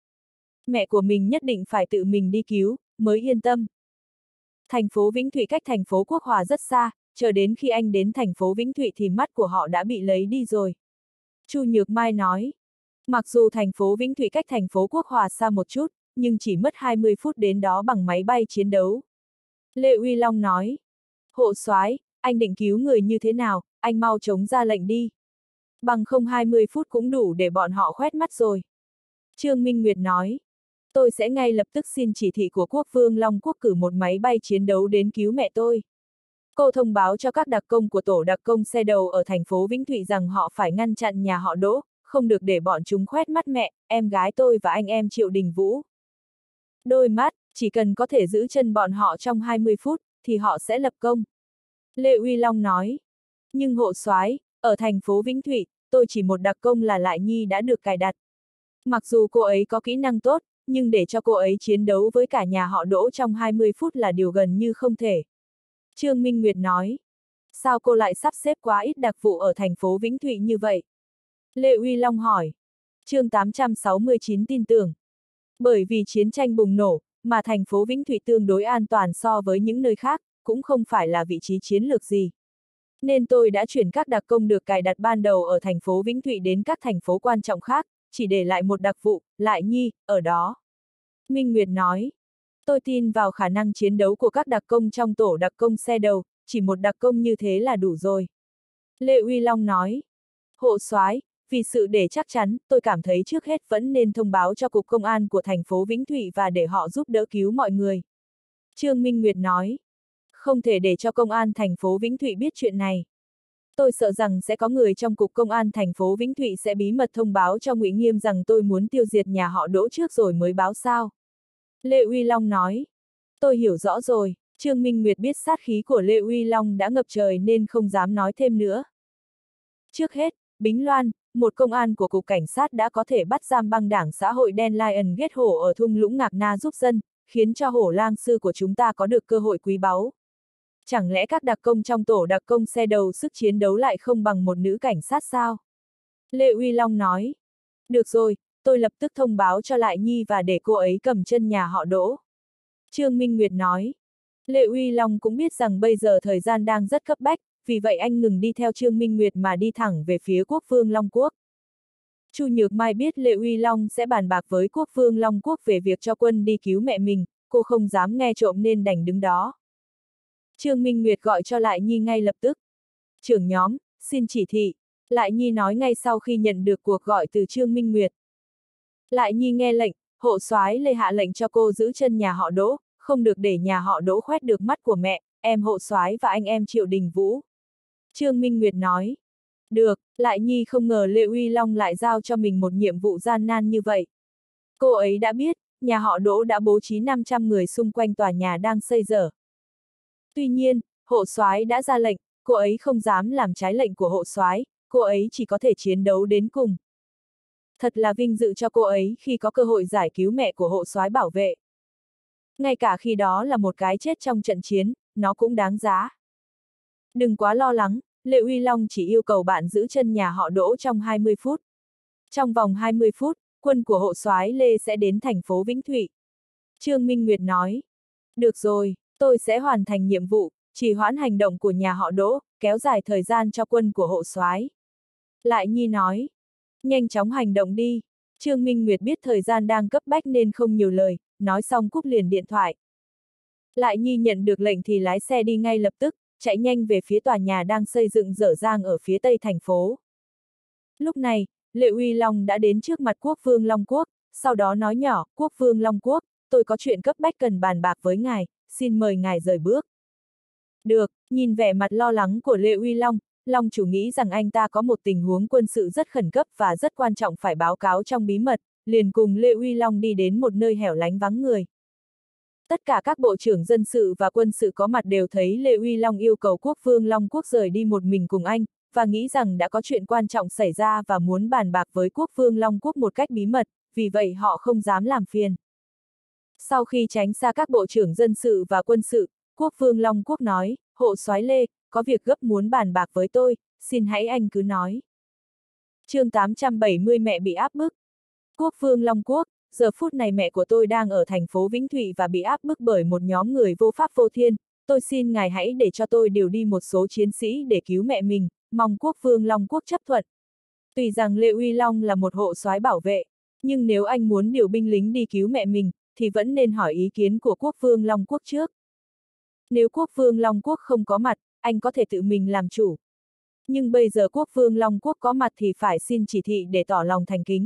Mẹ của mình nhất định phải tự mình đi cứu, mới yên tâm. Thành phố Vĩnh Thụy cách thành phố Quốc Hòa rất xa, chờ đến khi anh đến thành phố Vĩnh Thụy thì mắt của họ đã bị lấy đi rồi. Chu Nhược Mai nói. Mặc dù thành phố Vĩnh Thụy cách thành phố Quốc Hòa xa một chút, nhưng chỉ mất 20 phút đến đó bằng máy bay chiến đấu. Lê Uy Long nói. Hộ soái, anh định cứu người như thế nào, anh mau chống ra lệnh đi. Bằng không 20 phút cũng đủ để bọn họ khoét mắt rồi. Trương Minh Nguyệt nói. Tôi sẽ ngay lập tức xin chỉ thị của Quốc vương Long Quốc cử một máy bay chiến đấu đến cứu mẹ tôi. Cô thông báo cho các đặc công của tổ đặc công xe đầu ở thành phố Vĩnh Thụy rằng họ phải ngăn chặn nhà họ Đỗ, không được để bọn chúng khoét mắt mẹ, em gái tôi và anh em Triệu Đình Vũ. Đôi mắt, Chỉ cần có thể giữ chân bọn họ trong 20 phút, thì họ sẽ lập công. Lê Uy Long nói. Nhưng hộ soái, ở thành phố Vĩnh Thụy, tôi chỉ một đặc công là Lại Nhi đã được cài đặt. Mặc dù cô ấy có kỹ năng tốt, nhưng để cho cô ấy chiến đấu với cả nhà họ Đỗ trong 20 phút là điều gần như không thể. Trương Minh Nguyệt nói. Sao cô lại sắp xếp quá ít đặc vụ ở thành phố Vĩnh Thụy như vậy? Lê Uy Long hỏi. Chương 869 tin tưởng. Bởi vì chiến tranh bùng nổ, mà thành phố Vĩnh Thụy tương đối an toàn so với những nơi khác, cũng không phải là vị trí chiến lược gì. Nên tôi đã chuyển các đặc công được cài đặt ban đầu ở thành phố Vĩnh Thụy đến các thành phố quan trọng khác, chỉ để lại một đặc vụ, Lại Nhi, ở đó. Minh Nguyệt nói. Tôi tin vào khả năng chiến đấu của các đặc công trong tổ đặc công xe đầu, chỉ một đặc công như thế là đủ rồi. Lê Uy Long nói. Hộ soái, vì sự để chắc chắn, tôi cảm thấy trước hết vẫn nên thông báo cho Cục Công an của thành phố Vĩnh Thụy và để họ giúp đỡ cứu mọi người. Trương Minh Nguyệt nói. Không thể để cho Công an thành phố Vĩnh Thụy biết chuyện này. Tôi sợ rằng sẽ có người trong Cục Công an thành phố Vĩnh Thụy sẽ bí mật thông báo cho Ngụy Nghiêm rằng tôi muốn tiêu diệt nhà họ Đỗ trước rồi mới báo sao. Lê Uy Long nói. Tôi hiểu rõ rồi. Trương Minh Nguyệt biết sát khí của Lê Uy Long đã ngập trời nên không dám nói thêm nữa. Trước hết, Bính Loan, một công an của Cục Cảnh sát đã có thể bắt giam băng đảng xã hội đen Lion Gate Hổ ở thung lũng Ngạc Na giúp dân, khiến cho Hổ lang sư của chúng ta có được cơ hội quý báu. Chẳng lẽ các đặc công trong tổ đặc công xe đầu sức chiến đấu lại không bằng một nữ cảnh sát sao? Lê Uy Long nói. Được rồi, tôi lập tức thông báo cho Lại Nhi và để cô ấy cầm chân nhà họ Đỗ. Trương Minh Nguyệt nói. Lê Uy Long cũng biết rằng bây giờ thời gian đang rất cấp bách, vì vậy anh ngừng đi theo Trương Minh Nguyệt mà đi thẳng về phía Quốc Vương Long Quốc. Chu Nhược Mai biết Lê Uy Long sẽ bàn bạc với Quốc Vương Long Quốc về việc cho quân đi cứu mẹ mình, cô không dám nghe trộm nên đành đứng đó. Trương Minh Nguyệt gọi cho Lại Nhi ngay lập tức. Trưởng nhóm, xin chỉ thị. Lại Nhi nói ngay sau khi nhận được cuộc gọi từ Trương Minh Nguyệt. Lại Nhi nghe lệnh, hộ soái Lê hạ lệnh cho cô giữ chân nhà họ Đỗ, không được để nhà họ Đỗ khoét được mắt của mẹ, em hộ soái và anh em Triệu Đình Vũ. Trương Minh Nguyệt nói. Được, Lại Nhi không ngờ Lê Uy Long lại giao cho mình một nhiệm vụ gian nan như vậy. Cô ấy đã biết, nhà họ Đỗ đã bố trí 500 người xung quanh tòa nhà đang xây dở. Tuy nhiên, hộ soái đã ra lệnh, cô ấy không dám làm trái lệnh của hộ soái, cô ấy chỉ có thể chiến đấu đến cùng. Thật là vinh dự cho cô ấy khi có cơ hội giải cứu mẹ của hộ soái bảo vệ. Ngay cả khi đó là một cái chết trong trận chiến, nó cũng đáng giá. Đừng quá lo lắng, Lê Uy Long chỉ yêu cầu bạn giữ chân nhà họ Đỗ trong 20 phút. Trong vòng 20 phút, quân của hộ soái Lê sẽ đến thành phố Vĩnh Thụy. Trương Minh Nguyệt nói. Được rồi, tôi sẽ hoàn thành nhiệm vụ, trì hoãn hành động của nhà họ Đỗ, kéo dài thời gian cho quân của hộ soái. Lại Nhi nói. Nhanh chóng hành động đi. Trương Minh Nguyệt biết thời gian đang cấp bách nên không nhiều lời, nói xong cúp liền điện thoại. Lại Nhi nhận được lệnh thì lái xe đi ngay lập tức, chạy nhanh về phía tòa nhà đang xây dựng dở dang ở phía tây thành phố. Lúc này, Lê Uy Long đã đến trước mặt Quốc Vương Long Quốc, sau đó nói nhỏ, Quốc Vương Long Quốc, tôi có chuyện cấp bách cần bàn bạc với ngài, xin mời ngài rời bước. Được, nhìn vẻ mặt lo lắng của Lê Uy Long, Long chủ nghĩ rằng anh ta có một tình huống quân sự rất khẩn cấp và rất quan trọng phải báo cáo trong bí mật, liền cùng Lê Uy Long đi đến một nơi hẻo lánh vắng người. Tất cả các bộ trưởng dân sự và quân sự có mặt đều thấy Lê Uy Long yêu cầu Quốc Vương Long Quốc rời đi một mình cùng anh, và nghĩ rằng đã có chuyện quan trọng xảy ra và muốn bàn bạc với Quốc Vương Long Quốc một cách bí mật, vì vậy họ không dám làm phiền. Sau khi tránh xa các bộ trưởng dân sự và quân sự, Quốc Vương Long Quốc nói, hộ soái Lê, có việc gấp muốn bàn bạc với tôi, xin hãy anh cứ nói. Chương 870 mẹ bị áp bức. Quốc Vương Long Quốc, giờ phút này mẹ của tôi đang ở thành phố Vĩnh Thụy và bị áp bức bởi một nhóm người vô pháp vô thiên, tôi xin ngài hãy để cho tôi điều đi một số chiến sĩ để cứu mẹ mình, mong Quốc Vương Long Quốc chấp thuận. Tuy rằng Lê Uy Long là một hộ soái bảo vệ, nhưng nếu anh muốn điều binh lính đi cứu mẹ mình, thì vẫn nên hỏi ý kiến của Quốc Vương Long Quốc trước. Nếu Quốc Vương Long Quốc không có mặt, anh có thể tự mình làm chủ. Nhưng bây giờ Quốc Vương Long Quốc có mặt thì phải xin chỉ thị để tỏ lòng thành kính.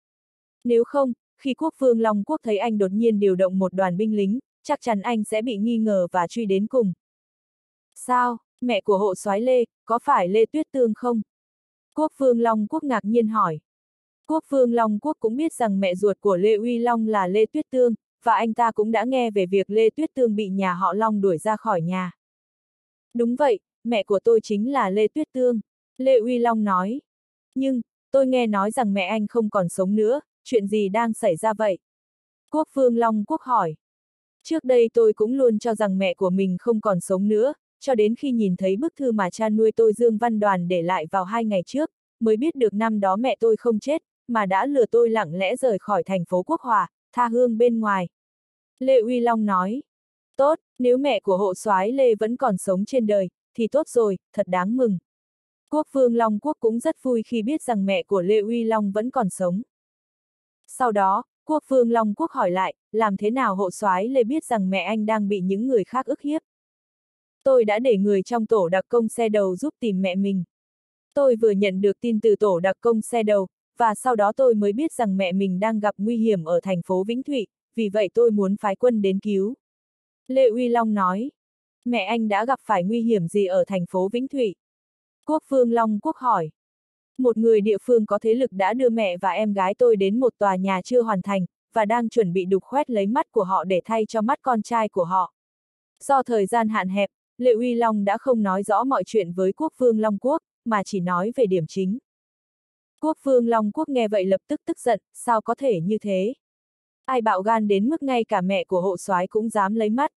Nếu không, khi Quốc Vương Long Quốc thấy anh đột nhiên điều động một đoàn binh lính, chắc chắn anh sẽ bị nghi ngờ và truy đến cùng. Sao, mẹ của hộ soái Lê, có phải Lê Tuyết Tương không? Quốc Vương Long Quốc ngạc nhiên hỏi. Quốc Vương Long Quốc cũng biết rằng mẹ ruột của Lê Uy Long là Lê Tuyết Tương, và anh ta cũng đã nghe về việc Lê Tuyết Tương bị nhà họ Long đuổi ra khỏi nhà. Đúng vậy, mẹ của tôi chính là Lê Tuyết Tương, Lê Uy Long nói. Nhưng, tôi nghe nói rằng mẹ anh không còn sống nữa, chuyện gì đang xảy ra vậy? Quốc Phương Long Quốc hỏi. Trước đây tôi cũng luôn cho rằng mẹ của mình không còn sống nữa, cho đến khi nhìn thấy bức thư mà cha nuôi tôi Dương Văn Đoàn để lại vào 2 ngày trước, mới biết được năm đó mẹ tôi không chết, mà đã lừa tôi lặng lẽ rời khỏi thành phố Quốc Hòa, tha hương bên ngoài. Lê Uy Long nói. Tốt, nếu mẹ của hộ soái Lê vẫn còn sống trên đời, thì tốt rồi, thật đáng mừng. Quốc Phương Long Quốc cũng rất vui khi biết rằng mẹ của Lê Uy Long vẫn còn sống. Sau đó, Quốc Phương Long Quốc hỏi lại, làm thế nào hộ soái Lê biết rằng mẹ anh đang bị những người khác ức hiếp? Tôi đã để người trong tổ đặc công xe đầu giúp tìm mẹ mình. Tôi vừa nhận được tin từ tổ đặc công xe đầu, và sau đó tôi mới biết rằng mẹ mình đang gặp nguy hiểm ở thành phố Vĩnh Thụy, vì vậy tôi muốn phái quân đến cứu. Lê Uy Long nói, mẹ anh đã gặp phải nguy hiểm gì ở thành phố Vĩnh Thụy? Quốc Phương Long Quốc hỏi. Một người địa phương có thế lực đã đưa mẹ và em gái tôi đến một tòa nhà chưa hoàn thành, và đang chuẩn bị đục khoét lấy mắt của họ để thay cho mắt con trai của họ. Do thời gian hạn hẹp, Lê Uy Long đã không nói rõ mọi chuyện với Quốc Phương Long Quốc, mà chỉ nói về điểm chính. Quốc Phương Long Quốc nghe vậy lập tức tức giận, sao có thể như thế? Ai bạo gan đến mức ngay cả mẹ của hộ soái cũng dám lấy mắt.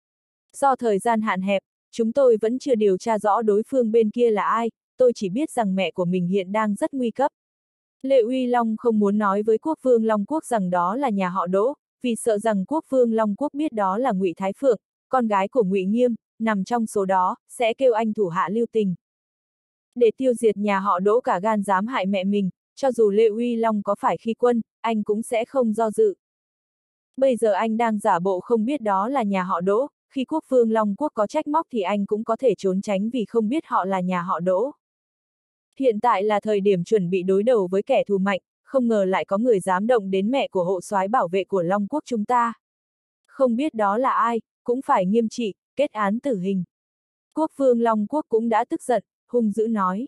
Do thời gian hạn hẹp, chúng tôi vẫn chưa điều tra rõ đối phương bên kia là ai, tôi chỉ biết rằng mẹ của mình hiện đang rất nguy cấp. Lê Uy Long không muốn nói với Quốc Phương Long Quốc rằng đó là nhà họ Đỗ, vì sợ rằng Quốc Phương Long Quốc biết đó là Ngụy Thái Phượng, con gái của Ngụy Nghiêm, nằm trong số đó, sẽ kêu anh thủ hạ lưu tình. Để tiêu diệt nhà họ Đỗ cả gan dám hại mẹ mình, cho dù Lê Uy Long có phải khi quân, anh cũng sẽ không do dự. Bây giờ anh đang giả bộ không biết đó là nhà họ Đỗ, khi Quốc Phương Long Quốc có trách móc thì anh cũng có thể trốn tránh vì không biết họ là nhà họ Đỗ. Hiện tại là thời điểm chuẩn bị đối đầu với kẻ thù mạnh, không ngờ lại có người dám động đến mẹ của hộ soái bảo vệ của Long Quốc chúng ta. Không biết đó là ai, cũng phải nghiêm trị, kết án tử hình. Quốc Phương Long Quốc cũng đã tức giận, hung dữ nói.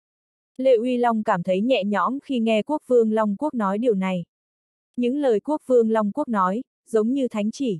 Lê Uy Long cảm thấy nhẹ nhõm khi nghe Quốc Phương Long Quốc nói điều này. Những lời Quốc Phương Long Quốc nói, giống như thánh chỉ.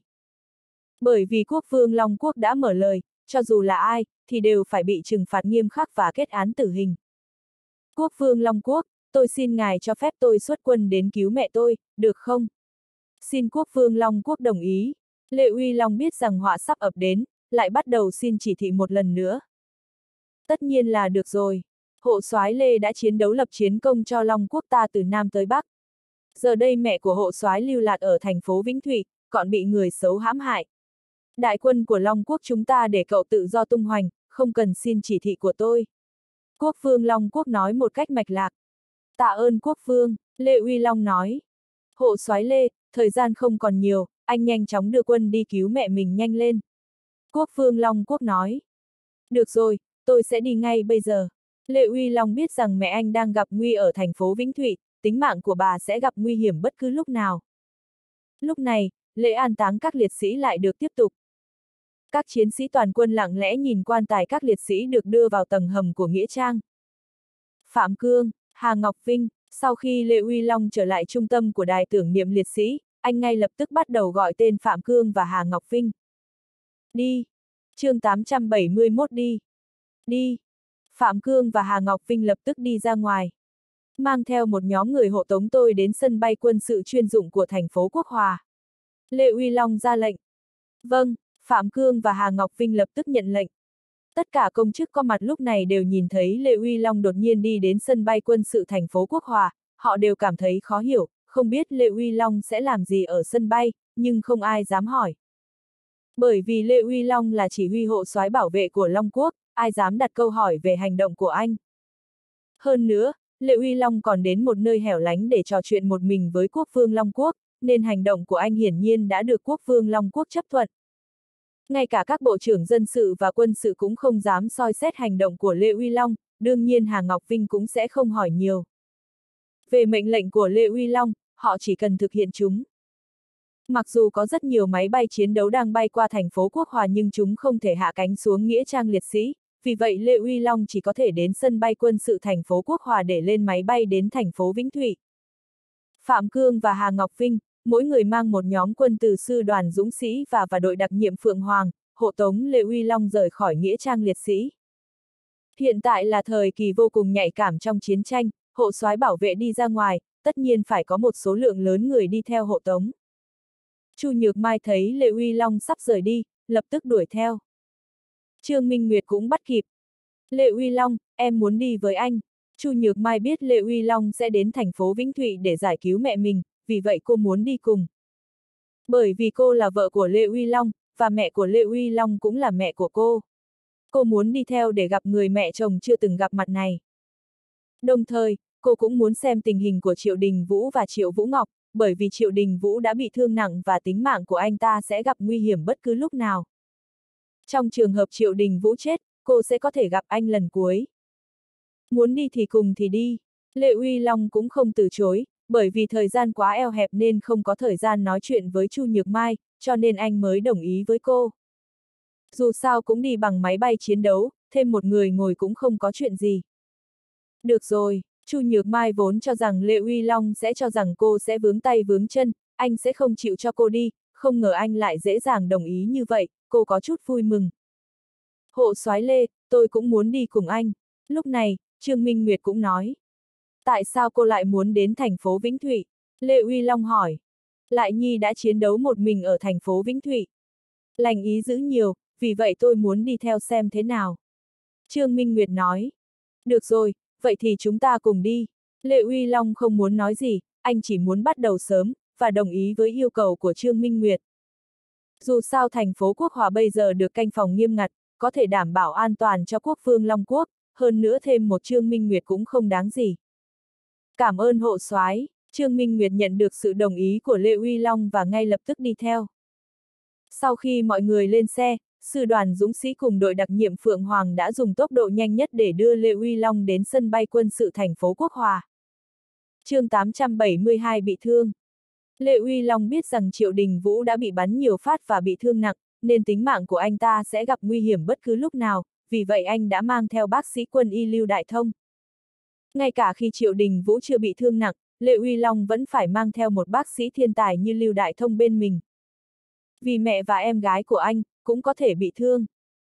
Bởi vì Quốc Phương Long Quốc đã mở lời, cho dù là ai, thì đều phải bị trừng phạt nghiêm khắc và kết án tử hình. Quốc Phương Long Quốc, tôi xin ngài cho phép tôi xuất quân đến cứu mẹ tôi, được không? Xin Quốc Phương Long Quốc đồng ý. Lê Uy Long biết rằng họa sắp ập đến, lại bắt đầu xin chỉ thị một lần nữa. Tất nhiên là được rồi. Hộ soái Lê đã chiến đấu lập chiến công cho Long Quốc ta từ Nam tới Bắc. Giờ đây mẹ của hộ soái lưu lạc ở thành phố Vĩnh Thụy, còn bị người xấu hãm hại. Đại quân của Long Quốc chúng ta để cậu tự do tung hoành, không cần xin chỉ thị của tôi. Quốc Phương Long Quốc nói một cách mạch lạc. Tạ ơn Quốc Phương, Lê Uy Long nói. Hộ soái Lê, thời gian không còn nhiều, anh nhanh chóng đưa quân đi cứu mẹ mình nhanh lên. Quốc Phương Long Quốc nói. Được rồi, tôi sẽ đi ngay bây giờ. Lê Uy Long biết rằng mẹ anh đang gặp nguy ở thành phố Vĩnh Thụy, tính mạng của bà sẽ gặp nguy hiểm bất cứ lúc nào. Lúc này, lễ an táng các liệt sĩ lại được tiếp tục. Các chiến sĩ toàn quân lặng lẽ nhìn quan tài các liệt sĩ được đưa vào tầng hầm của Nghĩa Trang. Phạm Cương, Hà Ngọc Vinh, sau khi Lê Uy Long trở lại trung tâm của đài tưởng niệm liệt sĩ, anh ngay lập tức bắt đầu gọi tên Phạm Cương và Hà Ngọc Vinh. Đi! Chương 871 đi! Đi! Phạm Cương và Hà Ngọc Vinh lập tức đi ra ngoài. Mang theo một nhóm người hộ tống tôi đến sân bay quân sự chuyên dụng của thành phố Quốc Hòa. Lê Uy Long ra lệnh. Vâng, Phạm Cương và Hà Ngọc Vinh lập tức nhận lệnh. Tất cả công chức có mặt lúc này đều nhìn thấy Lê Uy Long đột nhiên đi đến sân bay quân sự thành phố Quốc Hòa, họ đều cảm thấy khó hiểu, không biết Lê Uy Long sẽ làm gì ở sân bay, nhưng không ai dám hỏi. Bởi vì Lê Uy Long là chỉ huy hộ soái bảo vệ của Long Quốc, ai dám đặt câu hỏi về hành động của anh. Hơn nữa, Lê Uy Long còn đến một nơi hẻo lánh để trò chuyện một mình với Quốc Phương Long Quốc, nên hành động của anh hiển nhiên đã được Quốc Phương Long Quốc chấp thuận. Ngay cả các bộ trưởng dân sự và quân sự cũng không dám soi xét hành động của Lê Uy Long, đương nhiên Hà Ngọc Vinh cũng sẽ không hỏi nhiều. Về mệnh lệnh của Lê Uy Long, họ chỉ cần thực hiện chúng. Mặc dù có rất nhiều máy bay chiến đấu đang bay qua thành phố Quốc Hòa nhưng chúng không thể hạ cánh xuống Nghĩa Trang liệt sĩ, vì vậy Lê Uy Long chỉ có thể đến sân bay quân sự thành phố Quốc Hòa để lên máy bay đến thành phố Vĩnh Thụy. Phạm Cương và Hà Ngọc Vinh, mỗi người mang một nhóm quân từ sư đoàn dũng sĩ và đội đặc nhiệm Phượng Hoàng, hộ tống Lê Uy Long rời khỏi nghĩa trang liệt sĩ. Hiện tại là thời kỳ vô cùng nhạy cảm trong chiến tranh, hộ soái bảo vệ đi ra ngoài, tất nhiên phải có một số lượng lớn người đi theo hộ tống. Chu Nhược Mai thấy Lê Uy Long sắp rời đi, lập tức đuổi theo. Trương Minh Nguyệt cũng bắt kịp. Lê Uy Long, em muốn đi với anh. Chu Nhược Mai biết Lê Uy Long sẽ đến thành phố Vĩnh Thụy để giải cứu mẹ mình, vì vậy cô muốn đi cùng. Bởi vì cô là vợ của Lê Uy Long, và mẹ của Lê Uy Long cũng là mẹ của cô. Cô muốn đi theo để gặp người mẹ chồng chưa từng gặp mặt này. Đồng thời, cô cũng muốn xem tình hình của Triệu Đình Vũ và Triệu Vũ Ngọc, bởi vì Triệu Đình Vũ đã bị thương nặng và tính mạng của anh ta sẽ gặp nguy hiểm bất cứ lúc nào. Trong trường hợp Triệu Đình Vũ chết, cô sẽ có thể gặp anh lần cuối. Muốn đi thì cùng thì đi. Lê Uy Long cũng không từ chối, bởi vì thời gian quá eo hẹp nên không có thời gian nói chuyện với Chu Nhược Mai, cho nên anh mới đồng ý với cô. Dù sao cũng đi bằng máy bay chiến đấu, thêm một người ngồi cũng không có chuyện gì. Được rồi, Chu Nhược Mai vốn cho rằng Lê Uy Long sẽ cho rằng cô sẽ vướng tay vướng chân, anh sẽ không chịu cho cô đi, không ngờ anh lại dễ dàng đồng ý như vậy, cô có chút vui mừng. Hộ soái Lê, tôi cũng muốn đi cùng anh. Lúc này, Trương Minh Nguyệt cũng nói. Tại sao cô lại muốn đến thành phố Vĩnh Thụy? Lê Uy Long hỏi. Lại Nhi đã chiến đấu một mình ở thành phố Vĩnh Thụy. Lành ý giữ nhiều, vì vậy tôi muốn đi theo xem thế nào. Trương Minh Nguyệt nói. Được rồi, vậy thì chúng ta cùng đi. Lê Uy Long không muốn nói gì, anh chỉ muốn bắt đầu sớm, và đồng ý với yêu cầu của Trương Minh Nguyệt. Dù sao thành phố Quốc Hòa bây giờ được canh phòng nghiêm ngặt, có thể đảm bảo an toàn cho quốc vương Long Quốc, hơn nữa thêm một Trương Minh Nguyệt cũng không đáng gì. Cảm ơn hộ soái. Trương Minh Nguyệt nhận được sự đồng ý của Lê Uy Long và ngay lập tức đi theo. Sau khi mọi người lên xe, sư đoàn dũng sĩ cùng đội đặc nhiệm Phượng Hoàng đã dùng tốc độ nhanh nhất để đưa Lê Uy Long đến sân bay quân sự thành phố Quốc Hòa. chương 872 bị thương. Lê Uy Long biết rằng Triệu Đình Vũ đã bị bắn nhiều phát và bị thương nặng, nên tính mạng của anh ta sẽ gặp nguy hiểm bất cứ lúc nào, vì vậy anh đã mang theo bác sĩ quân y Lưu Đại Thông. Ngay cả khi Triệu Đình Vũ chưa bị thương nặng, Lê Uy Long vẫn phải mang theo một bác sĩ thiên tài như Lưu Đại Thông bên mình. Vì mẹ và em gái của anh cũng có thể bị thương.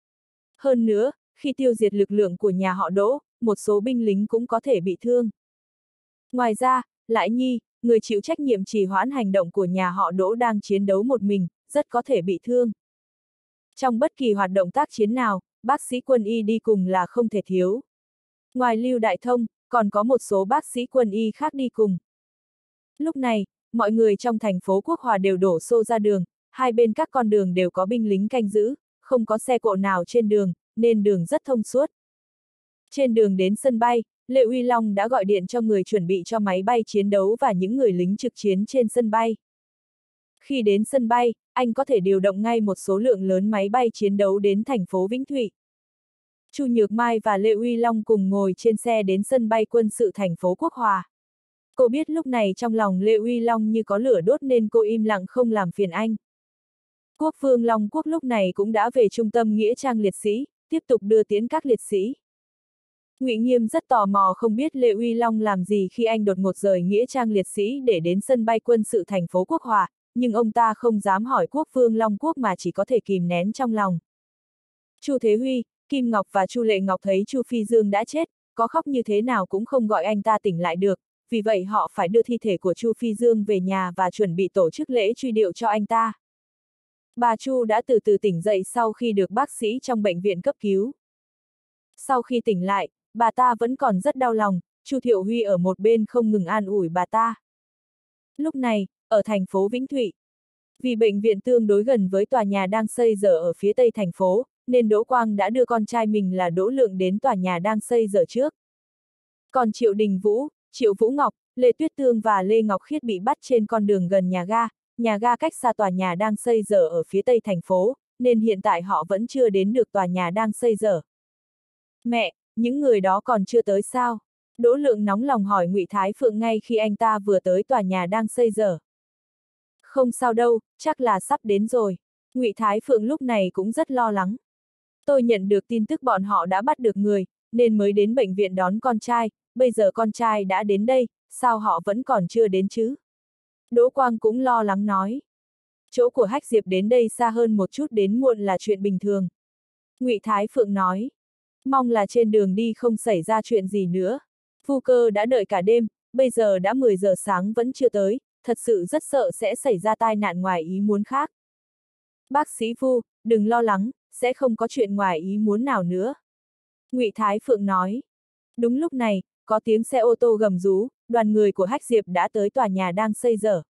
Hơn nữa, khi tiêu diệt lực lượng của nhà họ Đỗ, một số binh lính cũng có thể bị thương. Ngoài ra, Lại Nhi, người chịu trách nhiệm trì hoãn hành động của nhà họ Đỗ đang chiến đấu một mình, rất có thể bị thương. Trong bất kỳ hoạt động tác chiến nào, bác sĩ quân y đi cùng là không thể thiếu. Ngoài Lưu Đại Thông, còn có một số bác sĩ quân y khác đi cùng. Lúc này, mọi người trong thành phố Quốc Hòa đều đổ xô ra đường, hai bên các con đường đều có binh lính canh giữ, không có xe cộ nào trên đường, nên đường rất thông suốt. Trên đường đến sân bay, Lê Uy Long đã gọi điện cho người chuẩn bị cho máy bay chiến đấu và những người lính trực chiến trên sân bay. Khi đến sân bay, anh có thể điều động ngay một số lượng lớn máy bay chiến đấu đến thành phố Vĩnh Thụy. Chu Nhược Mai và Lê Uy Long cùng ngồi trên xe đến sân bay quân sự thành phố Quốc Hòa. Cô biết lúc này trong lòng Lê Uy Long như có lửa đốt nên cô im lặng không làm phiền anh. Quốc vương Long Quốc lúc này cũng đã về trung tâm nghĩa trang liệt sĩ, tiếp tục đưa tiễn các liệt sĩ. Ngụy Nghiêm rất tò mò không biết Lê Uy Long làm gì khi anh đột ngột rời nghĩa trang liệt sĩ để đến sân bay quân sự thành phố Quốc Hòa, nhưng ông ta không dám hỏi quốc vương Long Quốc mà chỉ có thể kìm nén trong lòng. Chu Thế Huy, Kim Ngọc và Chu Lệ Ngọc thấy Chu Phi Dương đã chết, có khóc như thế nào cũng không gọi anh ta tỉnh lại được, vì vậy họ phải đưa thi thể của Chu Phi Dương về nhà và chuẩn bị tổ chức lễ truy điệu cho anh ta. Bà Chu đã từ từ tỉnh dậy sau khi được bác sĩ trong bệnh viện cấp cứu. Sau khi tỉnh lại, bà ta vẫn còn rất đau lòng, Chu Thiệu Huy ở một bên không ngừng an ủi bà ta. Lúc này, ở thành phố Vĩnh Thụy, vì bệnh viện tương đối gần với tòa nhà đang xây dở ở phía tây thành phố, nên Đỗ Quang đã đưa con trai mình là Đỗ Lượng đến tòa nhà đang xây dở trước. Còn Triệu Đình Vũ, Triệu Vũ Ngọc, Lê Tuyết Tương và Lê Ngọc Khiết bị bắt trên con đường gần nhà ga cách xa tòa nhà đang xây dở ở phía tây thành phố, nên hiện tại họ vẫn chưa đến được tòa nhà đang xây dở. Mẹ, những người đó còn chưa tới sao? Đỗ Lượng nóng lòng hỏi Ngụy Thái Phượng ngay khi anh ta vừa tới tòa nhà đang xây dở. Không sao đâu, chắc là sắp đến rồi. Ngụy Thái Phượng lúc này cũng rất lo lắng. Tôi nhận được tin tức bọn họ đã bắt được người, nên mới đến bệnh viện đón con trai, bây giờ con trai đã đến đây, sao họ vẫn còn chưa đến chứ? Đỗ Quang cũng lo lắng nói. Chỗ của Hách Diệp đến đây xa hơn một chút đến muộn là chuyện bình thường. Ngụy Thái Phượng nói. Mong là trên đường đi không xảy ra chuyện gì nữa. Phu Cơ đã đợi cả đêm, bây giờ đã 10 giờ sáng vẫn chưa tới, thật sự rất sợ sẽ xảy ra tai nạn ngoài ý muốn khác. Bác sĩ Phu, đừng lo lắng, sẽ không có chuyện ngoài ý muốn nào nữa. Ngụy Thái Phượng nói. Đúng lúc này, có tiếng xe ô tô gầm rú, đoàn người của Hách Diệp đã tới tòa nhà đang xây dở.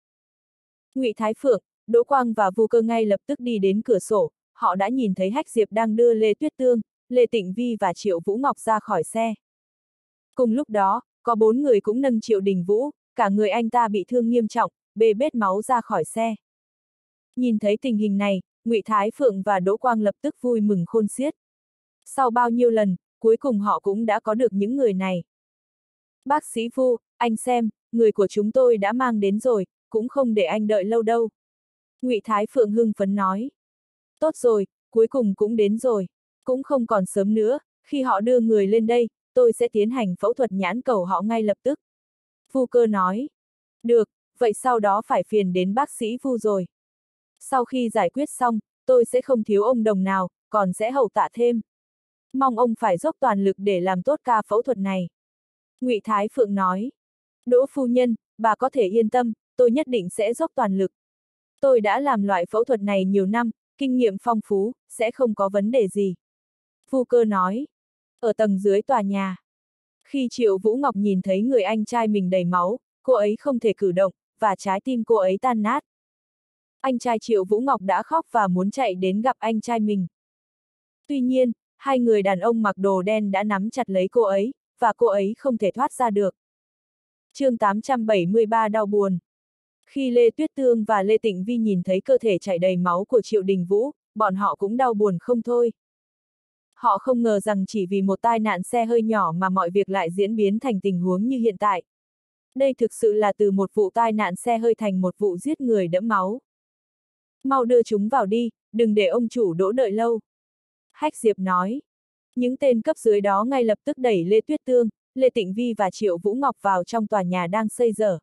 Ngụy Thái Phượng, Đỗ Quang và Vu Cơ ngay lập tức đi đến cửa sổ, họ đã nhìn thấy Hách Diệp đang đưa Lê Tuyết Tương, Lê Tịnh Vi và Triệu Vũ Ngọc ra khỏi xe. Cùng lúc đó, có 4 người cũng nâng Triệu Đình Vũ, cả người anh ta bị thương nghiêm trọng, bê bết máu ra khỏi xe. Nhìn thấy tình hình này, Ngụy Thái Phượng và Đỗ Quang lập tức vui mừng khôn xiết. Sau bao nhiêu lần, cuối cùng họ cũng đã có được những người này. Bác sĩ Phu, anh xem, người của chúng tôi đã mang đến rồi, cũng không để anh đợi lâu đâu. Ngụy Thái Phượng hưng phấn nói. Tốt rồi, cuối cùng cũng đến rồi. Cũng không còn sớm nữa, khi họ đưa người lên đây, tôi sẽ tiến hành phẫu thuật nhãn cầu họ ngay lập tức. Phu Cơ nói. Được, vậy sau đó phải phiền đến bác sĩ Phu rồi. Sau khi giải quyết xong, tôi sẽ không thiếu ông đồng nào, còn sẽ hậu tạ thêm. Mong ông phải dốc toàn lực để làm tốt ca phẫu thuật này. Ngụy Thái Phượng nói. Đỗ phu nhân, bà có thể yên tâm, tôi nhất định sẽ dốc toàn lực. Tôi đã làm loại phẫu thuật này nhiều năm, kinh nghiệm phong phú, sẽ không có vấn đề gì. Phu Cơ nói. Ở tầng dưới tòa nhà. Khi Triệu Vũ Ngọc nhìn thấy người anh trai mình đầy máu, cô ấy không thể cử động, và trái tim cô ấy tan nát. Anh trai Triệu Vũ Ngọc đã khóc và muốn chạy đến gặp anh trai mình. Tuy nhiên, hai người đàn ông mặc đồ đen đã nắm chặt lấy cô ấy, và cô ấy không thể thoát ra được. Chương 873 đau buồn. Khi Lê Tuyết Tương và Lê Tịnh Vi nhìn thấy cơ thể chảy đầy máu của Triệu Đình Vũ, bọn họ cũng đau buồn không thôi. Họ không ngờ rằng chỉ vì một tai nạn xe hơi nhỏ mà mọi việc lại diễn biến thành tình huống như hiện tại. Đây thực sự là từ một vụ tai nạn xe hơi thành một vụ giết người đẫm máu. Mau đưa chúng vào đi, đừng để ông chủ Đỗ đợi lâu. Hách Diệp nói. Những tên cấp dưới đó ngay lập tức đẩy Lê Tuyết Tương, Lê Tịnh Vi và Triệu Vũ Ngọc vào trong tòa nhà đang xây dở.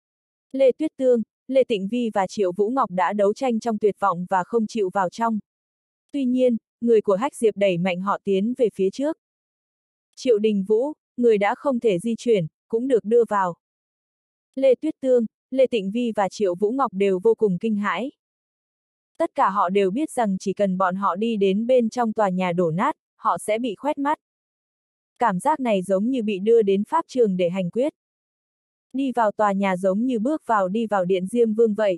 Lê Tuyết Tương, Lê Tịnh Vi và Triệu Vũ Ngọc đã đấu tranh trong tuyệt vọng và không chịu vào trong. Tuy nhiên, người của Hách Diệp đẩy mạnh họ tiến về phía trước. Triệu Đình Vũ, người đã không thể di chuyển, cũng được đưa vào. Lê Tuyết Tương, Lê Tịnh Vi và Triệu Vũ Ngọc đều vô cùng kinh hãi. Tất cả họ đều biết rằng chỉ cần bọn họ đi đến bên trong tòa nhà đổ nát, họ sẽ bị khoét mắt. Cảm giác này giống như bị đưa đến pháp trường để hành quyết. Đi vào tòa nhà giống như bước vào đi vào điện Diêm Vương vậy.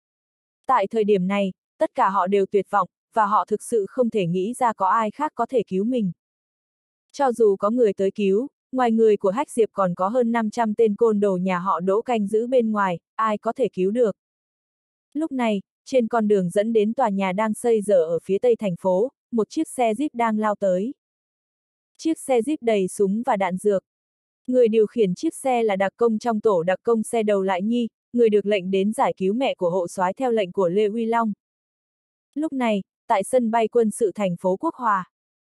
Tại thời điểm này, tất cả họ đều tuyệt vọng, và họ thực sự không thể nghĩ ra có ai khác có thể cứu mình. Cho dù có người tới cứu, ngoài người của Hách Diệp còn có hơn 500 tên côn đồ nhà họ Đỗ canh giữ bên ngoài, ai có thể cứu được. Lúc này, trên con đường dẫn đến tòa nhà đang xây dở ở phía tây thành phố, một chiếc xe Jeep đang lao tới. Chiếc xe Jeep đầy súng và đạn dược. Người điều khiển chiếc xe là đặc công trong tổ đặc công xe Đầu Lại Nhi, người được lệnh đến giải cứu mẹ của hộ soái theo lệnh của Lê Uy Long. Lúc này, tại sân bay quân sự thành phố Quốc Hòa.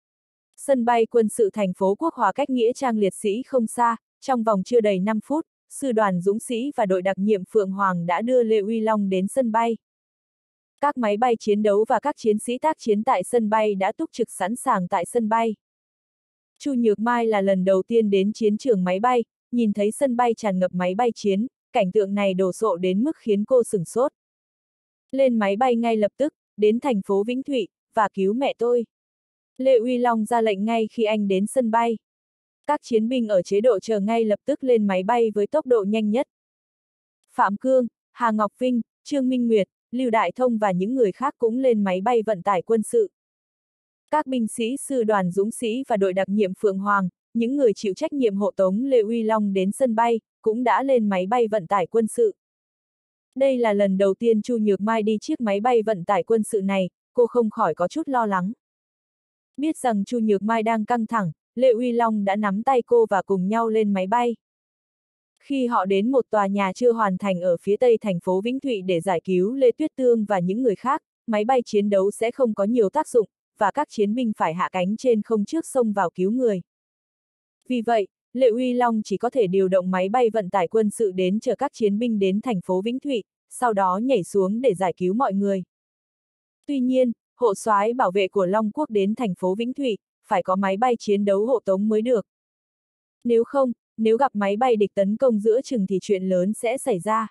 Sân bay quân sự thành phố Quốc Hòa cách nghĩa trang liệt sĩ không xa, trong vòng chưa đầy 5 phút, sư đoàn dũng sĩ và đội đặc nhiệm Phượng Hoàng đã đưa Lê Uy Long đến sân bay. Các máy bay chiến đấu và các chiến sĩ tác chiến tại sân bay đã túc trực sẵn sàng tại sân bay. Chu Nhược Mai là lần đầu tiên đến chiến trường máy bay, nhìn thấy sân bay tràn ngập máy bay chiến, cảnh tượng này đồ sộ đến mức khiến cô sửng sốt. Lên máy bay ngay lập tức, đến thành phố Vĩnh Thụy, và cứu mẹ tôi. Lê Uy Long ra lệnh ngay khi anh đến sân bay. Các chiến binh ở chế độ chờ ngay lập tức lên máy bay với tốc độ nhanh nhất. Phạm Cương, Hà Ngọc Vinh, Trương Minh Nguyệt, Lưu Đại Thông và những người khác cũng lên máy bay vận tải quân sự. Các binh sĩ sư đoàn dũng sĩ và đội đặc nhiệm Phượng Hoàng, những người chịu trách nhiệm hộ tống Lê Uy Long đến sân bay, cũng đã lên máy bay vận tải quân sự. Đây là lần đầu tiên Chu Nhược Mai đi chiếc máy bay vận tải quân sự này, cô không khỏi có chút lo lắng. Biết rằng Chu Nhược Mai đang căng thẳng, Lê Uy Long đã nắm tay cô và cùng nhau lên máy bay. Khi họ đến một tòa nhà chưa hoàn thành ở phía tây thành phố Vĩnh Thụy để giải cứu Lê Tuyết Tương và những người khác, máy bay chiến đấu sẽ không có nhiều tác dụng, và các chiến binh phải hạ cánh trên không trước xông vào cứu người. Vì vậy, Lê Uy Long chỉ có thể điều động máy bay vận tải quân sự đến chở các chiến binh đến thành phố Vĩnh Thụy, sau đó nhảy xuống để giải cứu mọi người. Tuy nhiên, hộ soái bảo vệ của Long Quốc đến thành phố Vĩnh Thụy, phải có máy bay chiến đấu hộ tống mới được. Nếu không, nếu gặp máy bay địch tấn công giữa chừng thì chuyện lớn sẽ xảy ra.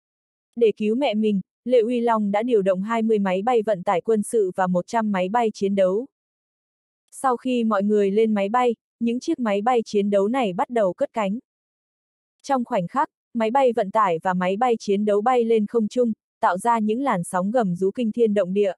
Để cứu mẹ mình, Lệ Uy Long đã điều động 20 máy bay vận tải quân sự và 100 máy bay chiến đấu. Sau khi mọi người lên máy bay, những chiếc máy bay chiến đấu này bắt đầu cất cánh. Trong khoảnh khắc, máy bay vận tải và máy bay chiến đấu bay lên không trung, tạo ra những làn sóng gầm rú kinh thiên động địa.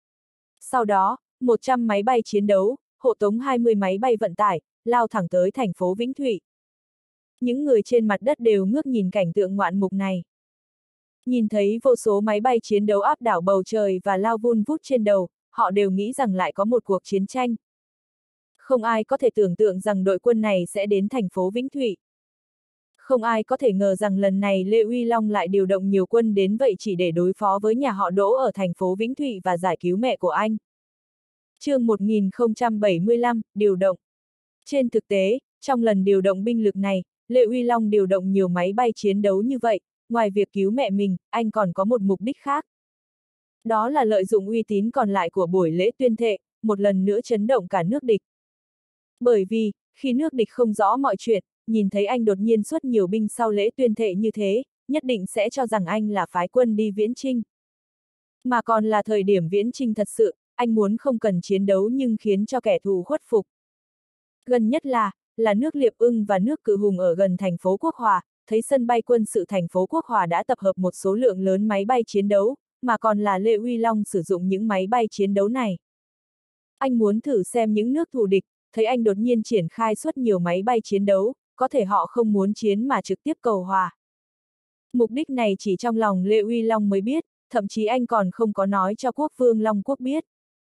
Sau đó, 100 máy bay chiến đấu, hộ tống 20 máy bay vận tải, lao thẳng tới thành phố Vĩnh Thụy. Những người trên mặt đất đều ngước nhìn cảnh tượng ngoạn mục này. Nhìn thấy vô số máy bay chiến đấu áp đảo bầu trời và lao vun vút trên đầu, họ đều nghĩ rằng lại có một cuộc chiến tranh. Không ai có thể tưởng tượng rằng đội quân này sẽ đến thành phố Vĩnh Thụy. Không ai có thể ngờ rằng lần này Lê Uy Long lại điều động nhiều quân đến vậy chỉ để đối phó với nhà họ Đỗ ở thành phố Vĩnh Thụy và giải cứu mẹ của anh. Chương 1075, điều động. Trên thực tế, trong lần điều động binh lực này, Lê Uy Long điều động nhiều máy bay chiến đấu như vậy, ngoài việc cứu mẹ mình, anh còn có một mục đích khác. Đó là lợi dụng uy tín còn lại của buổi lễ tuyên thệ, một lần nữa chấn động cả nước địch. Bởi vì, khi nước địch không rõ mọi chuyện, nhìn thấy anh đột nhiên xuất nhiều binh sau lễ tuyên thệ như thế, nhất định sẽ cho rằng anh là phái quân đi viễn chinh. Mà còn là thời điểm viễn chinh thật sự, anh muốn không cần chiến đấu nhưng khiến cho kẻ thù khuất phục. Gần nhất là nước Liệp Ưng và nước Cự Hùng ở gần thành phố Quốc Hòa, thấy sân bay quân sự thành phố Quốc Hòa đã tập hợp một số lượng lớn máy bay chiến đấu, mà còn là Lê Uy Long sử dụng những máy bay chiến đấu này. Anh muốn thử xem những nước thù địch, thấy anh đột nhiên triển khai suốt nhiều máy bay chiến đấu, có thể họ không muốn chiến mà trực tiếp cầu hòa. Mục đích này chỉ trong lòng Lê Uy Long mới biết, thậm chí anh còn không có nói cho Quốc vương Long Quốc biết.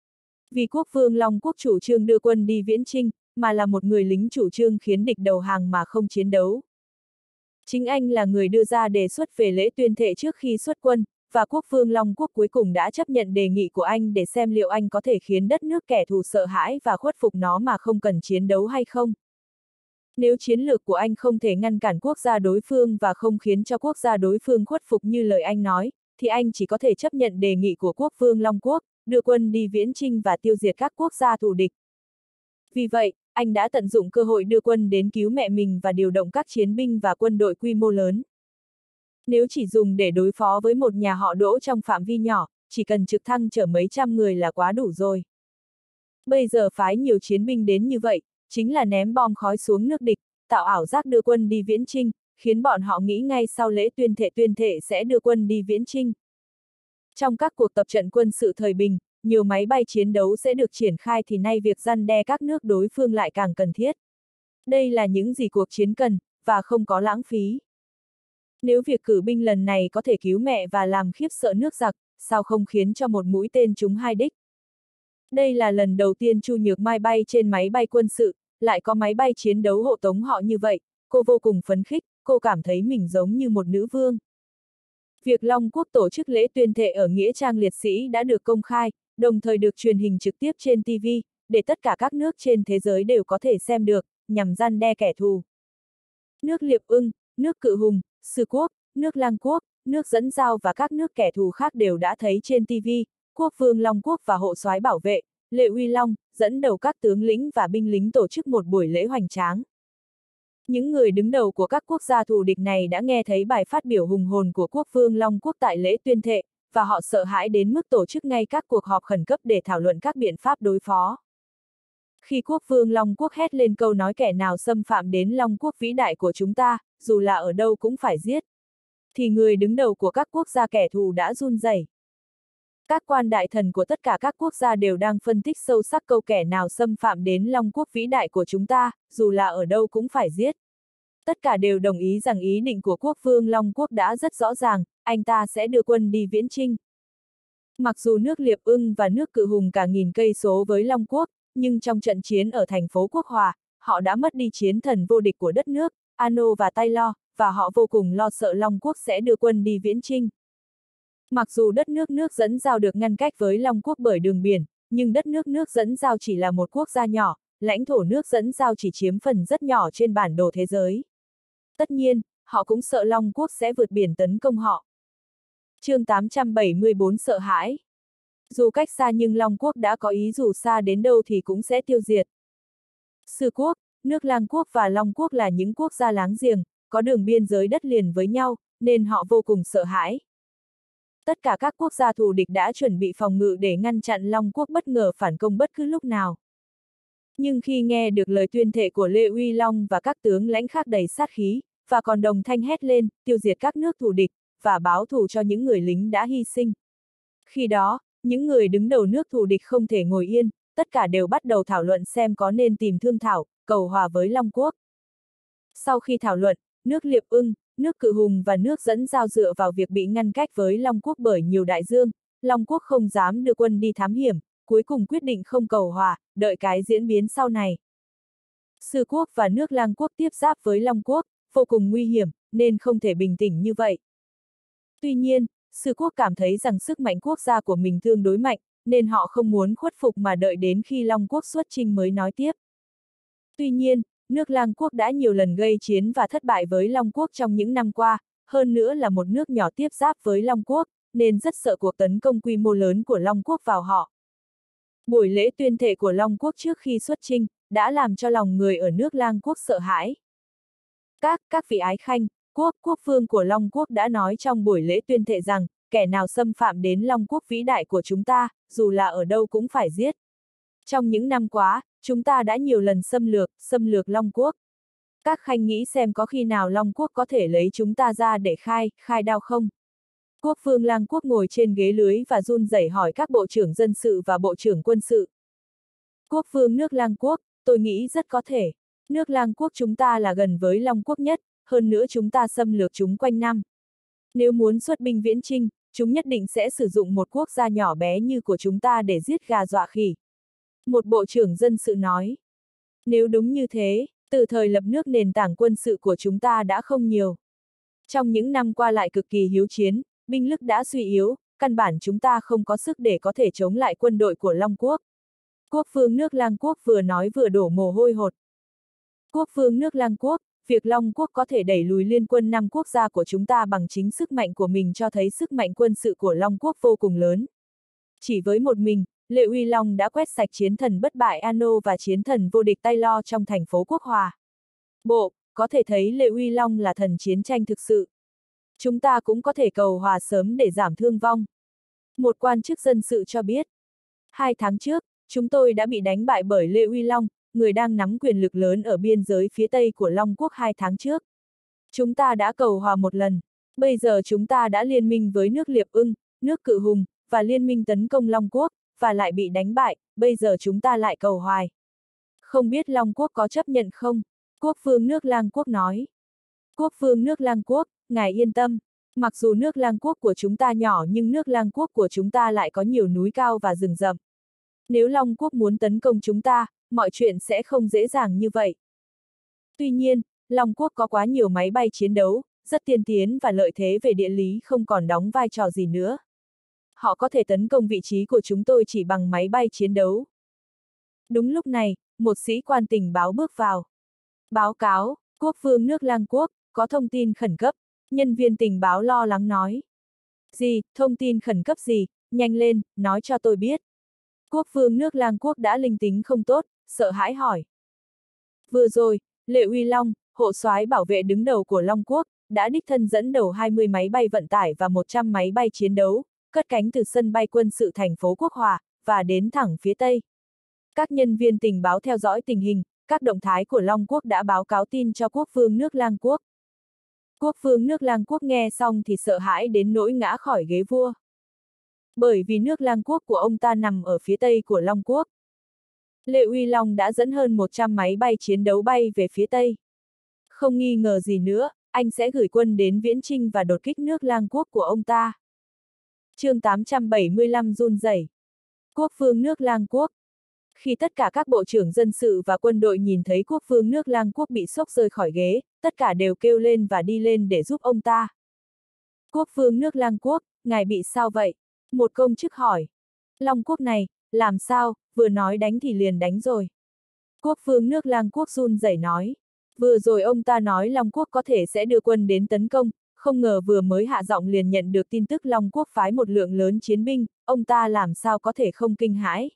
Vì Quốc vương Long Quốc chủ trương đưa quân đi viễn chinh, mà là một người lính chủ trương khiến địch đầu hàng mà không chiến đấu. Chính anh là người đưa ra đề xuất về lễ tuyên thệ trước khi xuất quân, và Quốc vương Long Quốc cuối cùng đã chấp nhận đề nghị của anh để xem liệu anh có thể khiến đất nước kẻ thù sợ hãi và khuất phục nó mà không cần chiến đấu hay không. Nếu chiến lược của anh không thể ngăn cản quốc gia đối phương và không khiến cho quốc gia đối phương khuất phục như lời anh nói, thì anh chỉ có thể chấp nhận đề nghị của Quốc vương Long Quốc, đưa quân đi viễn chinh và tiêu diệt các quốc gia thù địch. Vì vậy, anh đã tận dụng cơ hội đưa quân đến cứu mẹ mình và điều động các chiến binh và quân đội quy mô lớn. Nếu chỉ dùng để đối phó với một nhà họ Đỗ trong phạm vi nhỏ, chỉ cần trực thăng chở mấy trăm người là quá đủ rồi. Bây giờ phái nhiều chiến binh đến như vậy, chính là ném bom khói xuống nước địch, tạo ảo giác đưa quân đi viễn chinh, khiến bọn họ nghĩ ngay sau lễ tuyên thệ sẽ đưa quân đi viễn chinh. Trong các cuộc tập trận quân sự thời bình, nhiều máy bay chiến đấu sẽ được triển khai thì nay việc răn đe các nước đối phương lại càng cần thiết. Đây là những gì cuộc chiến cần, và không có lãng phí. Nếu việc cử binh lần này có thể cứu mẹ và làm khiếp sợ nước giặc, sao không khiến cho một mũi tên trúng hai đích? Đây là lần đầu tiên Chu Nhược Mai bay trên máy bay quân sự, lại có máy bay chiến đấu hộ tống họ như vậy, cô vô cùng phấn khích, cô cảm thấy mình giống như một nữ vương. Việc Long Quốc tổ chức lễ tuyên thệ ở Nghĩa trang liệt sĩ đã được công khai, đồng thời được truyền hình trực tiếp trên TV, để tất cả các nước trên thế giới đều có thể xem được, nhằm răn đe kẻ thù. Nước Liệp Ưng, nước Cự Hùng, Sư Quốc, nước Lang Quốc, nước Dẫn Giao và các nước kẻ thù khác đều đã thấy trên TV, Quốc vương Long Quốc và hộ soái bảo vệ, Lê Uy Long, dẫn đầu các tướng lĩnh và binh lính tổ chức một buổi lễ hoành tráng. Những người đứng đầu của các quốc gia thù địch này đã nghe thấy bài phát biểu hùng hồn của Quốc vương Long Quốc tại lễ tuyên thệ, và họ sợ hãi đến mức tổ chức ngay các cuộc họp khẩn cấp để thảo luận các biện pháp đối phó. Khi Quốc vương Long Quốc hét lên câu nói kẻ nào xâm phạm đến Long Quốc vĩ đại của chúng ta, dù là ở đâu cũng phải giết, thì người đứng đầu của các quốc gia kẻ thù đã run rẩy. Các quan đại thần của tất cả các quốc gia đều đang phân tích sâu sắc câu kẻ nào xâm phạm đến Long Quốc vĩ đại của chúng ta, dù là ở đâu cũng phải giết. Tất cả đều đồng ý rằng ý định của Quốc vương Long Quốc đã rất rõ ràng, anh ta sẽ đưa quân đi viễn chinh. Mặc dù nước Liệp Ưng và nước Cự Hùng cả nghìn cây số với Long Quốc, nhưng trong trận chiến ở thành phố Quốc Hòa, họ đã mất đi chiến thần vô địch của đất nước, Ano và Taylor, và họ vô cùng lo sợ Long Quốc sẽ đưa quân đi viễn chinh. Mặc dù đất nước Dẫn Giao được ngăn cách với Long Quốc bởi đường biển, nhưng đất nước Dẫn Giao chỉ là một quốc gia nhỏ, lãnh thổ nước Dẫn Giao chỉ chiếm phần rất nhỏ trên bản đồ thế giới. Tất nhiên, họ cũng sợ Long Quốc sẽ vượt biển tấn công họ. Chương 874 sợ hãi. Dù cách xa nhưng Long Quốc đã có ý dù xa đến đâu thì cũng sẽ tiêu diệt. Sư Quốc, nước Lang Quốc và Long Quốc là những quốc gia láng giềng, có đường biên giới đất liền với nhau, nên họ vô cùng sợ hãi. Tất cả các quốc gia thù địch đã chuẩn bị phòng ngự để ngăn chặn Long Quốc bất ngờ phản công bất cứ lúc nào. Nhưng khi nghe được lời tuyên thệ của Lê Uy Long và các tướng lãnh khác đầy sát khí, và còn đồng thanh hét lên, tiêu diệt các nước thù địch, và báo thù cho những người lính đã hy sinh. Khi đó, những người đứng đầu nước thù địch không thể ngồi yên, tất cả đều bắt đầu thảo luận xem có nên tìm thương thảo, cầu hòa với Long Quốc. Sau khi thảo luận, nước Liệp Ưng, nước Cự Hùng và nước Dẫn Giao dựa vào việc bị ngăn cách với Long Quốc bởi nhiều đại dương, Long Quốc không dám đưa quân đi thám hiểm, cuối cùng quyết định không cầu hòa, đợi cái diễn biến sau này. Sư Quốc và nước Lang Quốc tiếp giáp với Long Quốc, vô cùng nguy hiểm, nên không thể bình tĩnh như vậy. Tuy nhiên, Sư Quốc cảm thấy rằng sức mạnh quốc gia của mình tương đối mạnh, nên họ không muốn khuất phục mà đợi đến khi Long Quốc xuất chinh mới nói tiếp. Tuy nhiên, nước Lang Quốc đã nhiều lần gây chiến và thất bại với Long Quốc trong những năm qua, hơn nữa là một nước nhỏ tiếp giáp với Long Quốc, nên rất sợ cuộc tấn công quy mô lớn của Long Quốc vào họ. Buổi lễ tuyên thệ của Long Quốc trước khi xuất chinh, đã làm cho lòng người ở nước Lang Quốc sợ hãi. Các vị ái khanh, quốc vương của Long Quốc đã nói trong buổi lễ tuyên thệ rằng, kẻ nào xâm phạm đến Long Quốc vĩ đại của chúng ta, dù là ở đâu cũng phải giết. Trong những năm qua, chúng ta đã nhiều lần xâm lược Long Quốc. Các khanh nghĩ xem có khi nào Long Quốc có thể lấy chúng ta ra để khai đao không? Quốc vương Lang Quốc ngồi trên ghế lưới và run rẩy hỏi các bộ trưởng dân sự và bộ trưởng quân sự. Quốc vương nước Lang Quốc, tôi nghĩ rất có thể. Nước Lang Quốc chúng ta là gần với Long Quốc nhất, hơn nữa chúng ta xâm lược chúng quanh năm. Nếu muốn xuất binh viễn chinh, chúng nhất định sẽ sử dụng một quốc gia nhỏ bé như của chúng ta để giết gà dọa khỉ. Một bộ trưởng dân sự nói. Nếu đúng như thế, từ thời lập nước nền tảng quân sự của chúng ta đã không nhiều. Trong những năm qua lại cực kỳ hiếu chiến, binh lực đã suy yếu, căn bản chúng ta không có sức để có thể chống lại quân đội của Long Quốc. Quốc vương nước Lang Quốc vừa nói vừa đổ mồ hôi hột. Quốc vương nước Lang Quốc, việc Long Quốc có thể đẩy lùi liên quân 5 quốc gia của chúng ta bằng chính sức mạnh của mình cho thấy sức mạnh quân sự của Long Quốc vô cùng lớn. Chỉ với một mình, Lê Uy Long đã quét sạch chiến thần bất bại Ano và chiến thần vô địch Taylor trong thành phố Quốc Hòa. Có thể thấy Lê Uy Long là thần chiến tranh thực sự. Chúng ta cũng có thể cầu hòa sớm để giảm thương vong. Một quan chức dân sự cho biết. 2 tháng trước, chúng tôi đã bị đánh bại bởi Lê Uy Long, người đang nắm quyền lực lớn ở biên giới phía Tây của Long Quốc 2 tháng trước. Chúng ta đã cầu hòa một lần. Bây giờ chúng ta đã liên minh với nước Liệp Ưng, nước Cự Hùng, và liên minh tấn công Long Quốc, và lại bị đánh bại, bây giờ chúng ta lại cầu hòa. Không biết Long Quốc có chấp nhận không? Quốc vương nước Lang Quốc nói. Quốc vương nước Lang Quốc, ngài yên tâm. Mặc dù nước Lang Quốc của chúng ta nhỏ nhưng nước Lang Quốc của chúng ta lại có nhiều núi cao và rừng rậm. Nếu Long Quốc muốn tấn công chúng ta, mọi chuyện sẽ không dễ dàng như vậy. Tuy nhiên, Long Quốc có quá nhiều máy bay chiến đấu, rất tiên tiến và lợi thế về địa lý không còn đóng vai trò gì nữa. Họ có thể tấn công vị trí của chúng tôi chỉ bằng máy bay chiến đấu. Đúng lúc này, một sĩ quan tình báo bước vào. Báo cáo, quốc vương nước Lang Quốc, có thông tin khẩn cấp, nhân viên tình báo lo lắng nói. Gì, thông tin khẩn cấp gì, nhanh lên, nói cho tôi biết. Quốc vương nước Lang Quốc đã linh tính không tốt, sợ hãi hỏi. Vừa rồi, Lê Uy Long, hộ soái bảo vệ đứng đầu của Long Quốc, đã đích thân dẫn đầu 20 máy bay vận tải và 100 máy bay chiến đấu, cất cánh từ sân bay quân sự thành phố Quốc Hòa, và đến thẳng phía Tây. Các nhân viên tình báo theo dõi tình hình, các động thái của Long Quốc đã báo cáo tin cho quốc vương nước Lang Quốc. Quốc vương nước Lang Quốc nghe xong thì sợ hãi đến nỗi ngã khỏi ghế vua. Bởi vì nước Lang Quốc của ông ta nằm ở phía Tây của Long Quốc. Lê Uy Long đã dẫn hơn 100 máy bay chiến đấu bay về phía Tây. Không nghi ngờ gì nữa, anh sẽ gửi quân đến viễn chinh và đột kích nước Lang Quốc của ông ta. Chương 875 run rẩy. Quốc vương nước Lang Quốc. Khi tất cả các bộ trưởng dân sự và quân đội nhìn thấy quốc vương nước Lang Quốc bị sốc rơi khỏi ghế, tất cả đều kêu lên và đi lên để giúp ông ta. Quốc vương nước Lang Quốc, ngài bị sao vậy? Một công chức hỏi. Long Quốc này, làm sao, vừa nói đánh thì liền đánh rồi. Quốc vương nước Lang Quốc run rẩy nói. Vừa rồi ông ta nói Long Quốc có thể sẽ đưa quân đến tấn công, không ngờ vừa mới hạ giọng liền nhận được tin tức Long Quốc phái một lượng lớn chiến binh, ông ta làm sao có thể không kinh hãi.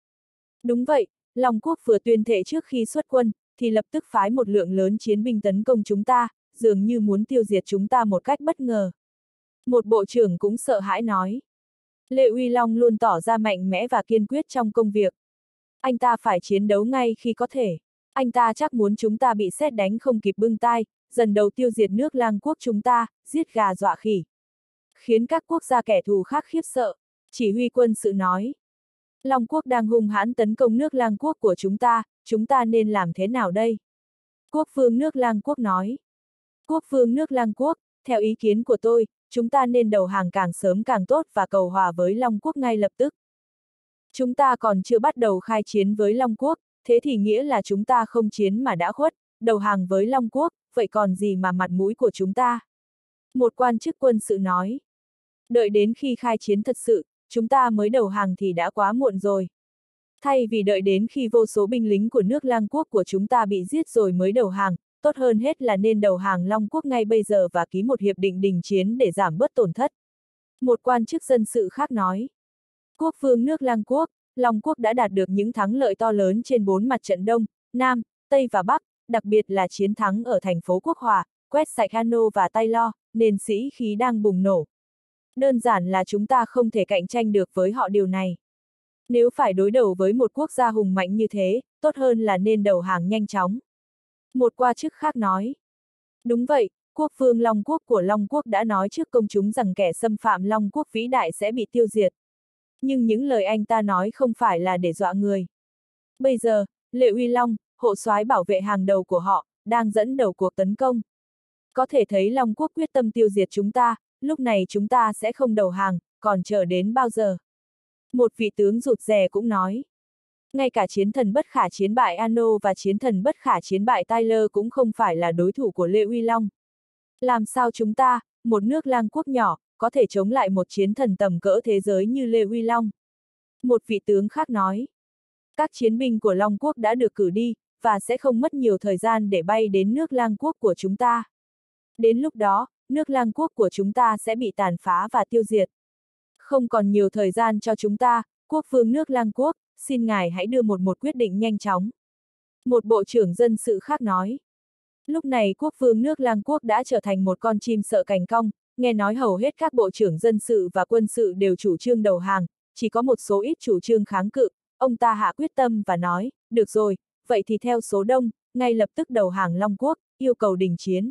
Đúng vậy, Long Quốc vừa tuyên thệ trước khi xuất quân, thì lập tức phái một lượng lớn chiến binh tấn công chúng ta, dường như muốn tiêu diệt chúng ta một cách bất ngờ. Một bộ trưởng cũng sợ hãi nói. Lê Uy Long luôn tỏ ra mạnh mẽ và kiên quyết trong công việc. Anh ta phải chiến đấu ngay khi có thể. Anh ta chắc muốn chúng ta bị sét đánh không kịp bưng tai, dần đầu tiêu diệt nước Lang Quốc chúng ta, giết gà dọa khỉ. Khiến các quốc gia kẻ thù khác khiếp sợ. Chỉ huy quân sự nói. Long Quốc đang hung hãn tấn công nước Lang Quốc của chúng ta nên làm thế nào đây? Quốc vương nước Lang Quốc nói. Quốc vương nước Lang Quốc, theo ý kiến của tôi, chúng ta nên đầu hàng càng sớm càng tốt và cầu hòa với Long Quốc ngay lập tức. Chúng ta còn chưa bắt đầu khai chiến với Long Quốc, thế thì nghĩa là chúng ta không chiến mà đã khuất, đầu hàng với Long Quốc, vậy còn gì mà mặt mũi của chúng ta? Một quan chức quân sự nói. Đợi đến khi khai chiến thật sự, chúng ta mới đầu hàng thì đã quá muộn rồi. Thay vì đợi đến khi vô số binh lính của nước Lang Quốc của chúng ta bị giết rồi mới đầu hàng, tốt hơn hết là nên đầu hàng Long Quốc ngay bây giờ và ký một hiệp định đình chiến để giảm bớt tổn thất. Một quan chức dân sự khác nói. Quốc vương nước Lang Quốc, Long Quốc đã đạt được những thắng lợi to lớn trên 4 mặt trận Đông, Nam, Tây và Bắc, đặc biệt là chiến thắng ở thành phố Quốc Hòa, quét sạch Hano và Taylor, nên sĩ khí đang bùng nổ. Đơn giản là chúng ta không thể cạnh tranh được với họ điều này. Nếu phải đối đầu với một quốc gia hùng mạnh như thế, tốt hơn là nên đầu hàng nhanh chóng. Một quan chức khác nói. Đúng vậy, quốc vương Long Quốc của Long Quốc đã nói trước công chúng rằng kẻ xâm phạm Long Quốc vĩ đại sẽ bị tiêu diệt. Nhưng những lời anh ta nói không phải là để dọa người. Bây giờ, Lê Uy Long, hộ soái bảo vệ hàng đầu của họ, đang dẫn đầu cuộc tấn công. Có thể thấy Long Quốc quyết tâm tiêu diệt chúng ta, lúc này chúng ta sẽ không đầu hàng, còn chờ đến bao giờ? Một vị tướng rụt rè cũng nói. Ngay cả chiến thần bất khả chiến bại Ano và chiến thần bất khả chiến bại Tyler cũng không phải là đối thủ của Lê Uy Long. Làm sao chúng ta, một nước Lang Quốc nhỏ, có thể chống lại một chiến thần tầm cỡ thế giới như Lê Uy Long? Một vị tướng khác nói. Các chiến binh của Long Quốc đã được cử đi, và sẽ không mất nhiều thời gian để bay đến nước Lang Quốc của chúng ta. Đến lúc đó, nước Lang Quốc của chúng ta sẽ bị tàn phá và tiêu diệt. Không còn nhiều thời gian cho chúng ta, quốc vương nước Lang Quốc, xin ngài hãy đưa một quyết định nhanh chóng. Một bộ trưởng dân sự khác nói. Lúc này quốc vương nước Lang Quốc đã trở thành một con chim sợ cành cong, nghe nói hầu hết các bộ trưởng dân sự và quân sự đều chủ trương đầu hàng, chỉ có một số ít chủ trương kháng cự, ông ta hạ quyết tâm và nói, được rồi, vậy thì theo số đông, ngay lập tức đầu hàng Long Quốc, yêu cầu đình chiến.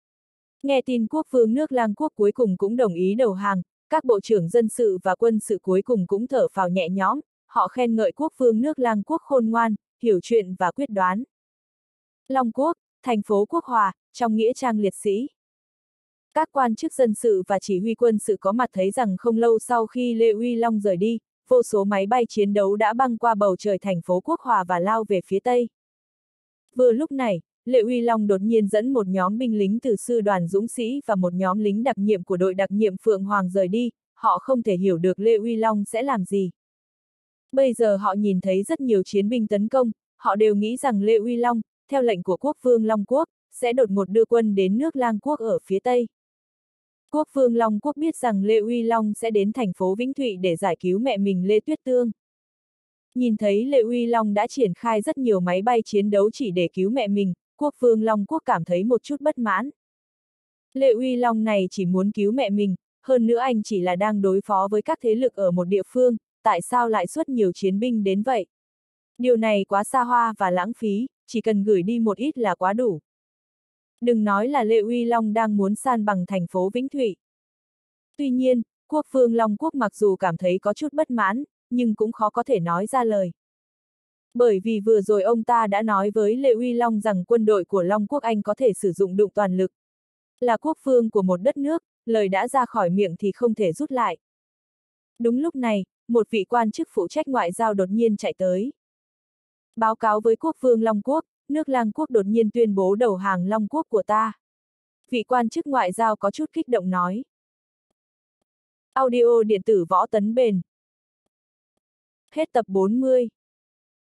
Nghe tin quốc vương nước Lang Quốc cuối cùng cũng đồng ý đầu hàng, các bộ trưởng dân sự và quân sự cuối cùng cũng thở phào nhẹ nhõm, họ khen ngợi quốc vương nước Lang Quốc khôn ngoan, hiểu chuyện và quyết đoán. Long Quốc, thành phố Quốc Hòa, trong nghĩa trang liệt sĩ. Các quan chức dân sự và chỉ huy quân sự có mặt thấy rằng không lâu sau khi Lê Uy Long rời đi, vô số máy bay chiến đấu đã băng qua bầu trời thành phố Quốc Hòa và lao về phía Tây. Vừa lúc này, Lê Uy Long đột nhiên dẫn một nhóm binh lính từ sư đoàn dũng sĩ và một nhóm lính đặc nhiệm của đội đặc nhiệm Phượng Hoàng rời đi, họ không thể hiểu được Lê Uy Long sẽ làm gì. Bây giờ họ nhìn thấy rất nhiều chiến binh tấn công, họ đều nghĩ rằng Lê Uy Long, theo lệnh của quốc vương Long Quốc, sẽ đột ngột đưa quân đến nước Lang Quốc ở phía Tây. Quốc vương Long Quốc biết rằng Lê Uy Long sẽ đến thành phố Vĩnh Thụy để giải cứu mẹ mình Lê Tuyết Tương. Nhìn thấy Lê Uy Long đã triển khai rất nhiều máy bay chiến đấu chỉ để cứu mẹ mình, quốc vương Long Quốc cảm thấy một chút bất mãn. Lê Uy Long này chỉ muốn cứu mẹ mình, hơn nữa anh chỉ là đang đối phó với các thế lực ở một địa phương, tại sao lại xuất nhiều chiến binh đến vậy? Điều này quá xa hoa và lãng phí, chỉ cần gửi đi một ít là quá đủ. Đừng nói là Lê Uy Long đang muốn san bằng thành phố Vĩnh Thụy. Tuy nhiên, quốc vương Long Quốc mặc dù cảm thấy có chút bất mãn, nhưng cũng khó có thể nói ra lời. Bởi vì vừa rồi ông ta đã nói với Lê Uy Long rằng quân đội của Long Quốc Anh có thể sử dụng đụng toàn lực. Là quốc vương của một đất nước, lời đã ra khỏi miệng thì không thể rút lại. Đúng lúc này, một vị quan chức phụ trách ngoại giao đột nhiên chạy tới. Báo cáo với quốc vương Long Quốc, nước Lang Quốc đột nhiên tuyên bố đầu hàng Long Quốc của ta. Vị quan chức ngoại giao có chút kích động nói. Audio điện tử Võ Tấn Bền. Hết tập 40.